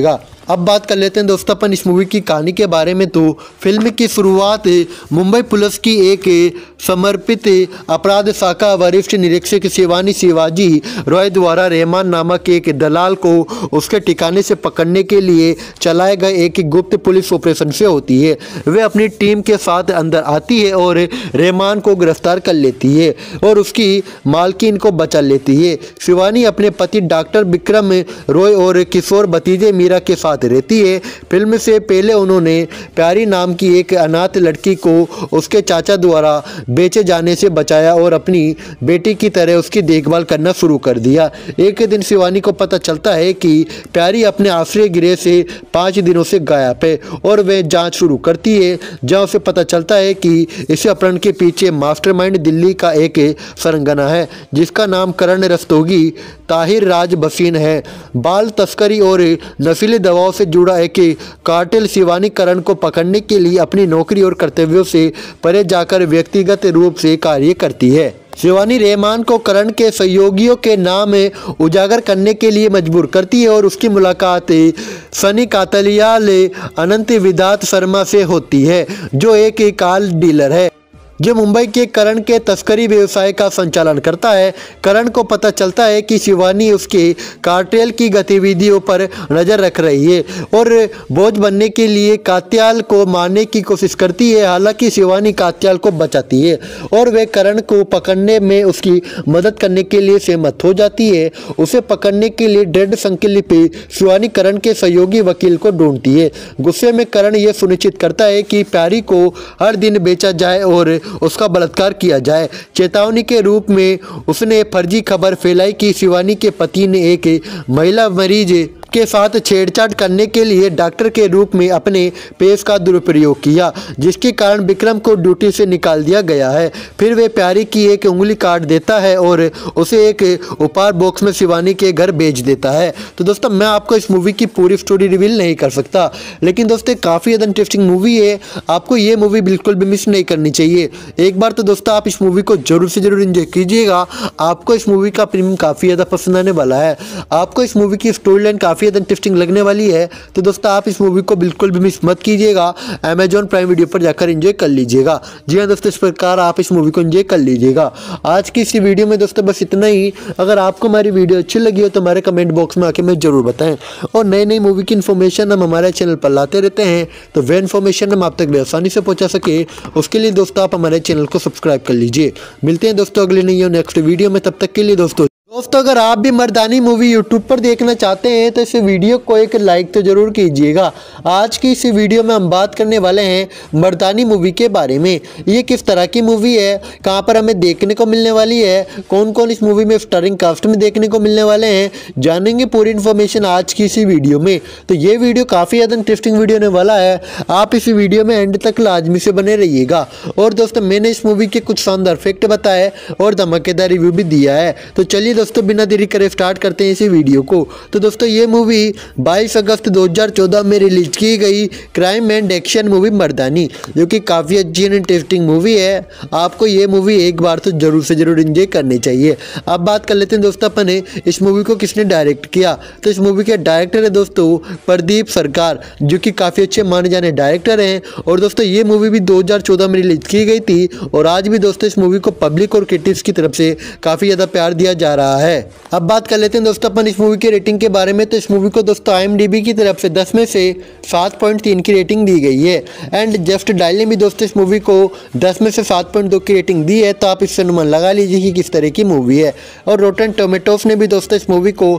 अब बात कर लेते हैं दोस्तों अपन इस मूवी की कहानी के बारे में। तो फिल्म की शुरुआत मुंबई पुलिस की एक समर्पित अपराध शाखा वरिष्ठ निरीक्षक शिवानी शिवाजी रॉय द्वारा रहमान नामक एक दलाल को उसके ठिकाने से पकड़ने के लिए चलाए गए एक गुप्त पुलिस ऑपरेशन से होती है। वे अपनी टीम के साथ अंदर आती है और रहमान को गिरफ्तार कर लेती है और उसकी मालकिन को बचा लेती है। शिवानी अपने पति डॉक्टर विक्रम रॉय और किशोर भतीजे मीरा के साथ रहती है। फिल्म से पहले उन्होंने प्यारी नाम की एक अनाथ लड़की को उसके चाचा द्वारा बेचे जाने से बचाया और अपनी बेटी की तरह उसकी देखभाल करना शुरू कर दिया। एक दिन शिवानी को पता चलता है कि प्यारी अपने आश्रय गृह से 5 दिनों से गायब है और वह जांच शुरू करती है, जहां उसे पता चलता है कि इस अपहरण के पीछे मास्टरमाइंड दिल्ली का एक सरंगना है जिसका नाम करण रस्तोगी ताहिर राज बसीन है। बाल तस्करी और नशीली दवाओं से जुड़ा एक कार्टेल शिवानी करण को पकड़ने के लिए अपनी नौकरी और कर्तव्यों से परे जाकर व्यक्तिगत रूप से कार्य करती है। शिवानी रहमान को करण के सहयोगियों के नाम उजागर करने के लिए मजबूर करती है और उसकी मुलाकात सनी कातलियाल अनंत विदात शर्मा से होती है जो एक कार डीलर है जो मुंबई के करण के तस्करी व्यवसाय का संचालन करता है। करण को पता चलता है कि शिवानी उसके कार्टेल की गतिविधियों पर नज़र रख रही है और बोझ बनने के लिए कात्याल को मारने की कोशिश करती है। हालांकि शिवानी कात्याल को बचाती है और वह करण को पकड़ने में उसकी मदद करने के लिए सहमत हो जाती है। उसे पकड़ने के लिए दृढ़ संकल्प शिवानी करण के सहयोगी वकील को ढूंढती है। गुस्से में करण यह सुनिश्चित करता है कि प्यारी को हर दिन बेचा जाए और उसका बलात्कार किया जाए। चेतावनी के रूप में उसने फर्जी खबर फैलाई कि शिवानी के पति ने एक महिला मरीज के साथ छेड़छाड़ करने के लिए डॉक्टर के रूप में अपने पेश का दुरुपयोग किया, जिसके कारण विक्रम को ड्यूटी से निकाल दिया गया है। फिर वे प्यारी की एक उंगली काट देता है और उसे एक उपहार बॉक्स में शिवानी के घर भेज देता है। तो दोस्तों मैं आपको इस मूवी की पूरी स्टोरी रिवील नहीं कर सकता, लेकिन दोस्तों काफ़ी ज़्यादा इंटरेस्टिंग मूवी है। आपको ये मूवी बिल्कुल भी मिस नहीं करनी चाहिए। एक बार तो दोस्तों आप इस मूवी को जरूर से जरूर एंजॉय कीजिएगा। आपको इस मूवी का प्रीमियम काफ़ी ज़्यादा पसंद आने वाला है। आपको इस मूवी की स्टोरी लाइन काफ़ी ज़्यादा इंटरेस्टिंग लगने वाली है। तो दोस्तों आप इस मूवी को बिल्कुल भी मिस मत कीजिएगा। अमेजॉन प्राइम वीडियो पर जाकर एंजॉय कर लीजिएगा। जी हाँ दोस्तों, इस प्रकार आप इस मूवी को एंजॉय कर लीजिएगा। आज की इसी वीडियो में दोस्तों बस इतना ही। अगर आपको हमारी वीडियो अच्छी लगी हो तो हमारे कमेंट बॉक्स में आके हमें जरूर बताएं और नई नई मूवी की इन्फॉर्मेशन हम हमारे चैनल पर लाते रहते हैं, तो वह इन्फॉर्मेशन हम आप तक आसानी से पहुंचा सके उसके लिए दोस्तों आप हमारे चैनल को सब्सक्राइब कर लीजिए। मिलते हैं दोस्तों अगले नई नेक्स्ट वीडियो में, तब तक के लिए दोस्तों अगर आप भी मर्दानी मूवी यूट्यूब पर देखना चाहते हैं तो इस वीडियो को एक लाइक तो जरूर कीजिएगा। आज की इस वीडियो में हम बात करने वाले हैं मर्दानी मूवी के बारे में। ये किस तरह की मूवी है, कहां पर हमें देखने को मिलने वाली है, कौन कौन इस मूवी में स्टारिंग कास्ट में देखने को मिलने वाले हैं, जानेंगे पूरी इन्फॉर्मेशन आज की इसी वीडियो में। तो ये वीडियो काफ़ी ज़्यादा इंटरेस्टिंग वीडियो होने वाला है। आप इस वीडियो में एंड तक लाजमी से बने रहिएगा। और दोस्तों मैंने इस मूवी के कुछ शानदार फैक्ट बताए और धमाकेदार रिव्यू भी दिया है। तो चलिए दोस्तों बिना देरी करे स्टार्ट करते हैं इसी वीडियो को। तो दोस्तों ये मूवी 22 अगस्त 2014 में रिलीज की गई crime and action movie Mardaani, जो कि काफ़ी अच्छी एंड इंटरेस्टिंग मूवी है। आपको ये मूवी एक बार तो जरूर से जरूर एंजॉय करनी चाहिए। अब बात कर लेते हैं दोस्तों अपने इस मूवी को किसने डायरेक्ट किया। तो इस मूवी के डायरेक्टर है दोस्तों प्रदीप सरकार, जो कि काफ़ी अच्छे माने जाने डायरेक्टर हैं। और दोस्तों ये मूवी भी 2014 में रिलीज की गई थी और आज भी दोस्तों इस मूवी को पब्लिक और क्रिटिक्स की तरफ से काफ़ी ज़्यादा प्यार दिया जा रहा है। अब बात कर लेते हैं दोस्तों अपन इस मूवी की रेटिंग के बारे में। तो इस मूवी को दोस्तों IMDb की तरफ से 10 में से 7.3 की रेटिंग दी गई है। एंड जस्ट डायल ने भी दोस्तों इस मूवी को 10 में से 7.2 की रेटिंग दी है। तो आप इससे अनुमान लगा लीजिए कि किस तरह की मूवी है। और रोटन टोमेटोस ने भी दोस्तों इस मूवी को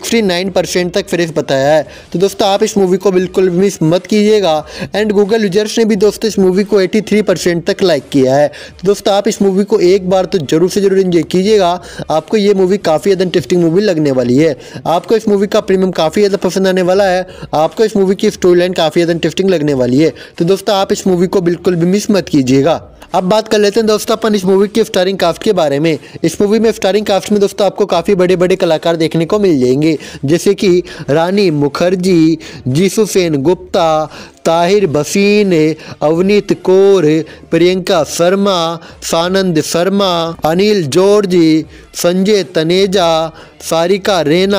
69% तक फ्रेश बताया है। तो दोस्तों आप इस मूवी को बिल्कुल मिस मत कीजिएगा। एंड गूगल यूजर्स ने भी दोस्तों इस मूवी को 83% तक लाइक किया है। तो दोस्तों आप इस मूवी को एक बार तो जरूर से जरूर एंजॉय कीजिएगा। आपको ये मूवी काफ़ी ज़्यादा इंटरेस्टिंग मूवी लगने वाली है। आपको इस मूवी का प्रीमियम काफ़ी ज़्यादा पसंद आने वाला है। आपको इस मूवी की स्टोरी लाइन काफ़ी ज़्यादा इंटरेस्टिंग लगने वाली है। तो दोस्तों आप इस मूवी को बिल्कुल भी मिस मत कीजिएगा। अब बात कर लेते हैं दोस्तों अपन इस मूवी के स्टारिंग कास्ट के बारे में। इस मूवी में स्टारिंग कास्ट में दोस्तों आपको काफ़ी बड़े बड़े कलाकार देखने को मिल जाएंगे, जैसे कि रानी मुखर्जी, जीसू सेन गुप्ता, ताहिर भसीन, अवनीत कौर, प्रियंका शर्मा, सानंद शर्मा, अनिल जॉर्ज, संजय तनेजा, सारिका रैना,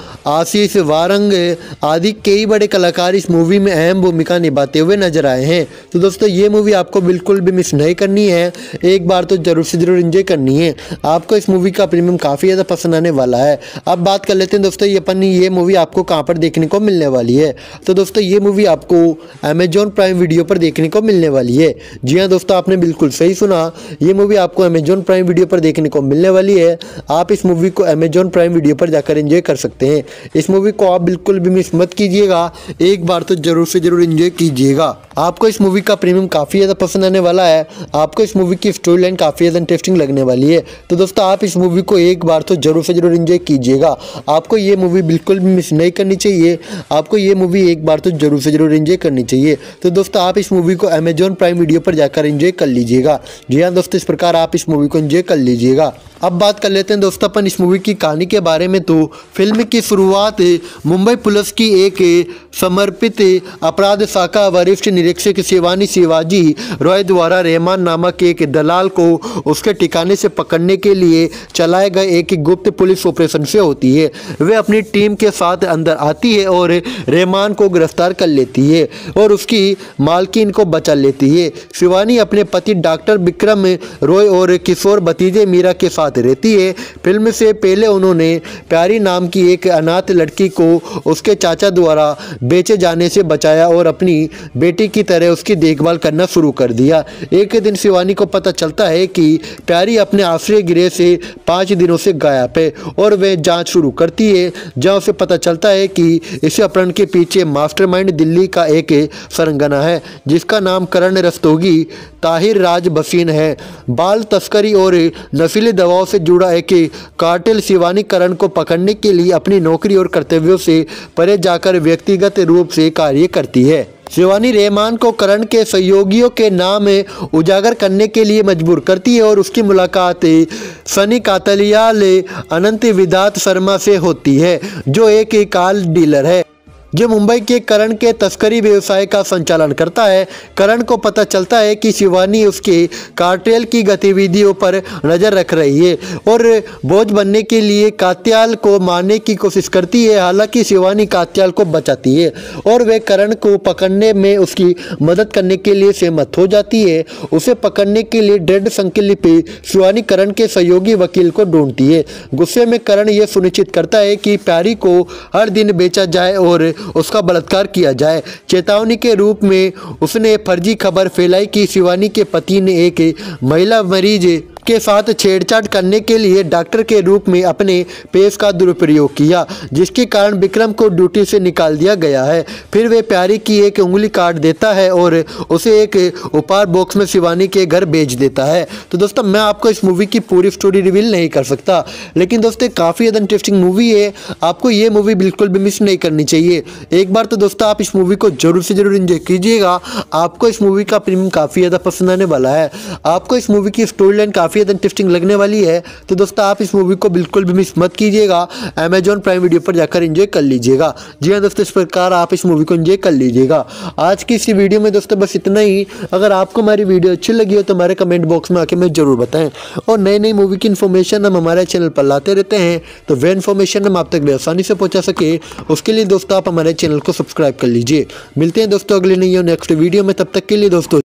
आशीष वारंग आदि कई बड़े कलाकार इस मूवी में अहम भूमिका निभाते हुए नजर आए हैं। तो दोस्तों ये मूवी आपको बिल्कुल भी मिस नहीं करनी है, एक बार तो जरूर से जरूर एंजॉय करनी है। आपको इस मूवी का प्रीमियम काफ़ी ज़्यादा पसंद आने वाला है। अब बात कर लेते हैं दोस्तों ये मूवी आपको कहाँ पर देखने को मिलने वाली है। तो दोस्तों ये मूवी आपको अमेजॉन प्राइम वीडियो पर देखने को मिलने वाली है। जी हाँ दोस्तों, आपने बिल्कुल सही सुना, ये मूवी आपको अमेजॉन प्राइम वीडियो पर देखने को मिलने वाली है। आप इस मूवी को अमेजॉन प्राइम वीडियो पर जाकर एंजॉय कर सकते हैं। इस मूवी को आप बिल्कुल भी मिस मत कीजिएगा, एक बार तो जरूर से जरूर एंजॉय कीजिएगा। आपको इस मूवी का प्रीमियम काफ़ी ज़्यादा पसंद आने वाला है। आपको इस मूवी की स्टोरी लाइन काफ़ी ज़्यादा इंटरेस्टिंग लगने वाली है। तो दोस्तों आप इस मूवी को एक बार तो जरूर से जरूर एंजॉय कीजिएगा। आपको ये मूवी बिल्कुल भी मिस नहीं करनी चाहिए। आपको ये मूवी एक बार तो जरूर से जरूर एंजॉय करनी चाहिए। तो दोस्तों आप इस मूवी को अमेजॉन प्राइम वीडियो पर जाकर एंजॉय कर लीजिएगा। जी हाँ दोस्तों, इस प्रकार आप इस मूवी को एंजॉय कर लीजिएगा। अब बात कर लेते हैं दोस्तों अपन इस मूवी की कहानी के बारे में। तो फिल्म की शुरुआत मुंबई पुलिस की एक समर्पित अपराध शाखा वरिष्ठ निरीक्षक शिवानी शिवाजी रॉय द्वारा रहमान नामक एक दलाल को उसके ठिकाने से पकड़ने के लिए चलाए गए एक गुप्त पुलिस ऑपरेशन से होती है। वे अपनी टीम के साथ अंदर आती है और रहमान को गिरफ्तार कर लेती है और उसकी मालकिन को बचा लेती है। शिवानी अपने पति डॉक्टर विक्रम रॉय और किशोर भतीजे मीरा के साथ रहती है। फिल्म से पहले उन्होंने प्यारी नाम की एक अनाथ लड़की को उसके चाचा द्वारा बेचे जाने से बचाया और अपनी बेटी की तरह उसकी देखभाल करना शुरू कर दिया। एक दिन शिवानी को पता चलता है कि प्यारी अपने आश्रय गृह से 5 दिनों से गायब है और वह जांच शुरू करती है, जहां उसे पता चलता है कि इस अपहरण के पीछे मास्टरमाइंड दिल्ली का एक सरंगना है जिसका नाम करण रस्तोगी ताहिर राज भसीन है। बाल तस्करी और नशीली दवाओं से जुड़ा एक कार्टेल शिवानी करण को पकड़ने के लिए अपनी नौकरी और कर्तव्यों से परे जाकर व्यक्तिगत रूप से कार्य करती है। शिवानी रहमान को करण के सहयोगियों के नाम उजागर करने के लिए मजबूर करती है और उसकी मुलाकात सनी कातलियाल अनंत विदात शर्मा से होती है, जो एक कार डीलर है जो मुंबई के करण के तस्करी व्यवसाय का संचालन करता है। करण को पता चलता है कि शिवानी उसके कार्टेल की गतिविधियों पर नज़र रख रही है और बोझ बनने के लिए कात्याल को मारने की कोशिश करती है। हालांकि शिवानी कात्याल को बचाती है और वह करण को पकड़ने में उसकी मदद करने के लिए सहमत हो जाती है। उसे पकड़ने के लिए दृढ़ संकल्प शिवानी करण के सहयोगी वकील को ढूंढती है। गुस्से में करण यह सुनिश्चित करता है कि प्यारी को हर दिन बेचा जाए और उसका बलात्कार किया जाए। चेतावनी के रूप में उसने फर्जी खबर फैलाई कि शिवानी के पति ने एक महिला मरीज के साथ छेड़छाड़ करने के लिए डॉक्टर के रूप में अपने पेश का दुरुपयोग किया, जिसके कारण विक्रम को ड्यूटी से निकाल दिया गया है। फिर वे प्यारी की एक उंगली काट देता है और उसे एक उपहार बॉक्स में शिवानी के घर भेज देता है। तो दोस्तों मैं आपको इस मूवी की पूरी स्टोरी रिवील नहीं कर सकता, लेकिन दोस्तों काफ़ी ज़्यादा इंटरेस्टिंग मूवी है। आपको ये मूवी बिल्कुल भी मिस नहीं करनी चाहिए। एक बार तो दोस्तों आप इस मूवी को जरूर से जरूर एंजॉय कीजिएगा। आपको इस मूवी का प्रीमियम काफ़ी ज़्यादा पसंद आने वाला है। आपको इस मूवी की स्टोरी लाइन काफ़ी ज़्यादा इंटरेस्टिंग लगने वाली है। तो दोस्तों आप इस मूवी को बिल्कुल भी मिस मत कीजिएगा, अमेजॉन प्राइम वीडियो पर जाकर एंजॉय कर लीजिएगा। जी हाँ दोस्तों, इस प्रकार आप इस मूवी को एंजॉय कर लीजिएगा। आज की इसी वीडियो में दोस्तों बस इतना ही। अगर आपको हमारी वीडियो अच्छी लगी हो तो हमारे कमेंट बॉक्स में आके हमें जरूर बताएं और नई नई मूवी की इन्फॉर्मेशन हम हमारे चैनल पर लाते रहते हैं, तो वह इन्फॉर्मेशन हम आप तक आसानी से पहुंचा सके उसके लिए दोस्तों आप हमारे चैनल को सब्सक्राइब कर लीजिए। मिलते हैं दोस्तों अगले नई नेक्स्ट वीडियो में, तब तक के लिए दोस्तों